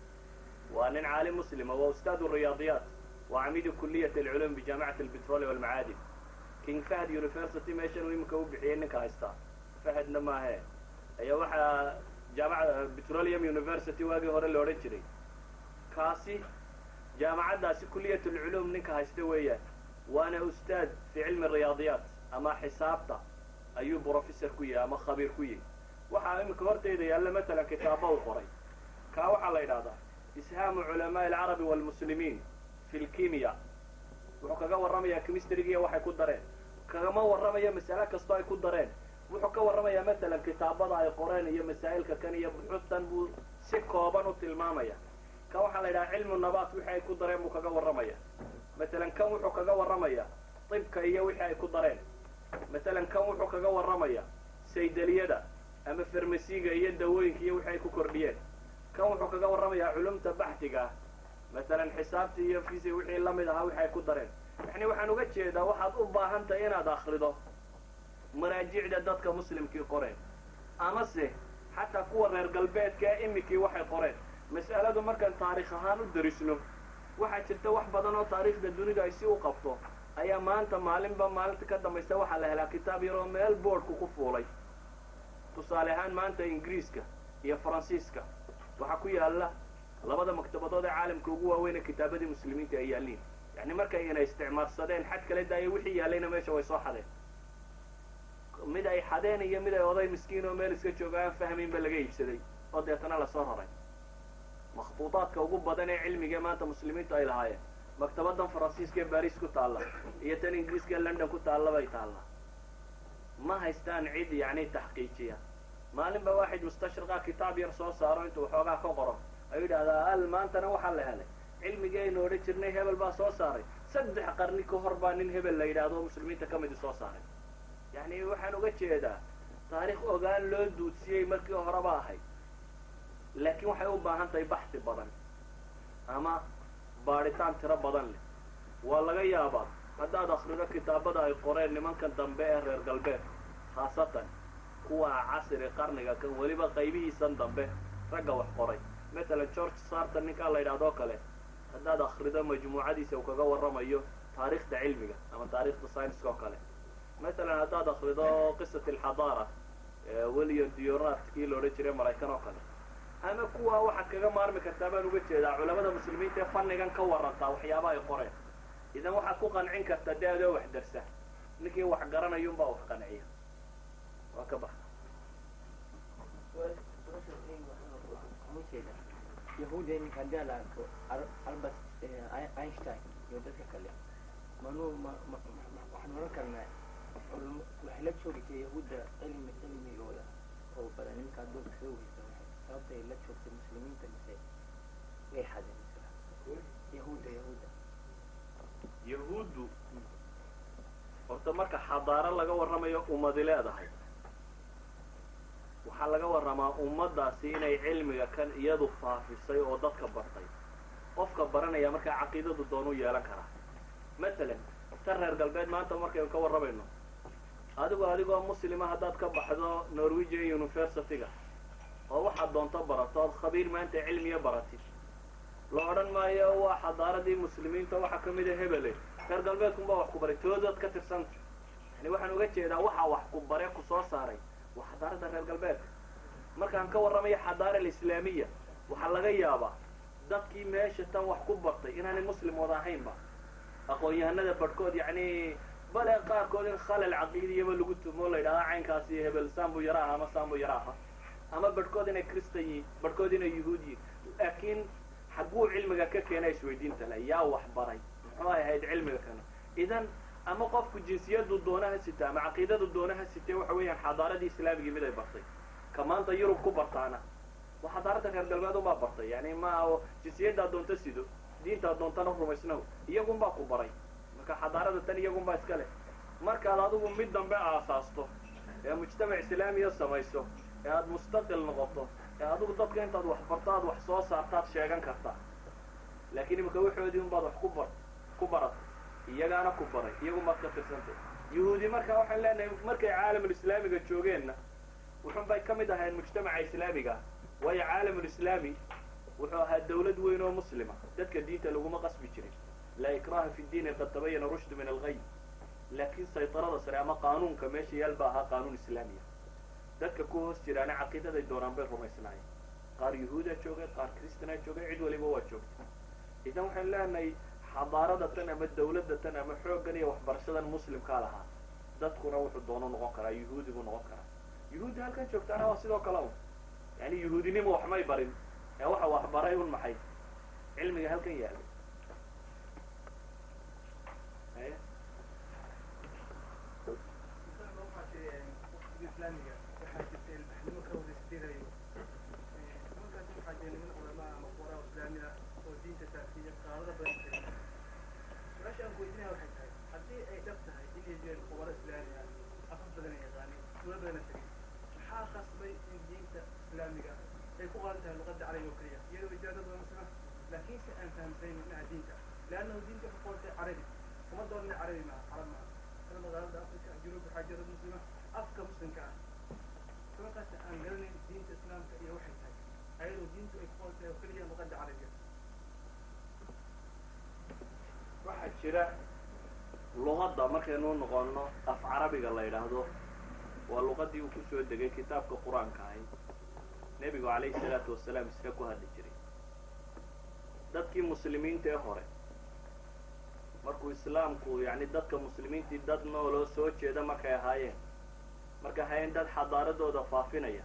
waa nin caalim muslima waa ustaad الرياضيات وعميد كلية العلوم بجامعة البترول والمعادن king fahd university meeshan uu iminka u bixiyey ninka haystaa fahadna maahe ayaa waxaa jaamacada petroleum university waagii hore la odhan jiray kaasi jaamacaddaasi kuliyat ulculuum ninka haysta weeyaan waana ustaad fi cilmi الرياضيات ama xisaabta ayuu professor ku yahay ama khabiir ku yahay waxaa iminka horteyda yaalla matalan kitaaba u qoray kaa waxaa la yidhahdaa ishaamu culamaaءi alcarabi wاlmuslimiin fi lkimiya wuxuu kaga warramayaa chemistrygiiya waxay ku dareen kagama warramaya mas'ale kastoo ay ku dareen wuxuu ka warramayaa matalan kitaabada ay qoreen iyo masaa'ilka kan iyo buxuustan buu si kooban u tilmaamaya kan waxaa la yidhaha cilmu nabaat wixii ay ku dareen buu kaga warramaya matalan kan wuxuu kaga warramaya tibka iyo wixii ay ku dareen matalan kan wuxuu kaga warramaya saydaliyada ama farmasiga iyo dawooyinka iyo wixii ay ku kordhiyeen kan wuxuu kaga warramayaa culumta baxtiga ah matalan xisaabta iyo fisi wixii lamid ahaa wixii ay ku dareen yani waxaan uga jeedaa waxaad u baahan tahay inaad akrido maraajicda dadka muslimkii qoreen amase xataa kuwa reer galbeedka iminkii waxay qoreen mas'aladu markaan taarikh ahaan u darisno waxaa jirta wax badan oo taariikhda dunida ay si u qabto ayaa maanta maalinba maalinta ka dambaysa waxaa la helaa kitaab yaroo meel boardku ku fuulay tusaale ahaan maanta ingiriiska iyo faransiiska waxaa ku yaalla labada maktabadood ee caalamka ugu waaweyne kitaabadii muslimiinta ay yaalliin yani markay inay isticmaalsadeen xad kale daaya wixii yaallayna meesha way soo xadeen mid ay xadeen iyo mid ay oday miskiin oo meel iska jooga aan fahmaynba laga iibsaday oo deetana lasoo raray makhtuudaadka ugu badan ee cilmiga maanta muslimiintu ay lahaayeen maktabaddan faransiiska ee baris ku taalla iyo tan ingiriiska ee london ku taalla bay taalla ma haystaan cid yacni taxqiijiya maalin ba waaxid mustashriqa kitaab yar soo saaro intuu waxoogaa ka qoro ayuu yidhahdaa al maantana waxaa la helay cilmigii aynu odhan jirnay hebel baa soo saaray saddex qarni ka hor baa nin hebel la yidhaahdo muslimiinta ka midi soo saaray yacni waxaan uga jeedaa taariikh ogaan loo duudsiyey markii horeba ahayd laakiin waxay u baahan tahay baxsi badan ama baadhitaan tiro badan leh waa laga yaabaa haddaad akrido kitaabada ay qoreen nimankan dambe ee reer galbeed khaasatan kuwa casri qarniga kan weliba qaybihiisan dambe ragga wax qoray matalan george sarton ninkaa la yidhahdoo kale haddaad akrido majmuucadiisa uu kaga warramayo taariikhda cilmiga ama taariikhda scienska oo kale matalan haddaad akrido qisat alxadaara william dionat kii la odhan jiray maraykan oo kale ama kuwa waxaad kaga maarmi kartaa baan uga jeedaa culamada muslimiinta ee fannigan ka warantaa waxyaaba ay qoreen idan waxaad ku qancin kartaa dee adoo wax darsa ninkii wax garanayunbaa wax qanciya waa ka baxa yahuuda iminka haddii la arko albert einstein iyo dadka kale manuu ma ma waxaan oran karnaa waxay la joogtay yahuudda cilmi cilmigooda oo badan ninka adduunka kaga weysa sababta ay la joogtay muslimiinta mise way xadeen yahuudda yahuudda yahuuddu horta marka xadaaro laga warramayo ummadi leedahay waxaa laga warramaa ummaddaasi inay cilmiga kan iyadu faafisay oo dadka bartay qofka baranaya markaa caqiidadu doonuu yeelan karaa matalan tan reer galbeed maanta markaynu ka warramayno adigu adigoo muslima haddaad ka baxdo norwegian university-ga oo waxaad doonto barato ood khabiir maanta cilmiya baratid la odhan maayo waa xadaaradii muslimiinta waxaa ka mid a hebele reer galbeedkunbaa wax ku baray toodood ka tirsanta yani waxaan uga jeedaa waxaa wax ku bare ku soo saaray waa xadaarada reer galbeedka markaan ka warramayo xadaara alislaamiya waxaa laga yaabaa dadkii meesha tan wax ku bartay inaanay muslim wada ahaynba aqoon-yahanada barhkood yacni bale qaarkood in khalal caqiidiyaba lagu tumo la yidhahdaa caynkaasi hebel saambu yara aha ama saambu yara aha ama barhkood inay kristan yihiin barhkood inay yuhuud yihiin laakiin xagguu cilmiga ka keena isweydiinta le yaa wax baray muxuu ay ahayd cilmiga kana idan ama qofku jinsiyadu doonaha sita ama caqiidadu doonaha sitee waxa weeyaan xadaaradii islaamigii mid ay bartay ka maanta yurub ku bartaana waa xadaarada reer galbeed unbaa bartay yani ma jinsiyaddaa doonta sido diintaa doontana rumaysnaw iyagunbaa ku baray marka xadaarada tan iyagunbaa iska leh markaad adigu mid dambe aasaasto ee mujtamac islaamiya samayso ee aada mustaqil noqoto ee adigu dadka intaad wax barto aad wax soo saartaad sheegan kartaa laakiin imika waxoodii unbaad wax ku bar ku baratay iyagaana ku baray iyagu maad ka tirsantay yahuudi marka waxaan leenahay markay caalamulislaamiga joogeenna wuxun bay ka mid ahayn mujtamaca islaamiga waayo caalamulislaami wuxuu ahaa dawlad weyn oo muslima dadka diinta laguma qasbi jirin laa ikraha fi ddiini qad tabayana rushdu min alghay laakiin saytarada sare ama qaanuunka meesha yaal ba ahaa qaanuun islaamiya dadka ku hoos jiraana caqiidaday doonaan bay rumaysnaayeen qaar yahuudaa joogay qaar kristanaa joogay cid waliba waa joogtay idan waxaan leenahay xadaarada tan ama dawladda tan ama xooggan iyo waxbarashadan muslimkaa lahaa dadkuna wuxuu doono noqon karaa yahuudi buu noqon karaa yahuudi halkan joogtaana waa sidoo kale un yani yahuudinimo waxmay barin ee waxa wax baray un maxay cilmiga halkan yaallay لأنه دين تقول عربي وما دورنا عربي مع عرب مع أنا مغاربة أفريقيا جنوب حاجة مسلمة أفكار مسلم كان كما قلت أنقلني دين الإسلام كأي واحد هاي أيضا دين تقول وكلية مغاربة عربية waxaa jira luqadda markaynu noqono af carabiga la yidhaahdo waa luqadii uu kusoo degay kitaabka qur-aanka ahay nebigu calayhi salaatu wasalaam iska ku hadli jiray dadkii muslimiinta ee hore markuu islaamku yani dadka muslimiintii dad nooloo soo jeeda markay ahaayeen markay ahaayeen dad xadaaradooda faafinaya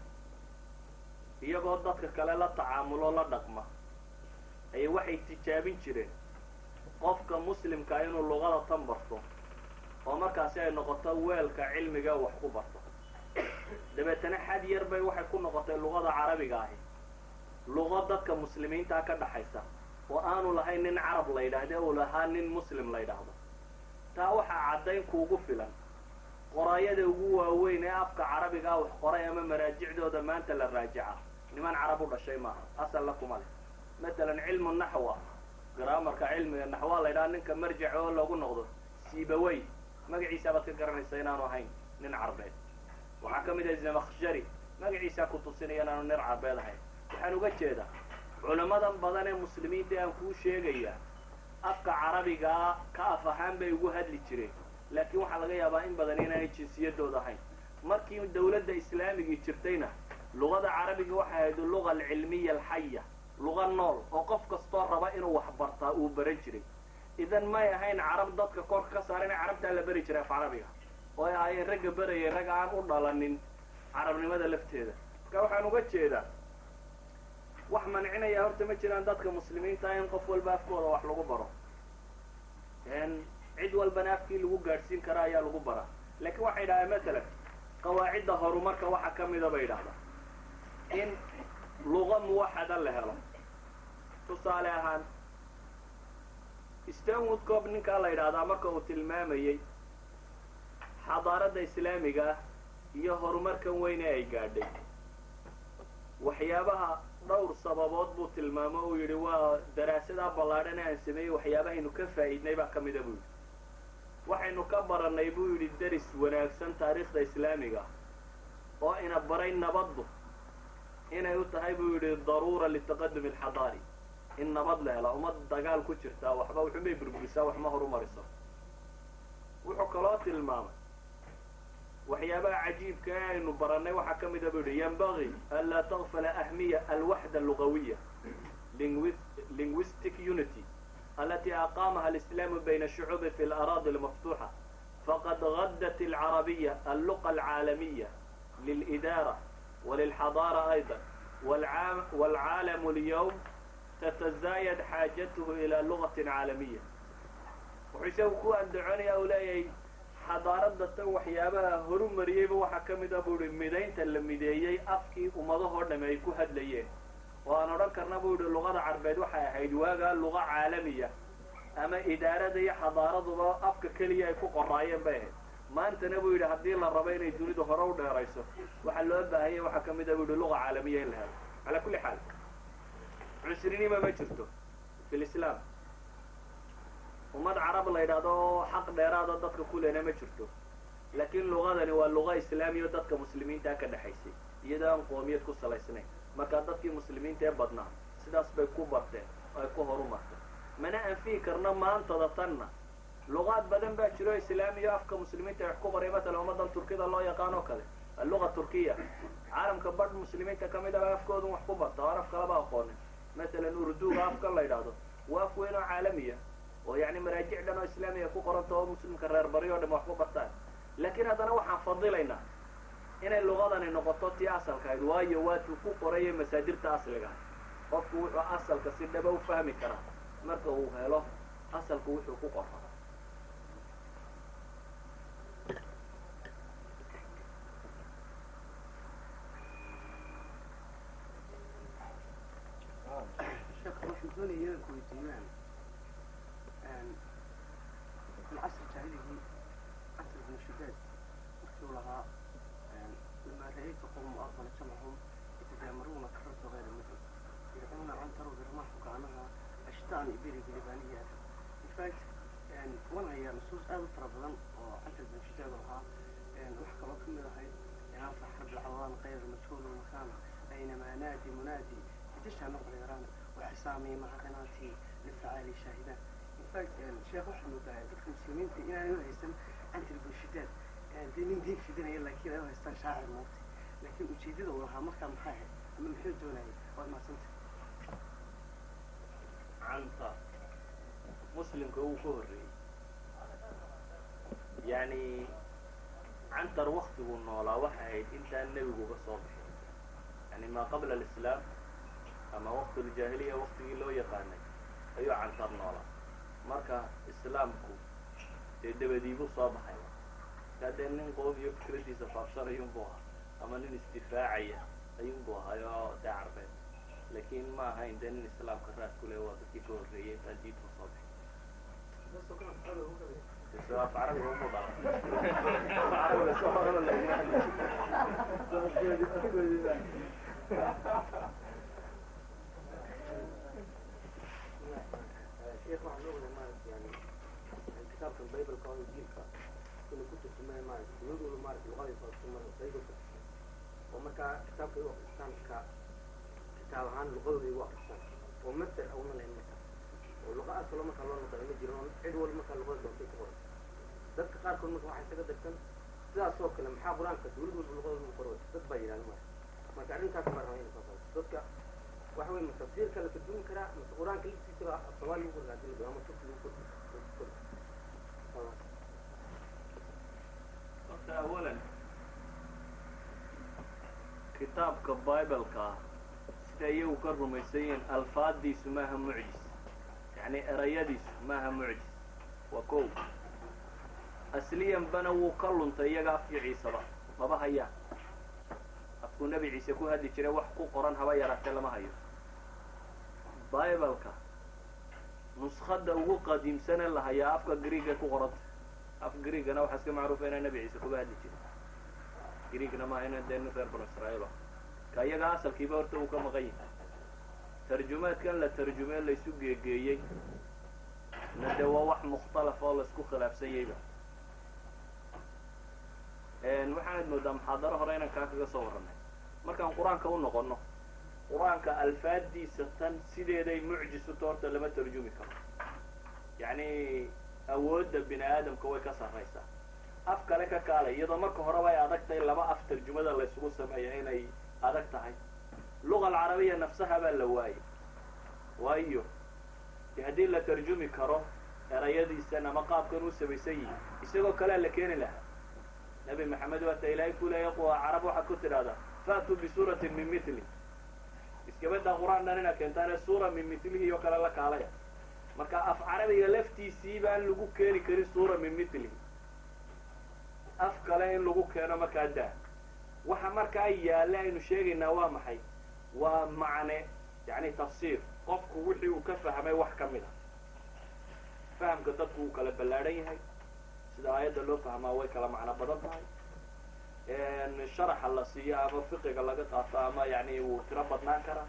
iyagoo dadka kale la tacaamulo la dhaqma ayay waxay tijaabin jireen qofka muslimka inuu luqada tan barto oo markaasi ay noqoto weelka cilmiga wax ku barto dabeetana xad yar bay waxay ku noqotay luqada carabiga ahi luqo dadka muslimiinta ka dhaxaysa oo aanu lahayn nin carab la yidhaahdo uu lahaa nin muslim la yidhaahdo taa waxaa caddayn kuugu filan qoraayada ugu waaweyn ee afka carabigaa wax qoray ama maraajicdooda maanta la raajica niman carab u dhashay maaha asalna kuma leh matalan cilmu naxwa graamarka cilmiga naxwa la yidhaha ninka marjac oo lagu noqdo siibawey magaciisa baad ka garanaysa inaanu ahayn nin carbeed waxaa ka mid ah zamakhshari magaciisaa ku tusinaya inaanu nin carbeed ahayn waxaan uga jeedaa culamadan badan ee muslimiinta aan kuu sheegaya afka carabigaa ka af ahaan bay ugu hadli jireen laakiin waxaa laga yaabaa in badan inaanay jinsiyadooda ahayn markii dawladda islaamigii jirtayna luqada carabiga waxay ahayd luga alcilmiya alxaya luga nool oo qof kastoo raba inuu wax bartaa uu baran jiray idan may ahayn carab dadka korka ka saarana carabtaa la beri jiray af carabiga oo ay ahaayeen ragga berayay rag aan u dhalanin carabnimada lafteeda marka waxaan uga jeedaa wax mancinaya horta ma jiraan dadka muslimiinta in qof walba afkooda wax lagu baro cid walbana afkii lagu gaadhsiin karaa ayaa lagu baraa laakiin waxay idhahdeen matalan qawaacidda horumarka waxa ka mida bay idhahdaa in luqa muwaxada la helo tusaale ahaan stanwood cob ninkaa la yidhaahdaa marka uu tilmaamayey xadaaradda islaamiga ah iyo horumarkan weyne ay gaadhay waxyaabaha dhowr sababood buu tilmaamo uu yidhi waa daraasadaa ballaadhan aan sameeyey waxyaabahaynu ka faa'iidnay baa ka mida buu yidhi waxaynu ka barannay buu yidhi deris wanaagsan taariikhda islaamiga oo ina baray nabaddu inay u tahay buu yidhi daruura litaqadum alxadaari in nabad la hela ummad dagaal ku jirtaa waxba wuxunbay burburisaa wax ma horumariso wuxuu kaloo tilmaamay waxyaabaha cajiibka ee aynu barannay waxaa ka mida buu yidhi yanbagii an laa tagfala ahmiya alwaxda lugawiya linguistic unity التي أقامها الإسلام بين الشعوب في الأراضي المفتوحة فقد غدت العربية اللغة العالمية للإدارة وللحضارة أيضا والعالم اليوم تتزايد حاجته إلى لغة عالمية وحيسوكوا أن دعوني أولاي حضارة وحيابها هرم مريبا وحكمت أبو المدين تلمديي أفكي ومظهر لما يكون هدليين وأنا ركرنا بقول اللغة العربية وحيا حيدواجا لغة عالمية أما إدارة دي حضارة ضبا أفك كلية يكون قرايا به ما أنت نبوي لهدي الله ربنا يدوني دهرو ده رئيسه وحلوه بها هي وحكم ده بقول لغة عالمية لها على كل حال عشرين ما بجرته في الإسلام وما عرب الله يدادو حق ديرادو ضدك كلنا ما جرته لكن لغة دي واللغة إسلامية ضدك مسلمين تأكد حيسي يدان قومية كسر سنين markaa dadkii muslimiinta ee badnaa sidaas bay ku barteen oo ay ku horumarteen mana anfihi karna maantada tanna luqaad badan baa jiro islaamiya afka muslimiinta wax ku baray matala ummadan turkida loo yaqaan oo kale alluga turkiya caalamka badh muslimiinta ka mid ah afkoodu wax ku barta oo af kalaba aqoonin matalan urduga afka la yidhaahdo waa af weyn oo caalamiya oo yacni maraajic dhan oo islaamiya ku qoranta oo muslimka reer bari oo dhan wax ku bartaan laakiin haddana waxaan fadilaynaa inay luqadani noqoto tii asalkahayd waayo waatuu ku qoraya masaadirta asliga qofku wuxuu asalka si dhaba u fahmi karaa marka uu helo asalku wuxuu ku qoro العصر الجاهلي عصر ابن الشداد وقتوا لها لما رأيت قوم أفضل جمعهم يتجامرون كرة غير المثل يدعون عنتر برمح وكانها أشتان إبيري بلبانية الفايت يعني وانا هي نصوص آل فربضا وعصر ابن الشداد لها وحكى لكم لها يعني في حرب العوان غير المجهول المكان بينما نادي منادي يتشع نقل إيران وحسامي مع قناتي للفعالي شاهدان الشيخ محمد داعي ذكر المسلمين في إنا يهيسن عن البشدات دينين دين في دين يلا كذا يهيسن شاعر موتي لكن أجيدده ولها مركا محاهد أما محيط دوني وما سنت عنتر مسلم كهو كهري يعني عنتر وقت والنولا وحيد انت النبي بصوبح يعني ما قبل الإسلام أما وقت الجاهلية وقت اللي يقاني أيوة عنتر نولا marka islaamku dee dabadiibuu soo baxay markaa dee nin qoom iyo fikradiisa faafsanayunbuu ahaa ama nin isdifaacaya ayuunbuu ahay oo dee carbeed laakiin ma ahayn dee nin islaamka raad ku leh waa dadkii ka horreeyay intaa diidku soo baxay af carabiga umu sheekh waxaan ogahay maarata yani kitaabkan bibleka oo injiilka inuu ku turjumaya maarata dowladooda maarata luqadiisa bibleka oo markaa kitaabka igu akristaan ka kitaab ahaan luqadooda igu akristaan oo masder awna lahayn marka oo luqa asalo markaa loo noqday ma jirin oo cid walba markaa luqada doontay ku qoran dadka qaarkood marka waxay isaga darsan sidaas oo kale maxaa qur-aanka dowlad walba luqadooda u qoray dad baa yidhahda marka marka arrintaas baa rabaa inay soo qaado dadka waxa weeye ma tafsiirka la turjumi karaa mase qur-aanka laftiisa baa soomaali lagu qorraa dil ama turki lagu qor horta awalan kitaabka bibleka sida iyagu ka rumaysan yihiin alfaadiisu maaha mucjis yani erayadiisu maaha mucjis waa kow asliyan bana wuu ka luntay iyaga afkii ciisaba maba hayaa afkuu nebi ciise ku hadli jiray wax ku qoran haba yaraatee lama hayo bibleka nuskada ugu qadiimsane la hayaa afka greega ku qoranta af greegana waxaa iska macruufa inaa nebi ciise kuga hadli jiray greegna maaha ina dee nin reer banu israa'iil ah ka iyaga asalkiiba horta uu ka maqan yahay tarjumaadkan la tarjumee laysu geegeeyey na dee waa wax mukhtalaf oo laisku khilaafsan yayba waxaanad moodaa muxaadaro hore inaan kaa kaga soo warranay markaan qur-aanka u noqono qur-aanka alfaadiisa tan sideeday mucjisuta horta lama tarjumi karo yacni awoodda bini aadamka way ka sarraysaa af kale ka kaalay iyadoo marka horeba ay adag tahay laba af tarjumada laysugu sameeya inay adag tahay luga alcarabiya nafsaha baa la waayay waayo de haddii la tarjumi karo erayadiisan ama qaabkan uu samaysan yihi isagoo kalea la keeni lahaa nabi maxamed waata ilaahay ku leeya kuwa carab waxaad ku tidhahdaa fa'tuu bisuuratin min mithli iskabadaa qur-aan dhan inaad keentaane suura min mithlihi oo kale la kaalaya marka af carabiga laftiisii baan lagu keeni karin suura min mithlihi af kale in lagu keeno markaa daa waxa markaa yaalla aynu sheegaynaa waa maxay waa macne yani tafsiir qofku wixii uu ka fahmay wax ka mid a fahamka dadku uu kala ballaadhan yahay sida aayadda loo fahmaa way kala macno badan tahay sharaxa la siiyo ama fiqiga laga qaato ama yani wuu tiro badnaan karaa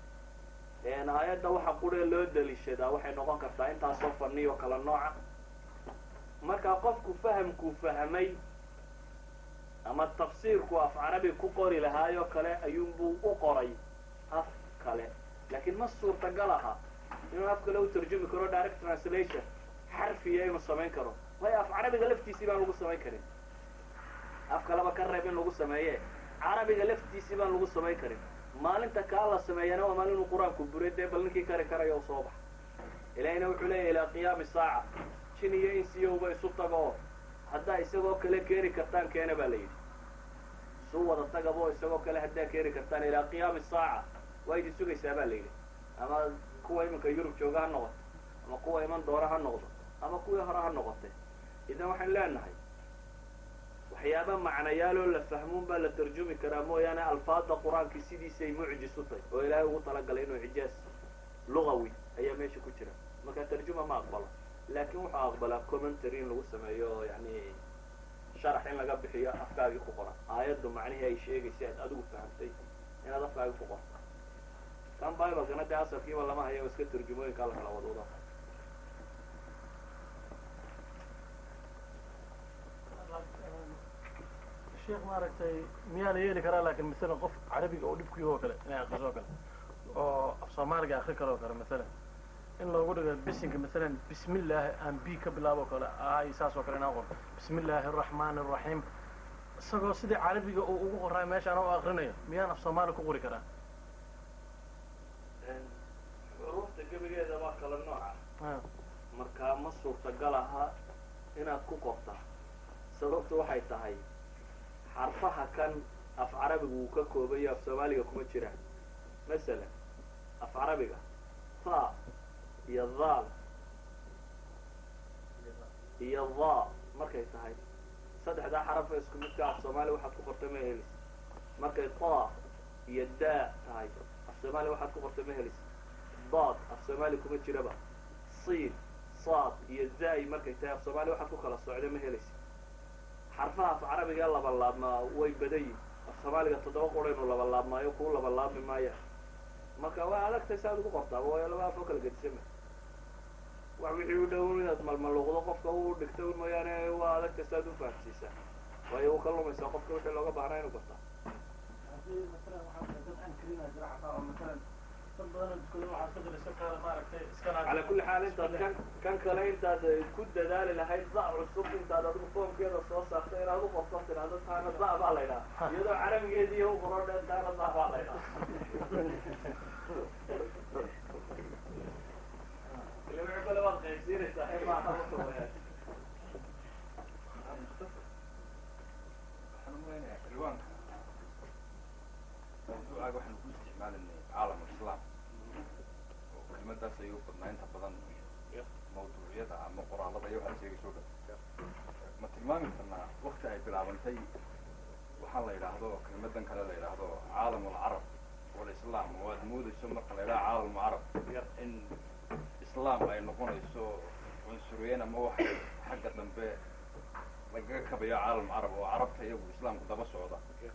aayadda waxa quree loo daliishadaa waxay noqon kartaa intaasoo fani oo kala nooca markaa qofku fahamkuu fahmay ama tafsiirku af carabi ku qori lahaayoo kale ayuunbuu u qoray af kale laakiin ma suurtagal aha inuu af kale u tarjumi karo direct translation xarfiya inuu samayn karo waayo af carabiga laftiisii baan lagu samayn karin af kaleba ka reeb in lagu sameeye carabiga laftiisii baan lagu samayn karin maalinta kaa la sameeyana waa maalin inuu qur-aanku buray dee bal ninkii kari karaya u soo baxa ilaahina wuxuu leeyahy ilaa qiyaami saaca jin iyo insiyowba isu tago haddaa isagoo kale keeni kartaan keena baa la yidhi isu wada tagabo isagoo kale haddaa keeni kartaan ilaa qiyaami saaca waa idin sugaysaa baa la yidhi ama kuwa iminka yurub jooga ha noqoto ama kuwa iman doona ha noqdo ama kuwii hore ha noqote idan waxaan leenahay waxyaaba macnayaaloo la fahmuun baa la tarjumi karaa mooyaane alfaada qur-aankii sidiisay mucjis u tahy oo ilaahay ugu talagalay inuu ijaaz lugawi ayaa meesha ku jira marka tarjuma ma aqbalo laakin wuxuu aqbalaa commentary in lagu sameeyo oo yani sharax in laga bixiyo afkaagii ku qoran aayaddu macnihii ay sheegaysa aad adigu fahamtay inaad afkaagii ku qorto kan biblekana dee asalkiiba lama hayo iska tarjumooyinkaa la kala wadwado sheekh maaragtay miyaa la yeeli karaa laakin masalan qof carabiga oo dhibkuyo oo kale inay akriso oo kale oo af soomaaliga akri karo oo kale masalan in loogu dhigo bisinka masalan bismi illaahi aan b ka bilaabo o kale ay saas oo kale inaan qor bismi illaahi araxmaani araxiim isagoo sidii carabiga uu ugu qoraa meeshaan u akrinayo miyaan af soomaali ku qori karaa xuruufta gebigeeda waa kala nooca markaa ma suurtagal aha inaad ku qorta sababtu waxay tahay xarfaha kan af carabiga wuu ka koobayo af soomaaliga kuma jiraan masalan af carabiga ta iyo daal iyo dha markay tahay saddexdaa xaraf isku midka af soomaaliya waxaad ku qortay ma helis markay ta iyo daa tahay af soomaaliya waxaad ku qortay ma helis daad af soomaaliya kuma jiraba siin saad iyo zaay markay tahay af soomaaliya waxaad ku kala socday ma helis xarfaha af carabiga laba laabmaa way badan yihin af soomaaliga toddoba qura inuu laba laabmaayo kuu laba laabmi maaya marka waa adagtay si aad ugu qortaa waayo laba afoo kala gedisama wax wixii u dhow inaad malmaluuqdo qofka u dhigto mooyaane waa adagtay si aad u fahamsiisaa waayo u ka lumaysaa qofka wixii looga baahnaa inuu gartaa haddii masalan waxaa dad aan karinaa jira xataa oo masalan dad badan duskada waxaa ka diraysa qaar maaragtay iskana calaa kulli xaal intaad kan kan kale intaad ku dadaali lahayd da cusub intaad adigu foomkeeda soo saartay inaad u qorto tidhaahdo taana da baa la ydhaha iyadoo carabigeedii u qoro dhan taana da baa la ydhaha ile wixii kale waad qaybsiinaysaa ee maaha waxaan umaleynaya xilwaanka mawduucaaga waxaanu ku isticmaalinay caalam islaam oo kelimadaas ay u badnaa inta badan mawduucyada ama qoraalada iyo waxaad sheegayso dhan ma tilmaami karnaa wakti ay bilaabantay waxaan la yidhaahdo kelimadan kale la yidhaahdo caalam alcarab walislaam oo aad moodayso marka la yidhaha caalam carab in islaam ay noqonayso cunsuriyeen ama wax xagga dambe lagaga kabayo caalam carab oo carabta iyagu islaamku daba socda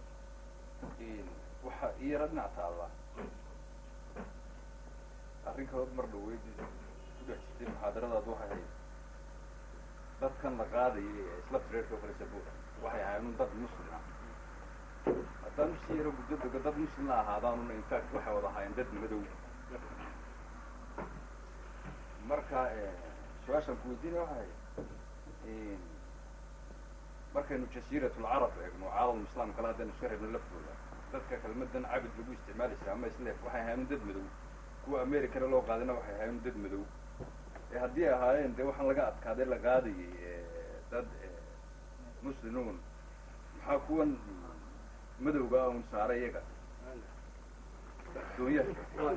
waxa iyara dhinac taalla arrin kalood mar dhaweyd ku dhex jirtay muxaadaradaad waxay hayd dadkan la qaadayay ee isla tireerka kale sabuur waxay ahaayeen un dad muslim ah haddaan usii yaro guddo dego dad muslim la ahaadaanun infact waxay wada ahaayeen dad madow marka su-aashaan ku weydiinaya waxay hayd markaynu jasiiratulcarab eegno caalam islaam kale haddaynu iska reebno laftooda dadka kelmadan cabid lagu isticmaalaysa ama isleef waxay ahaayeen dad madow kuwa americana loo qaadayna waxay ahaayeen dad madow ee haddii ahaayeen dee waxaan laga adkaaday la qaadayay dad muslimuun maxaa kuwan madowga un saaray iyaga doonyaha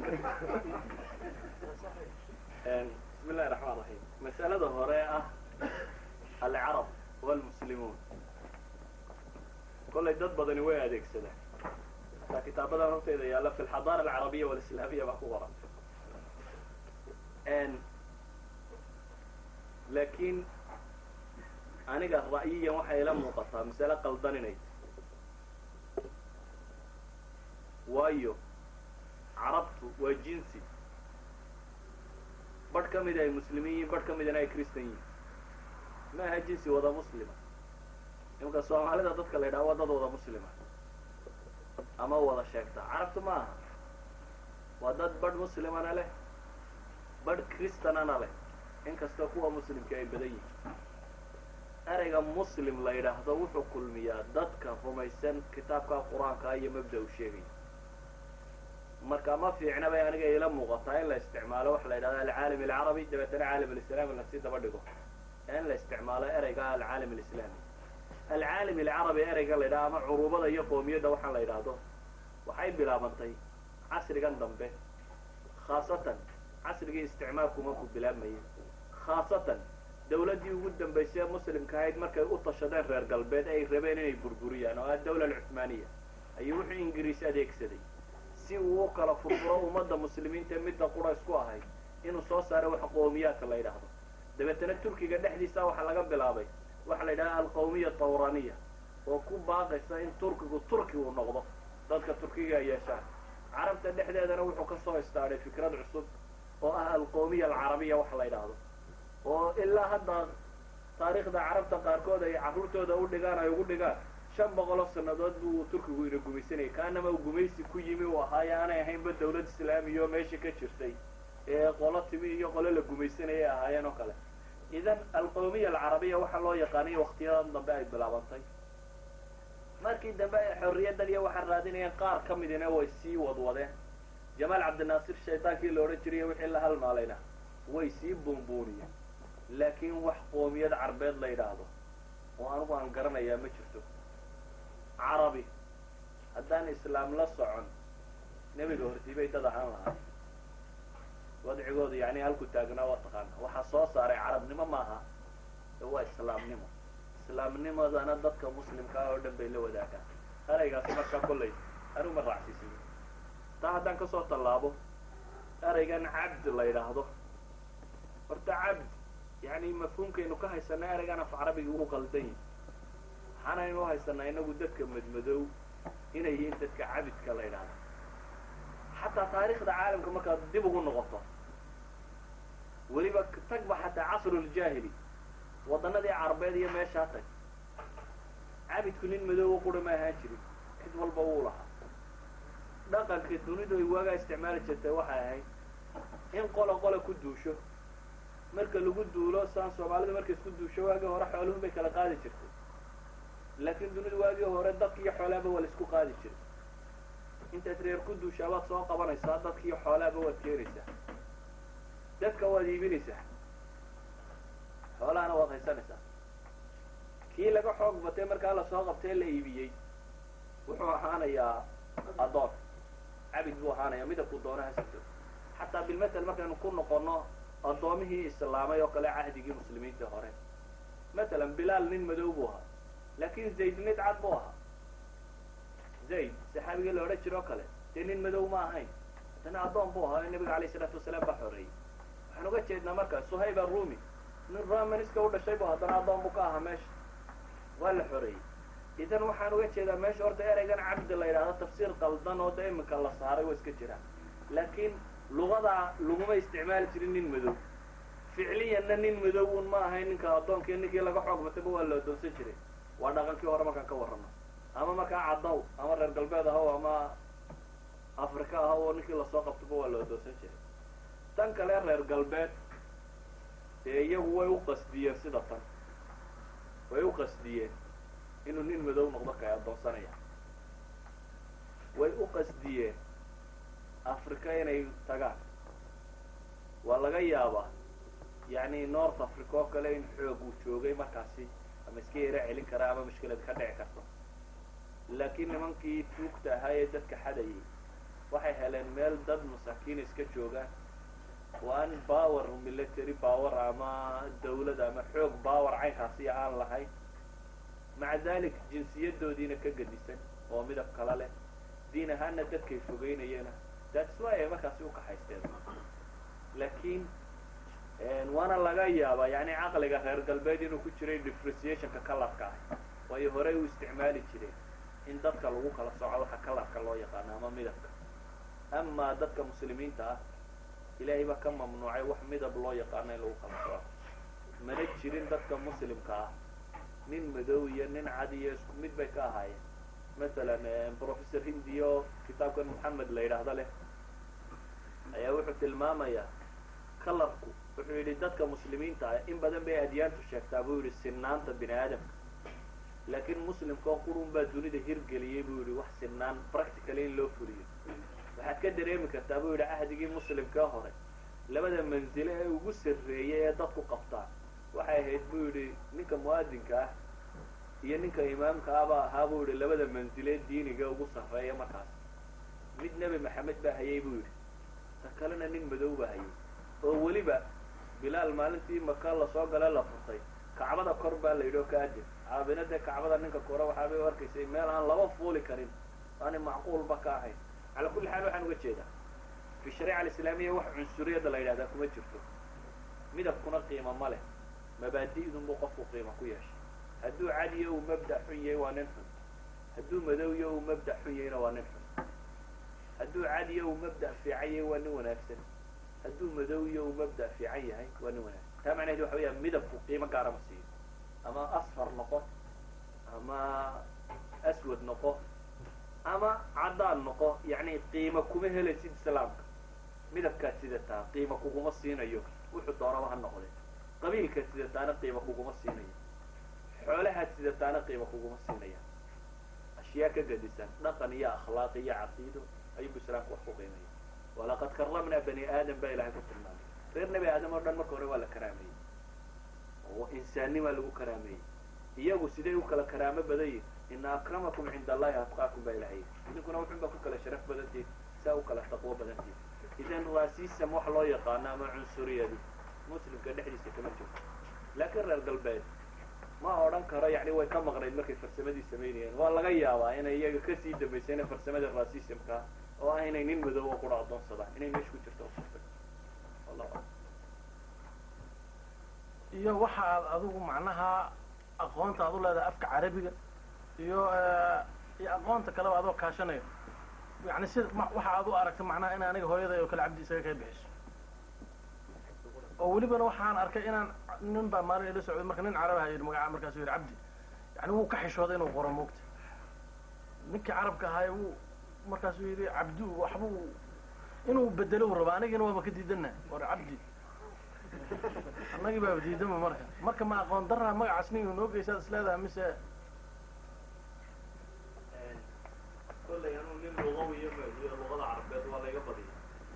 bismi illahi raxmaan raxiim masalada hore ah alcarab walmuslimuun kollay dad badani way adeegsadaan hataa kitaabadan horteyda yaalla fi alxadaara alcarabiya walislaamiya baa ku qoran laakiin aniga ra'yiyan waxay ila muuqataa masale qaldan inay waayo carabtu waa jinsi badh ka mida ay muslimiin yihin badh ka midana ay christan yihin ma aha jinsi wada muslima imka soomaalida dadka la yidhaha waa dad wada muslima ama wada sheegta carabtu ma aha waa dad badh muslimana leh badh christanana leh inkastoo kuwa muslimka ay badan yihin ereyga muslim la yidhaahdo wuxuu kulmiyaa dadka rumaysan kitaabka qur-aanka iyo mabda u sheegaya marka ma fiicna bay aniga ila muuqataa in la isticmaalo waxa la yidhahda alcaalam alcarabi dabeetana caalam alislami lasii daba dhigo in la isticmaalo ereyga alcaalam alislami alcaalam alcarabi ereyga la yidhaha ama curubada iyo qoomiyadda waxaan la yidhaahdo waxay bilaabantay casrigan dambe khaasatan casrigii isticmaalku markuu bilaabmayay khaasatan dawladdii ugu dambaysay ee muslimka ahayd markay u tashadeen reer galbeed ay rabeen inay burburiyaan oo ah dawla alcuthmaaniya ayuu wuxuu ingiriis adeegsaday si uu u kala furfuro ummadda muslimiinta midda qura isku ahayd inuu soo saaro wax qowmiyaadka la yidhaahdo dabeetana turkiga dhexdiisa waxaa laga bilaabay waxa la yidhaha alqawmiya tawraniya oo ku baaqaysa in turkigu turki uu noqdo dadka turkiga yeeshaan carabta dhexdeedana wuxuu kasoo istaaday fikrad cusub oo ah alqawmiya alcarabiya waxa la yidhaahdo oo ilaa hadda taariikhda carabta qaarkood ay carruurtooda u dhigaan ay ugu dhigaan shan boqoloo sannadood buu turkigu ina gumaysanayay kaanama uu gumaysi ku yimi uu ahaaye aanay ahaynba dawlad islaamiya oo meesha ka jirtay ee qolo timi iyo qolo la gumaysanayay ahaayeen oo kale idan alqawmiya alcarabiya waxaa loo yaqaanay waktiyadan dambe ay bilaabantay markii dambe ay xorriyaddan iyo waxaa raadinayeen qaar ka midina way sii wadwadeen jamaal cabdinaasir shaydaankii la odhan jiriyo wixii la halmaalayna way sii buunbuuniyeen laakiin wax qoomiyad carbeed la yidhaahdo oo anigu aan garanayaa ma jirto carabi haddaan islaam la socon nebiga hortii bay dad ahaan lahaa wadcigooda yani halku taagnaa waa taqaana waxaa soo saaray carabnimo maaha waa islaamnimo islaamnimadana dadka muslimka ah oo dhan bay la wadaagaan eraygaasi markaa kollay anigu ma raacsiisin taa haddaan kasoo tallaabo eraygan cabd la yidhaahdo horta cabd yani mafhuumkaynu ka haysanaa eraygan af carabiga ugu qaldan yihi waxaanaynu haysanaa inagu dadka madmadow inay yihiin dadka cabidka la yidhaahdo xataa taariikhda caalamka markaad dib ugu noqoto weliba tagba xataa casruljaahili waddanadii carabeed iyo meeshaa tag cabidku nin madoowa qura ma ahaan jirin cid walba wuu lahaa dhaqanka dunidu ay waagaa isticmaali jirtay waxay ahayd in qola qola ku duusho marka lagu duulo saan soomaalida markay isku duusho waagii hore xooluhun bay kala qaadi jirtay laakiin dunidu waagii hore dadki iyo xoolaaba waa la isku qaadi jiray intaad reer ku duushaa baad soo qabanaysaa dadki iyo xoolaaba waad keenaysaa dadka waad iibinaysaa xoolahana waad haysanaysaa kii laga xoog batay markaa lasoo qabtay la iibiyey wuxuu ahaanayaa adoon cabid buu ahaanaya midabku doona ha sito xataa bilmatel markaynu ku noqono addoomihii islaamay oo kale cahdigii muslimiinta hore matalan bilaal nin madow buu ahaa laakin zayd mid cad buu ahaa zayd saxaabigii la odhan jiro o kale dee nin madow ma ahayn haddana addoon buu ahaa ee nabiga alayh isalaatu wasalaam baa xoreeyey waxaan uga jeednaa marka suhayb arumi nin romaniska u dhashay bu haddana addoon buu ka ahaa meesha waa la xoreeyey idan waxaan uga jeedaa meesha horta eraygan cabdi la yidhaahdo tafsiir qaldan oo da iminka la saaray waa iska jiraan laakiin lugadaa laguma isticmaali jirin nin madow ficliyanna nin madow un ma ahayn ninka addoonki ninkii laga xoog batayba waa la addoonsan jiray waa dhaqankii hore markaan ka warramo ama markaa caddaw ama reer galbeed ahaw ama afrika ahaw oo ninkii lasoo qabtaba waa la addoonsan jiray tan kale reer galbeed ee iyagu way u qasdiyeen sida tan way u qasdiyeen inuu nin madow noqdo kay addoonsanaya way u qasdiyeen africa inay tagaan waa laga yaabaa yani north africa oo kale in xoog uu joogay markaasi ama iska yara celin karaa ama mushkilad ka dhici karto laakiin nimankii tuugta ahaa ee dadka xadayay waxay heleen meel dad masaakiin iska joogaan oo aan power military power ama dawlad ama xoog power caynkaasi aan lahayn maca dalik jinsiyadoodiina ka gedisan oo midab kala leh diin ahaana dadkay fogeynayena that's why ay markaasi u kaxaysteen laakiin waana laga yaabaa yani caqliga reer galbeed inuu ku jiray differentiationka kalarka ah waayo horey u isticmaali jireen in dadka lagu kala soco waxa kalarka loo yaqaano ama midabka amaa dadka muslimiinta ah ilaahay baa ka mamnuucay wax midab loo yaqaano in lagu kala soco mana jirin dadka muslimka ah nin madow iyo nin cad iyo isku mid bay ka ahaayeen masalan professor hindi oo kitaabkan moxamed la yidhaahdo leh ayaa wuxuu tilmaamayaa kalarku wuxuu yidhi dadka muslimiinta ah in badan bay adyaantu sheegtaa buu yidhi sinaanta bini aadamka laakiin muslimka oo qurun baa dunida hirgeliyey buu yidhi wax sinaan practically in loo fuliyo waxaad ka dareemi kartaa buu yidhi cahdigii muslimkaa hore labada manzile ee ugu sarreeyay ee dadku qabtaan waxay ahayd buu yidhi ninka mu'adinka ah iyo ninka imaamka ahbaa ahaa buu yidhi labada manzilee diiniga ugu sarreeya markaas mid nebi maxamed baa hayay buu yidhi ta kalena nin madow baa hayay oo weliba bilaal maalintii maka lasoo gale la furtay kacbada kor baa la yidhi oo ka adin caabinada kacbada ninka kore waxaabay u arkaysay meel aan laba fuuli karin aanay macquulba ka ahayn calaa kulli xaal waxaan uga jeedaa fi shariica alislaamiya wax cunsuriyadda la yidhahdaa kuma jirto midabkuna qiimo ma leh mabaadi'dunbuu qofku qiimo ku yeeshay hadduu cadiyo uu mabda' xun yahay waa nin xun hadduu madowyo uu mabda' xun yahayna waa nin xun hadduu cadiyo uu mabda' fiican yahay waa nin wanaagsan hadduu madowyo uu mabda' fiican yahay waa nin wanaagsan taa macnaheed waxa weeyaa midabku qiimo gaara ma siiyo ama asfar noqo ama aswad noqo ama caddaan noqo yacni qiimo kuma helaysid islaamka midabkaad sidataa qiimo kuguma siinayo wuxuu doonaba ha noqde qabiilkaad sidataana qiimo kuguma siinayo xoolahaad sidataana qiimo kuguma siinaya ashyaa ka gadisan dhaqan iyo akhlaaq iyo caqiido ayubu islaamku wax ku qiimaya walaqad karamnaa bani aadam baa ilahay ku tilmaamay reer nebi aadam oo dhan marka hore waa la karaameeyey oo insaannimaa lagu karaameeyey iyagu siday u kala karaamo badan yihin ina akramakum cinda allahi atqaakum baa ilahay idinkuna wuxun baa ku kala sharaf badantihin saa u kala taqwo badantihin idan raasisam wax loo yaqaano ama cunsuriyadu muslimka dhexdiisa kama jirto laakiin reer galbeed ma odhan karo yani way ka maqnayd markay farsamadii samaynayeen waa laga yaabaa inay iyaga kasii dambaysay inay farsamada racismka oo ah inay nin madow oo qura adoonsadaan inay meesha ku jirto suurtag wallahu iyo waxa aad adigu macnaha aqoonta aad u leedahay afka carabiga iyo iyo aqoonta kaleba adoo kaashanayo yani sida waxa aad u aragta macnaha in aniga hooyaday oo kale cabdi isaga ka bixiso oo welibana waxaan arkay inaan nin baa maalin ila socday marka nin carab ah yidhi magaca markaasuu yidhi cabdi yani wuu ka xishooday inuu qoro moogta ninkii carabka ahaay wuu markaasuu yidhi cabdi waxbuu inuu bedelo u rabo anigina waaba ka diidana war cabdi annagii baaba diidama marka marka ma aqoon daraa magacaas nin noo geysaad is leedahay mise kollay anuu nin lugawiyo iyo luqada carabeed waa layga badiya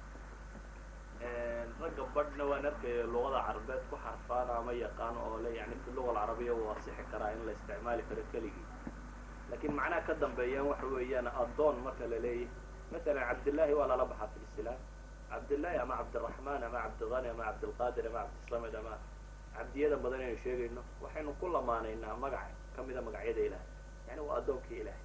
ragga badhna waan arkaya luqada carabeed ku xarfaana ama yaqaano oo le yani fi luga alcarabiya wuu asixi karaa in la isticmaali karo keligii laakiin macnaha ka dambeeyaan waxa weeyaan addoon marka la leeyahy masalan cabdillahi waa lala baxaa fi lislaam cabdillahi ama cabdiraxmaan ama cabdilani ama cabdilqaadir ama cabdislamed ama cabdiyada badan aynu sheegayno waxaynu ku lamaanaynaa magac kamida magacyada ilahay yani waa addoonkii ilahay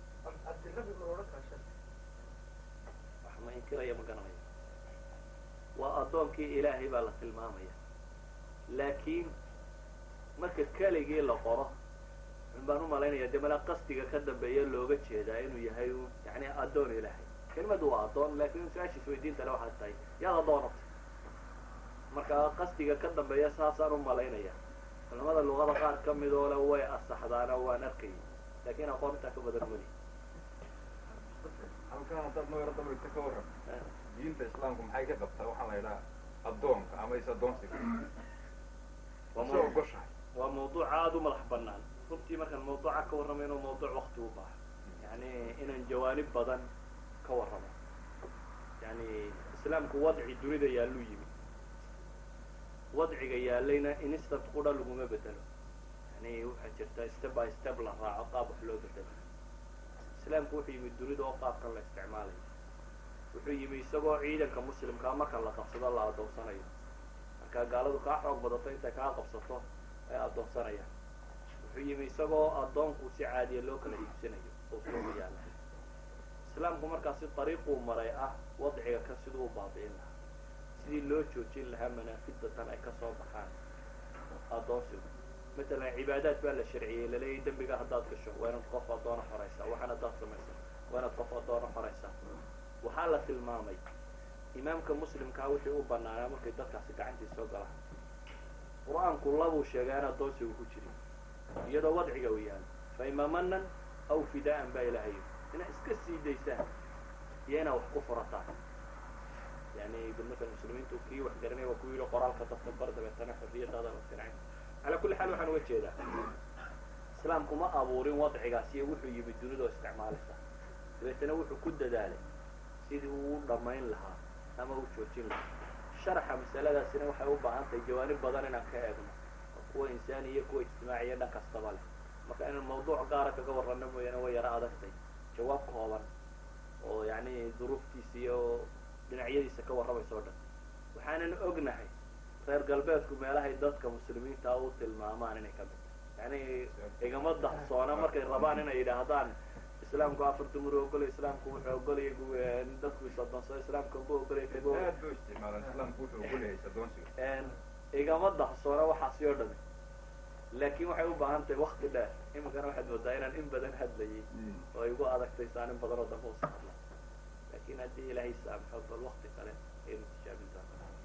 wax ma inkiraya ma garanaya waa addoonkii ilaahay baa la tilmaamaya laakiin marka keligii la qoro in baan u malaynaya de mala qasdiga ka dambeeya looga jeedaa inuu yahay yani addoon ilaahay kelimadu waa addoon laakin su-aashiis weydiinta le waxaad tahay yaad addoonata marka qasdiga ka dambeeya saasaan u malaynaya culamada luqada qaar kamid oo le way asaxdaana waan arkayay laakin aqoontaa ka badan mali halkaan haddaad noo yaro dabrigta ka waran diinta islaamku maxay ka qabtaa waxaa la yidhaha addoonka ama is addoonsiga soo ogoshahay waa mawduuc aada u madax banaan runtii markaan mawduuca ka warramayno mawduuc wakti u baaha yani inaan jawaanib badan ka warramo yani islaamku wadci dunida yaalluu yimi wadciga yaalayna instant qudha laguma bedelo yani waxaa jirta step by step la raaco qaab wax loo bedelo islaamku wuxuu yimi dunida oo qaabkan la isticmaalayo wuxuu yimi isagoo ciidanka muslimkaa marka la qabsado la adoonsanayo markaa gaaladu kaa xoog badato intay kaa qabsato ay adoonsanayaan wuxuu yimi isagoo addoonku si caadiya loo kala iibsanayo oo suuqa yaala islaamku markaasi dariiquu maray ah wadciga ka siduu u baabi'in lahaa sidii loo joojin lahaa manaafidda tan ay kasoo baxaan addoonsigu matalan cibaadaad baa la sharciyey laleeyahy dembiga haddaad gasho waa inaad qof addoona xoraysaa waxaan haddaad samaysa waa inaad qof addoona xoraysaa waxaa la tilmaamay imaamka muslimkaa wixii u banaanaa markay dadkaasi gacantii soo galaan qur-aanku labuu sheegaa in addoonsigu ku jirin iyadoo wadciga u yaalo fa ima manan aw fidaa'an baa ilahayo inaad iska sii daysaan iyo inaad wax ku furataan yani bilmasal muslimiintu kii wax garanaya waa ku yidhi qoraalka dadka bar dabeetana xorriyadaada la sincayn calaa kulli xaal waxaan uga jeedaa islaamku ma abuurin wadcigaas iyo wuxuu yimi dunidoo isticmaalaysa dabeetana wuxuu ku dadaalay sidii uu dhamayn lahaa ama u joojin lahaa sharaxa masaladaasina waxay u baahan tahay jawaanib badan inaan ka eegno kuwa insaani iyo kuwa ijtimaaciya dhan kastaba leh marka inaan mawduuc gaara kaga warrano mooyaane way yaro adagtay jawaab kooban oo yani duruuftiisa iyo dhinacyadiisa ka warramaysa o dhan waxaanan ognahay reer galbeedku meelahay dadka muslimiinta u tilmaamaan inay ka mid yani igama dahsoona markay rabaan inay yidhaahdaan islaamku afar dumar ogolay islaamku wuxuu ogolaya dadku is-adoonsado islaamka ma ogolay kago aad buu isticmaalaan islaamku wuxuu ogolyahay is-adoonsiga igama dahsoona waxaasi oo dhami laakin waxay u baahan tahay wakti dheer iminkana waxaad moodaa inaan in badan hadlayay oo ay igu adagtay saan in badan oo dambe usa hadla lakin haddii ilaahay saamxo bal wakti kale aynu tijaabin doona